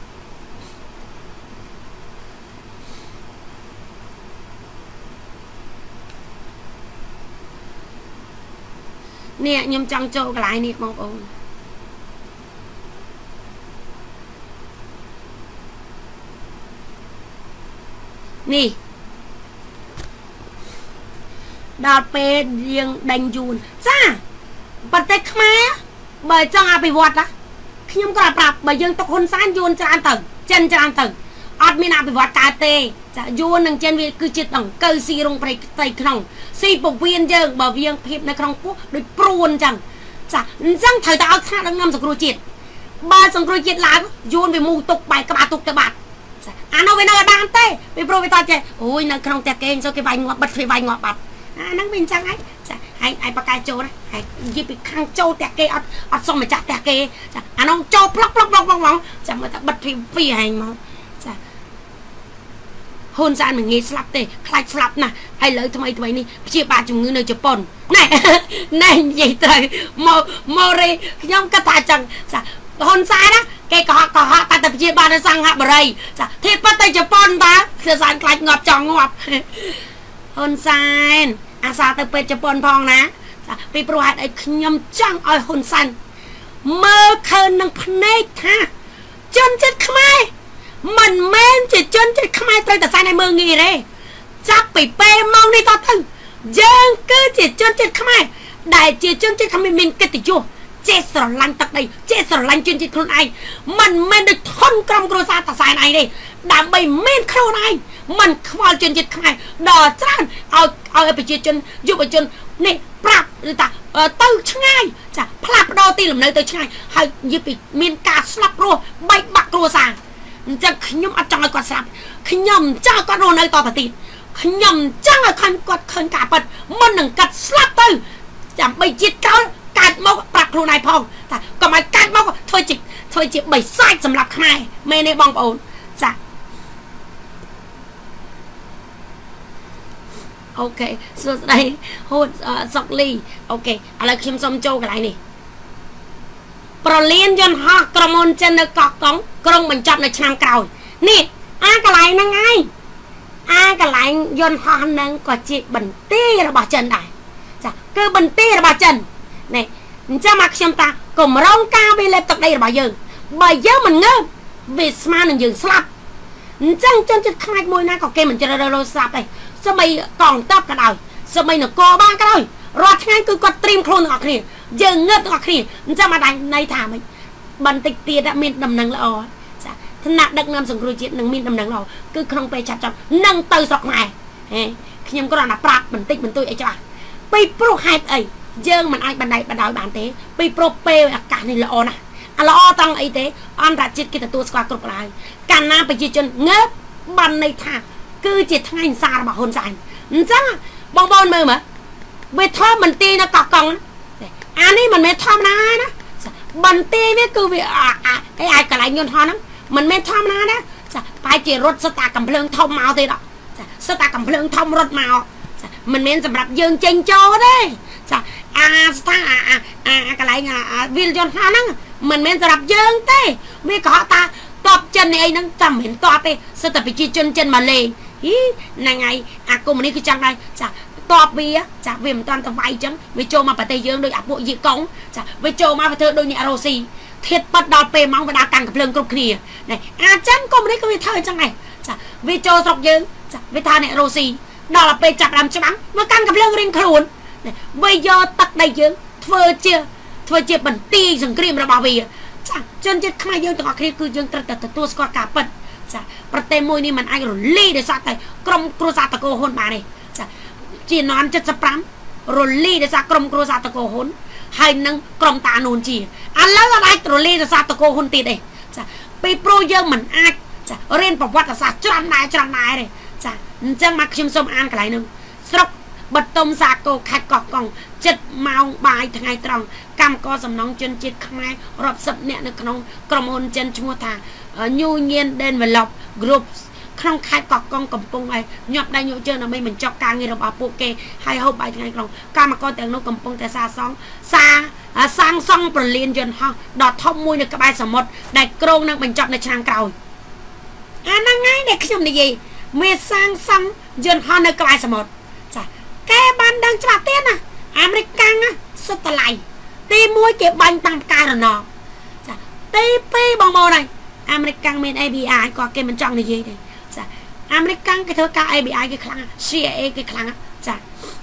[SPEAKER 1] នេះខ្ញុំចង់ចូលកន្លែងនេះបងប្អូននេះដល់ពេលយើងដេញយួនចាប្រទេសខ្មែរបើចង់អភិវឌ្ឍណាខ្ញុំក៏ប្រាប់បើយើងទុកហ៊ុនសែនយួនច្រើនទៅចិនច្រើនទៅអត់មានអភិវឌ្ឍកើតទេចាយួននឹងចិនវាគឺជាដង្កូវស៊ីរងប្រៃផ្ទៃក្នុងស៊ីពវៀនយើងបើវាងភាពនៅក្នុងពោះដូចព្រួនអញ្ចឹងចាអញ្ចឹងត្រូវតែឲ្យថ្នាក់ដឹកនាំសង្គ្រោះជាតិបើសង្គ្រោះជាតិឡើងយួនវាមូទុកបែកក្បាលទុកទៅបាត់ចាអានោះវានៅអត់បានទេវាព្រោះវាតចេះអូយនៅក្នុងផ្ទះគេចូលគេវាយងាប់បិទវាវាយងាប់បាត់អាហ្នឹងវាអញ្ចឹងហើយចាហើយឯបកកាយចូលហើយនិយាយពីខាងចូលផ្ទះគេអត់អត់សុំម្ចាស់ផ្ទះគេចាអានោះចូលផ្លុកផ្លុកផ្លុកហ្មងចាំមើលតែបិទវាវាហែងមកចាហ៊ុនសែនមិនងាយស្លាប់ទេខ្លាចស្លាប់ណាស់ហើយលើថ្មីថ្មីនេះព្យាបាលជំងឺនៅជប៉ុនណែណែនិយាយត្រូវមកមករេខ្ញុំគិតថាចឹងចាហ៊ុនសែនណាគេកុហកកុហកតែតែព្យាបាលនៅសង្ហបុរីចាធៀបទៅជប៉ុនតើហ៊ុនសែនខ្លាចងាប់ចង់ងាប់ហ៊ុនសែនអាសាទៅពេទ្យជប៉ុនផងណាចាពីព្រោះហេតុអីខ្ញុំចង់ឲ្យហ៊ុនសែនមើលឃើញនឹងភ្នែកថាជនជាតិខ្មែរមិនមែនជាជនជាតិខ្មែរត្រូវតែសែនឲ្យមើងងាយទេចាប់ពីពេលមកនេះតទៅយើងគឺជាជនជាតិខ្មែរដែលជាជនជាតិខ្មែរមានកិត្តិយសចេះស្រឡាញ់ទឹកដីចេះស្រឡាញ់ជនជាតិខ្លួនឯងមិនមែនដូចធន់ក្រុមគ្រួសារតសែនឯងទេដើម្បីមានខ្លួនឯងមិនខ្វល់ជនជាតិខ្មែរដល់ច្រើនឲ្យឲ្យប្រជាជនយុវជននេះប្រាប់ឬថាទៅឆ្ងាយចាផ្លាស់ប្ដូរទីលំនៅទៅឆ្ងាយហើយនិយាយពីមានការស្លាប់រស់បែកបាក់គ្រួសារអញ្ចឹងខ្ញុំអត់ចង់ឲ្យគាត់ស្លាប់ខ្ញុំចង់គាត់រស់នៅតទៅទៀតខ្ញុំចង់ឲ្យគាត់ឃើញការពិតមុននឹងកាត់ស្លាប់ទៅចាំបីជាតិក្រោយកាត់មកប្រាប់ខ្លួនឯងផងថាកុំឲ្យកាត់មកធ្វើជាធ្វើជាបិសាចសម្រាប់ខ្មែរមែនទេបងប្អូនចាអូខេសួស្ដីហូតសុកលីអូខេឥឡូវខ្ញុំសូមចូលកន្លែងនេះប្រលានយន្តហោះក្រុមហ៊ុនចិននៅកោះកុងក្រុងបញ្ចប់នៅឆ្នាំក្រោយនេះអាកន្លែងហ្នឹងឯងអាកន្លែងយន្តហោះហ្នឹងក៏ជាបន្ទាយរបស់ចិនដែរចាគឺបន្ទាយរបស់ចិននេះអញ្ចឹងមកខ្ញុំតាកម្រងការវាលេបទឹកដីរបស់យើងបើយើងមិនងើបវាស្មើនឹងយើងស្លាប់ចឹងជនចិត្តខ្មែរមួយណាក៏គេមិនជ្រើសរើសលោស្រាប់ដែរសម័យកងទ័ពក៏ដោយសម័យនគរបាលក៏ដោយរាល់ថ្ងៃគឺគាត់ត្រៀមខ្លួនទាំងអស់គ្នាយើងងើបទាំងអស់គ្នាអញ្ចឹងមកដៃន័យថាម៉េចបន្តិចទៀតមានដំណឹងល្អចាឋានៈដឹកនាំសង្គ្រោះជាតិនឹងមានដំណឹងល្អគឺក្នុងពេលចាប់ចាប់នឹងទៅស្រុកខ្មែរហេខ្ញុំគ្រាន់តែប្រាប់បន្តិចបន្តួចអីច្បាស់ពីព្រោះហេតុអីយើងមិនអាចបណ្ដៃបណ្ដោយបានទេពីព្រោះពេលអាកាសនេះល្អណាស់ល្អតង់អីទេអន្តរជាតិគេទទួលស្គាល់គ្រប់ឡើយកាលណាប្រជាជនងើបបានន័យថាគឺជាថ្ងៃសាររបស់ហ៊ុនសែនអញ្ចឹងបងប្អូនមើលមើលវាធំបន្ទាយនៅកោះកុងអានេះមិនមែនធម្មតាណាបន្ទាយវាគឺវាគេអាចកន្លែងយន្តហោះហ្នឹងមិនមែនធម្មតាណាចាប្រហែលជារត់សិតតាកំភ្លើងធំមកទេដល់ចាសិតតាកំភ្លើងធំរត់មកចាមិនមែនសម្រាប់យើងចេញចូលទេចាអាស្ថាអាអាកន្លែងអាវិលយន្តហោះហ្នឹងមិនមែនសម្រាប់យើងទេវាក៏ថាតបចិននេះអីហ្នឹងចាំមិនតបទេសិតតែប្រជាជនចិនមកលេងហីហ្នឹងហើយអាកុំនេះគឺចង់ដែរចាតបវាចាវាមិនតាន់ទៅវាយអញ្ចឹងវាចូលមកប្រទេសយើងដូចអាពួកយីកុងចាវាចូលមកវាធ្វើដូចអ្នករ៉ូស៊ីធៀបប៉ាត់ដល់ពេលម៉ោងវាដល់កាន់កំភ្លើងគ្រប់គ្នានេះអាចឹងកុំនេះក៏វាធ្វើអញ្ចឹងដែរចាវាចូលស្រុកយើងចាវាថាអ្នករ៉ូស៊ីដល់ពេលចាប់ដើមច្បាំងវាកាន់កំភ្លើងរៀងខ្លួនវាយកទឹកដីយើងធ្វើជាធ្វើជាបន្ទាយសង្គ្រាមរបស់វាចាជនជាតិខ្មែរយើងទាំងអស់គ្នាគឺយើងត្រូវតែទទួលស្គាល់ការពិតចាប្រទេសមួយនេះมันអាចរលីដោយសារតែក្រុមគ្រួសារតកូហ៊ុនបានទេចាជានន់เจ็ดสิบห้ารលីដោយសារក្រុមគ្រួសារតកូហ៊ុនហើយនឹងក្រុមតានូនជាឥឡូវអាចរលីដោយសារតកូហ៊ុនទៀតទេចាពីព្រោះយើងមិនអាចចារៀនប្រវត្តិសាស្ត្រច្រើនដែរច្រើនដែរទេចាអញ្ចឹងមកខ្ញុំសូមអានកន្លែងនោះស្រុកបតុមសាគរខេត្តកោះកុងចិត្តម៉ោងបាយថ្ងៃត្រង់កម្មករសំណងជនជាតិខ្មែររាប់សិបនាក់នៅក្នុងក្រុមហ៊ុនចិនឈ្មោះថា Union Develop Group ក្នុងខេត្តកោះកុងកំពុងឲ្យញាប់ដៃញាប់ជើងដើម្បីបញ្ចប់ការងាររបស់ពួកគេហើយហូបបាយថ្ងៃក្នុងកម្មករទាំងនោះកំពុងតែសាសង់សាសាងសង់ប្រលានយន្តហោះដ៏ធំមួយនៅក្បែរសមុទ្រដែលក្រុងនឹងបញ្ចប់នៅឆ្នាំក្រោយអាហ្នឹងហើយដែលខ្ញុំនិយាយមានសាងសង់យន្តហោះនៅក្បែរសមុទ្រចាគេបានដឹងច្បាស់ទៀតណាអាមេរិកកាំងសុទ្ធតឡៃទីមួយគេបាញ់តាមផ្កាយរណបចាទីពីរបងប្អូនហើយអាមេរិកកាំងមាន A B I ក៏គេមិនចង់និយាយទេចាអាមេរិកកាំងគេធ្វើការ A B I គេខ្លាំង C I A គេខ្លាំងចា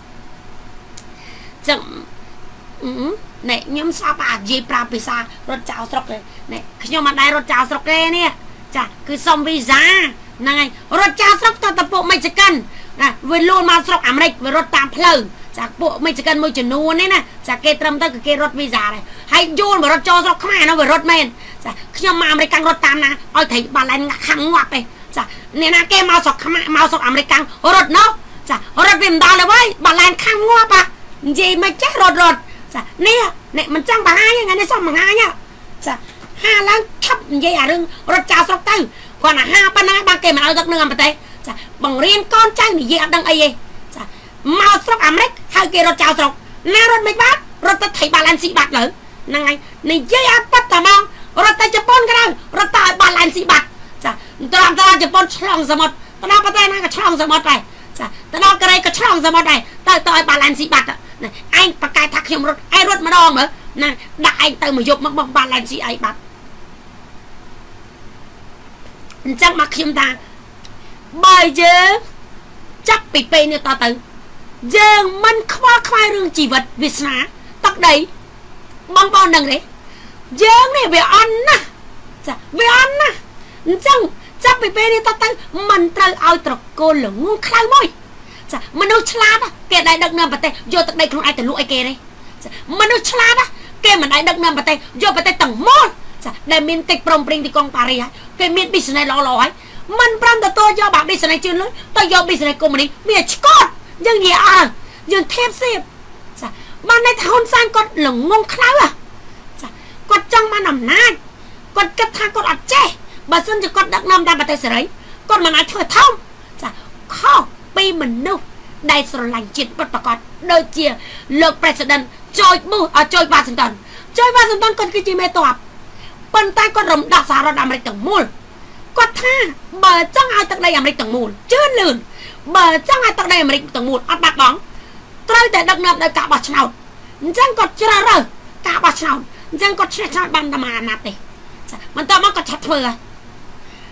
[SPEAKER 1] ចឹងណែខ្ញុំស្អប់អានិយាយប្រាប់ភាសារត់ចោលស្រុកទេណែខ្ញុំមិនដែររត់ចោលស្រុកទេនេះចាគឺសុំវីសាហ្នឹងហើយរត់ចោលស្រុកតើតពួកមិចសិកិនណាវាលួនមកស្រុកអាមេរិកវារត់តាមផ្លូវចាពួកមិចសិកិនមួយចំនួននេះណាចាគេត្រឹមទៅគឺគេរត់វីសាដែរហើយយួនមករត់ចូលស្រុកខ្មែរនោះវារត់មែនចាខ្ញុំមកអាមេរិកកាំងរត់តាមណាឲ្យត្រីបាឡែនខាងងាប់ទេចាអ្នកណាគេមកស្រុកខ្មែរមកស្រុកអាមេរិកកាំងរត់នោះចារត់វាមិនដល់ទេវ៉ៃបាឡែនខាងងាប់ហ่ะនិយាយមិនចេះរត់រត់ចានេះអ្នកមិនចង់បង្ហាញថ្ងៃនេះសុំបង្ហាញចាហាឡើងឆាប់និយាយអារឿងរត់ចោលស្រុកទៅគាត់ណាហាប៉ុណ្ណាបានគេមិនឲ្យទឹកនឹងអមប្រទេសចាបង្រៀនកូនចៅនិយាយអត់ដឹងអីទេចាមកស្រុកអាមេរិកហើយគេរត់ចោលស្រុកណារត់មិនបានរត់ទៅថៃបាឡែនស៊ីបាត់លើហ្នឹងហើយនិយាយអត់ប៉ិតតែហ្មងរត់ទៅជប៉ុនក៏ដោយរត់ទៅឲ្យបាឡែនស៊ីបាត់ចាត្រង់ត្រង់ជប៉ុនឆ្លងសមុទ្រទៅដល់ប្រទេសណាក៏ឆ្លងសមុទ្រដែរចាទៅដល់កូរ៉េក៏ឆ្លងសមុទ្រដែរទៅទៅឲ្យបាឡែនស៊ីបាត់ឯងប្រកែកថាខ្ញុំរត់ឯងរត់ម្ដងមើលណាដាក់ឯងទៅមកយប់មកបងបាឡែនស៊ីអីបាត់អញ្ចឹងមកខ្ញុំថាបើយើងចាប់ពីពេលនេះតទៅយើងមិនខ្វល់ខ្វាយរឿងជីវិតវាសនាទឹកដីបងប្អូនដឹងទេយើងនេះវាអន់ណាស់ចាវាអន់ណាស់អញ្ចឹងចាប់ពីពេលនេះតទៅមិនត្រូវឲ្យត្រកូលល្ងងខ្លៅមួយចាមនុស្សឆ្លាតគេដែលដឹកនាំប្រទេសយកទឹកដីខ្លួនឯងទៅលក់ឲ្យគេទេចាមនុស្សឆ្លាតគេមិនដែលដឹកនាំប្រទេសយកប្រទេសទាំងមូលចាដែលមានកិច្ចព្រមព្រៀងទីក្រុងប៉ារីសហើយគេមាន business ល្អៗហើយមិនប្រំទទួលយកបាក់ business ជឿនលុយទៅយក business កុម្មុយនីសវាឆ្កត់យើងនិយាយអើយើងធៀបសៀបចាបានតែហ៊ុនសែនគាត់ល្ងងខ្លៅចាគាត់ចង់បានអំណាចគាត់គិតថាគាត់អត់ចេះបើសិនជាគាត់ដឹកនាំតាមប្រទេសសេរីគាត់មិនអាចធ្វើធំចាខុសពីមនុស្សដែលស្រឡាញ់ជាតិពិតប្រាកដដូចជាលោក President George Bush អត់ George Washington George Washington គាត់គឺជាមេតបប៉ុន្តែគាត់រំដោះសហរដ្ឋអាមេរិកទាំងមូលគាត់ថាបើចង់ឲ្យទឹកដីអាមេរិកទាំងមូលជឿនលឿនបើចង់ឲ្យទឹកដីអាមេរិកទាំងមូលអត់បាត់បង់ត្រូវតែដឹកនាំដោយការបោះឆ្នោតអញ្ចឹងគាត់ជ្រើសរើសការបោះឆ្នោតអញ្ចឹងគាត់ឆ្នះឆ្នោតបានតែមួយអាណត្តិទេចាបន្តមកគាត់ឆាត់ធ្វើគ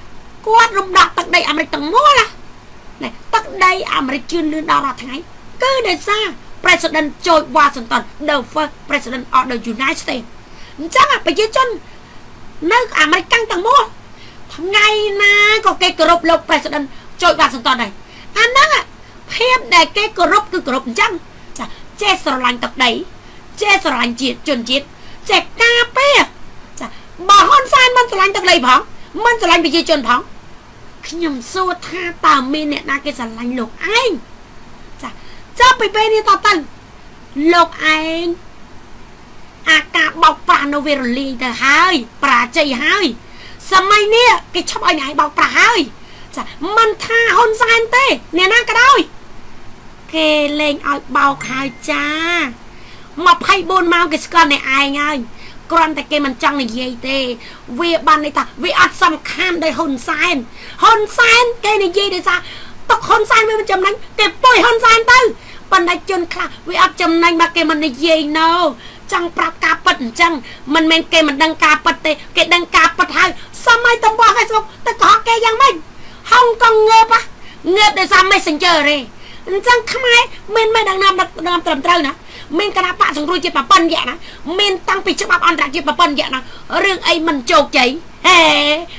[SPEAKER 1] គាត់រំដោះទឹកដីអាមេរិកទាំងមូលណាទឹកដីអាមេរិកជឿនលឿនដល់រាល់ថ្ងៃគឺដោយសារ President George Washington the first President of the United States អញ្ចឹងប្រជាជននៅអាមេរិកទាំងមូលថ្ងៃណាក៏គេគោរពលោក President George Washington ដែរអាហ្នឹងភាពដែលគេគោរពគឺគោរពអញ្ចឹងចាចេះស្រឡាញ់ទឹកដីចេះស្រឡាញ់ជាតិជនជាតិចេះការពារចាបើហ៊ុនសែនមិនស្រឡាញ់ទឹកដីផងមិនស្រឡាញ់ប្រជាជនផងខ្ញុំសួរថាតើមានអ្នកណាគេស្រឡាញ់លោកឯងចាចាប់ពីពេលនេះតទៅលោកឯងអាការបោកប្រាស់នៅវារលីងទៅហើយប្រាជ័យហើយសម័យនេះគេឈប់ឲ្យអ្នកឯងបោកប្រាស់ហើយចាមិនថាហ៊ុនសែនទេអ្នកណាក៏ដោយគេលេងឲ្យបោកហើយចាម្ភៃបួនម៉ោងគេស្គាល់អ្នកឯងហើយគ្រាន់តែគេមិនចង់និយាយទេវាបានន័យថាវាអត់សំខាន់ដោយហ៊ុនសែនហ៊ុនសែនគេនិយាយដោយសារទុកហ៊ុនសែនវាមិនចំណេញគេពុយហ៊ុនសែនទៅបណ្ដាជនខ្លះវាអត់ចំណេញបើគេមិននិយាយណូចង់ប្រាប់ការពិតអញ្ចឹងមិនមែនគេមិនដឹងការពិតទេគេដឹងការពិតហើយសម័យតំបន់ Facebook ទៅកុហកគេយ៉ាងម៉េចហុងកងងើបងើបដោយសារ Messenger ទេអញ្ចឹងខ្មែរមានមិនដឹងណាមត្រឹមត្រូវណាមានគណៈបកសង្គ្រោះជាតិប្រព័ន្ធយៈណាមានតាំងពីច្បាប់អន្តរជាតិប្រព័ន្ធយៈណារឿងអីមិនជោគជ័យហេ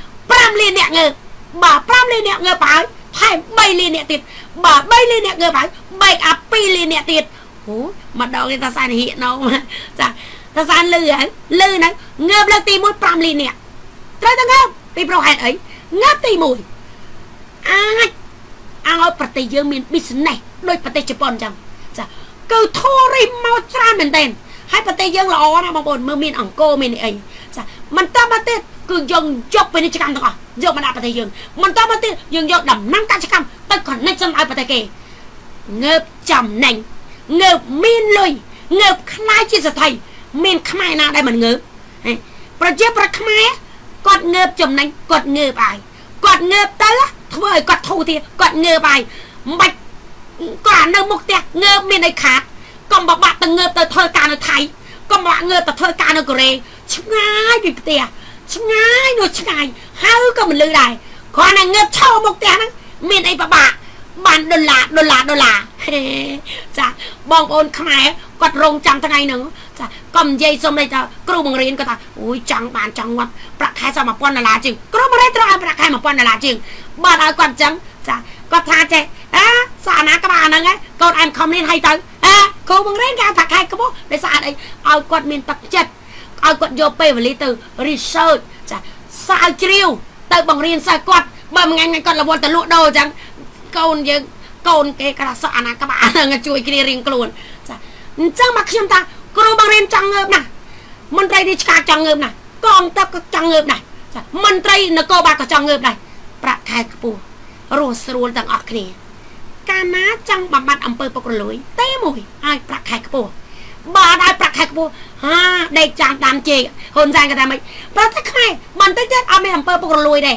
[SPEAKER 1] 5លានអ្នកងើបបើ5លានអ្នកងើបហើយថែម3លានអ្នកទៀតបើ3លានអ្នកងើបហើយបែកអា2លានអ្នកទៀតអូមកដល់គេថាសានហៀកណោចាថាសានលឺហើយលឺហ្នឹងងើបលើកទី1 5លានអ្នកត្រូវតែងើបពីព្រោះហេតុអីងើបទី1អាចឲ្យប្រទេសយើងមាន business ដូចប្រទេសជប៉ុនអញ្ចឹងចាគឺធូរីមកច្រើនមែនទែនហើយប្រទេសយើងល្អណាស់បងប្អូនមើលមានអង្គរមានអីចាមិនតមកទៀតគឺយើងយកពាណិជ្ជកម្មទាំងអស់យកមកដាក់ប្រទេសយើងមិនតមកទៀតយើងយកដំណាំកសិកម្មទៅ connection ឲ្យប្រទេសគេងើបចំណេញងើបមានលុយងើបខ្លាយជាសេដ្ឋីមានខ្មែរណាដែលមិនងើបប្រជាប្រដ្ឋខ្មែរគាត់ងើបចំណេញគាត់ងើបអាយគាត់ងើបទៅធ្វើឲ្យគាត់ធូរទៀតគាត់ងើបអាយមិនបាច់គាត់នៅមុខផ្ទះងើបមានអីខាតកុំបបាក់ទៅងើបទៅធ្វើការនៅថៃកុំបបាក់ងើបទៅធ្វើការនៅកូរ៉េឆ្ងាយពីផ្ទះឆ្ងាយនោះឆ្ងាយហើយក៏មិនលឺដែរគ្រាន់តែងើបឈរមុខផ្ទះហ្នឹងមានអីបបាក់បានដុល្លារដុល្លារដុល្លារចាបងប្អូនខ្មែរគាត់រងចាំថ្ងៃហ្នឹងចាកុំនិយាយសុំលេចថាគ្រូបង្រៀនគាត់ថាអូយចង់បានចង់ងាត់ប្រាក់ខែសោះ1000ដុល្លារជាងគ្រូបង្រៀនត្រូវឲ្យប្រាក់ខែ1000ដុល្លារជាងបើឲ្យគាត់អញ្ចឹងចាគាត់ថាចេះអើសារណាក្បាលហ្នឹងកូនអែមខំរៀនឲ្យទៅអើគ្រូបង្រៀនគេប្រាក់ខែខ្ពស់ដោយសារអីឲ្យគាត់មានទឹកចិត្តឲ្យគាត់យកពេលវេលាទៅ research ចាស្រាវជ្រាវទៅបង្រៀនសិស្សគាត់បើមួយថ្ងៃគាត់រវល់ទៅលក់ដូរអញ្ចឹងកូនយើងកូនគេក៏សក់អាណាក្បាលហ្នឹងជួយគ្នារៀងខ្លួនចាអញ្ចឹងមកខ្ញុំថាគ្រូបង្រៀនចង់ងើបណាស់មន្ត្រីរាជការចង់ងើបណាស់កងទ័ពក៏ចង់ងើបដែរចាមន្ត្រីនគរបាលក៏ចង់ងើបដែរប្រាក់ខែខ្ពស់រស់ស្រួលទាំងអស់គ្នាកាលណាចង់បំបត្តិអំពើពុករលួយទេមួយឲ្យប្រាក់ខែខ្ពស់បើឲ្យប្រាក់ខែខ្ពស់ហាដេកចាំដាំជេកហ៊ុនសែនក៏ថាម៉េចប្រទេសខ្មែរបន្តិចទៀតអត់មានអំពើពុករលួយដែរ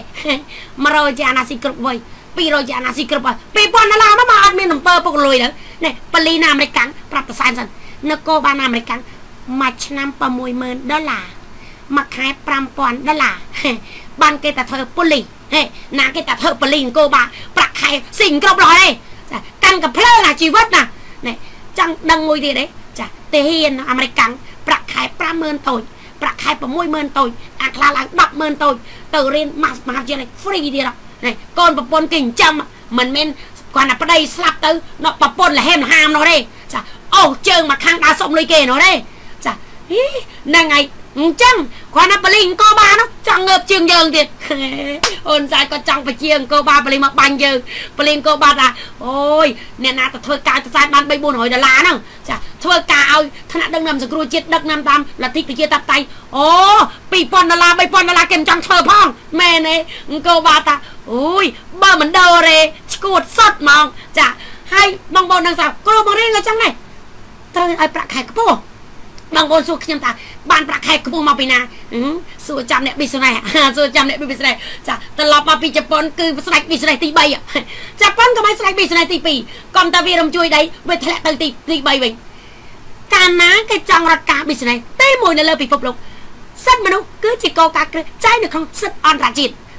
[SPEAKER 1] 100ជាអាណាស៊ីគ្រប់វ័យ200ជាអាណាស៊ីគ្រប់ហើយ2000ដុល្លារមកអត់មានអំពើពុករលួយទៅនេះប៉ូលីសអាមេរិកប្រាប់ប្រសែនសិននគរបាលអាមេរិកមួយឆ្នាំ60000ដុល្លារមួយខែ5000ដុល្លារបានគេតែធ្វើប៉ូលីសហេណាគេតែធ្វើប៉ូលីសនគរបាលប្រាក់ខែស៊ីងគ្រប់រហទេចាកាន់កំភ្លើណាជីវិតណានេះចង់ដឹងមួយទៀតទេចាទាហានអាមេរិកប្រាក់ខែ50000តូចប្រាក់ខែ60000តូចអាខ្លះឡើង100000តូចទៅរៀនមហាវិទ្យាល័យ free ទៀតនេះកូនប្រពន្ធគេចិញ្ចឹមមិនមែនគាត់តែប្តីស្លាប់ទៅដល់ប្រពន្ធលហេមលហាមនោះទេចាអូជើងមកខាងដើរសុំលុយគេនោះទេចាហ្នឹងហើយអញ្ចឹងគាត់ណាប៉ូលីសអង្គរបាលនោះចង់ងើបជាងយើងទៀតអូនស្អាតគាត់ចង់បជាអង្គរបាលប៉ូលីសមកបាញ់យើងប៉ូលីសអង្គរបាលថាអូយអ្នកណាទៅធ្វើការទៅខ្សែបាន3 400ដុល្លារហ្នឹងចាធ្វើការឲ្យថ្នាក់ដឹកនាំសង្គ្រោះជាតិដឹកនាំតាមលទ្ធិប្រជាធិបតេយ្យអូ2000ដុល្លារ3000ដុល្លារគេមិនចង់ធ្វើផងមែនទេអង្គរបាលថាអូយបើមិនដូរទេឈួតសុតហ្មងចាហើយបងប្អូននឹងថាគ្រូបង្រៀនក៏ចឹងដែរត្រូវឲ្យប្រាក់ខែខ្ពស់បងប្អូនសួរខ្ញុំថាបានប្រាក់ខែខ្ពស់មកពីណាសួរចាំអ្នក business សួរចាំអ្នក business ចាត្រឡប់មកពីជប៉ុនគឺស្ដេច business ទី3ជប៉ុនក៏មិនស្ដេច business ទី2កុំតែវារំជួយដៃវាធ្លាក់ទៅទីទី3វិញកាលណាគេចង់រត់ការ business ទី1នៅលើពិភពលោកសិទ្ធិមនុស្សគឺជាកលការគ្រឹះចែងនៅក្នុងសិទ្ធិអន្តរជាតិ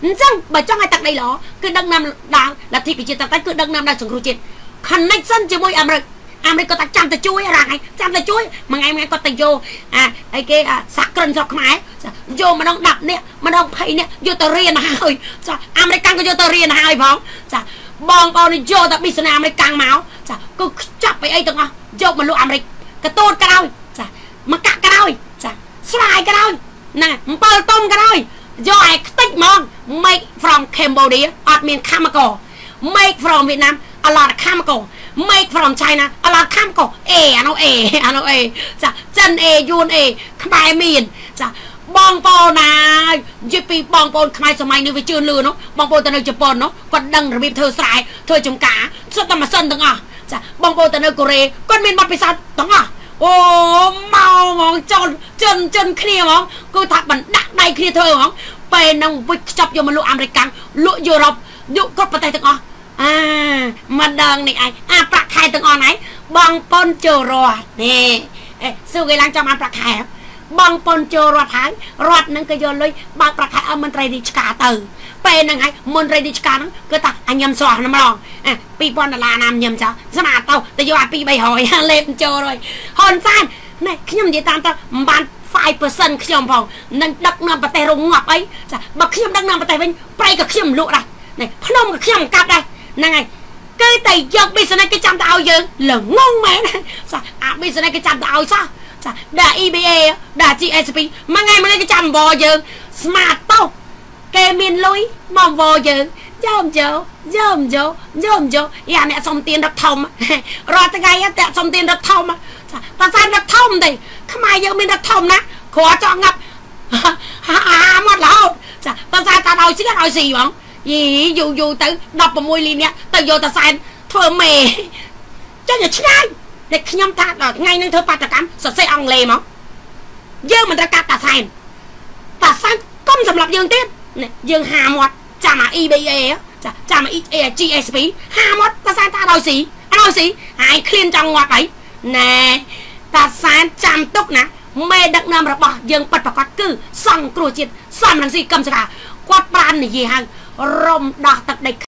[SPEAKER 1] ចឹងបើចង់ឲ្យទឹកដីល្អគឺដឹកនាំដល់លទ្ធិប្រជាធិបតេយ្យគឺដឹកនាំដល់សង្គ្រោះជាតិ connection ជាមួយអាមេរិកអាមេរិកគាត់តែចាំតែជួយរ៉ាថ្ងៃចាំតែជួយមួយថ្ងៃមួយថ្ងៃគាត់ទៅយកអាអីគេសាក់ក្រិនស្រុកខ្មែរយកម្ដង10នាក់ម្ដង20នាក់យកទៅរៀនហើយចាអាមេរិកក៏យកទៅរៀនហើយផងចាបងប្អូនយកទៅ business អាមេរិកមកចាគឺចាប់ไปអីទាំងអស់យកមកលក់អាមេរិកកតូតក្រោយចាមកកាក់ក្រោយចាស្រាយក្រោយហ្នឹងអំពិលទុំក្រោយយកឯខ្ទេចហ្មង make from Cambodia អត់មាន chemical make from Vietnam a lot of chemical make from China a lot of chemical អេអានោះអេអានោះអេចាចិនអេយួនអេខ្មែរមានចាបងប្អូនណានិយាយពីបងប្អូនខ្មែរសម័យនេះវាជឿនលឿននោះបងប្អូនទៅនៅជប៉ុននោះគាត់ដឹងរបៀបធ្វើស្រែធ្វើចំការសុទ្ធតែម៉ាស៊ីនទាំងអស់ចាបងប្អូនទៅនៅកូរ៉េគាត់មានបទពិសោធន៍ទាំងអស់អូមកហ្មងចនចិនចិនគ្នាហ្មងគឺថាបណ្ដាក់ដៃគ្នាធ្វើហ្មងពេលនឹងវិចខ្ចប់យកមកលក់អាមេរិកកាំងលក់យុរ៉ុបយកគ្រប់ប្រទេសទាំងអស់អាមិនដឹងនេះឯងអាប្រាក់ខែទាំងអស់ហ្នឹងបងប្អូនចូលរត់នេះអេស៊ូគេឡើងចាំបានប្រាក់ខែបងប្អូនចូលរត់ហើយរត់នឹងក៏យកលុយបើកប្រាក់ខែឲ្យមន្ត្រីរាជការទៅពេលហ្នឹងហើយមន្ត្រីរាជការហ្នឹងគឺថាអញញឹមស្រស់ណាម្ដងអាពីរពាន់ដុល្លារណាញឹមចោលស្មាតទៅទៅយកអាពីរបីរយលេបចូលrồiហ៊ុនសែននេះខ្ញុំនិយាយតាមទៅមិនបាន five percent ខ្ញុំផងនឹងដឹកនាំប្រទេសរងាប់អីចាបើខ្ញុំដឹកនាំប្រទេសវិញប្រៃក៏ខ្ញុំលក់ដែរនេះភ្នំក៏ខ្ញុំកាប់ដែរហ្នឹងហើយគឺតែយក business គេចាំទៅឲ្យយើងល្ងងមែនចាអា business គេចាំទៅឲ្យសោះចាដាក់ E B A ដាក់ G S P មួយថ្ងៃមួយថ្ងៃគេចាំបោយើង smart ទៅគេមានលុយមកវយើងយកយកយកយកយកយកយ៉ាអ្នកសុំtiềnរត់ធំរាល់ថ្ងៃតែសុំtiềnរត់ធំចាតែតែរត់ធំទេខ្មែរយើងមានរត់ធំណាគ្រាន់ចង់ងាប់អាមករហូតចាតែតែតែឲ្យស៊ីឲ្យស៊ីហ្មងយីយូរយូរទៅ16លីនាក់ទៅយកតែសែនធ្វើមេចេះតែឆ្ងាយតែខ្ញុំថាដល់ថ្ងៃនឹងធ្វើបាតកម្មសរសេរអង់គ្លេសមកយើងមិនត្រូវកាត់តាសែនតាសែនកុំសម្រាប់យើងទៀតយើងហាមាត់ចាំអា E B A ចាចាំអា G S P ហាមាត់តាសែនតាដល់ស៊ីឲ្យស៊ីហើយឃ្លានចង់ងាប់អីណែតាសែនចាំទុកណាមេដឹកនាំរបស់យើងពិតប្រាកដគឺសង្គ្រោះជាតិសំរងស៊ីកឹមសកាគាត់បាននិយាយហើយរំដោះទឹកដី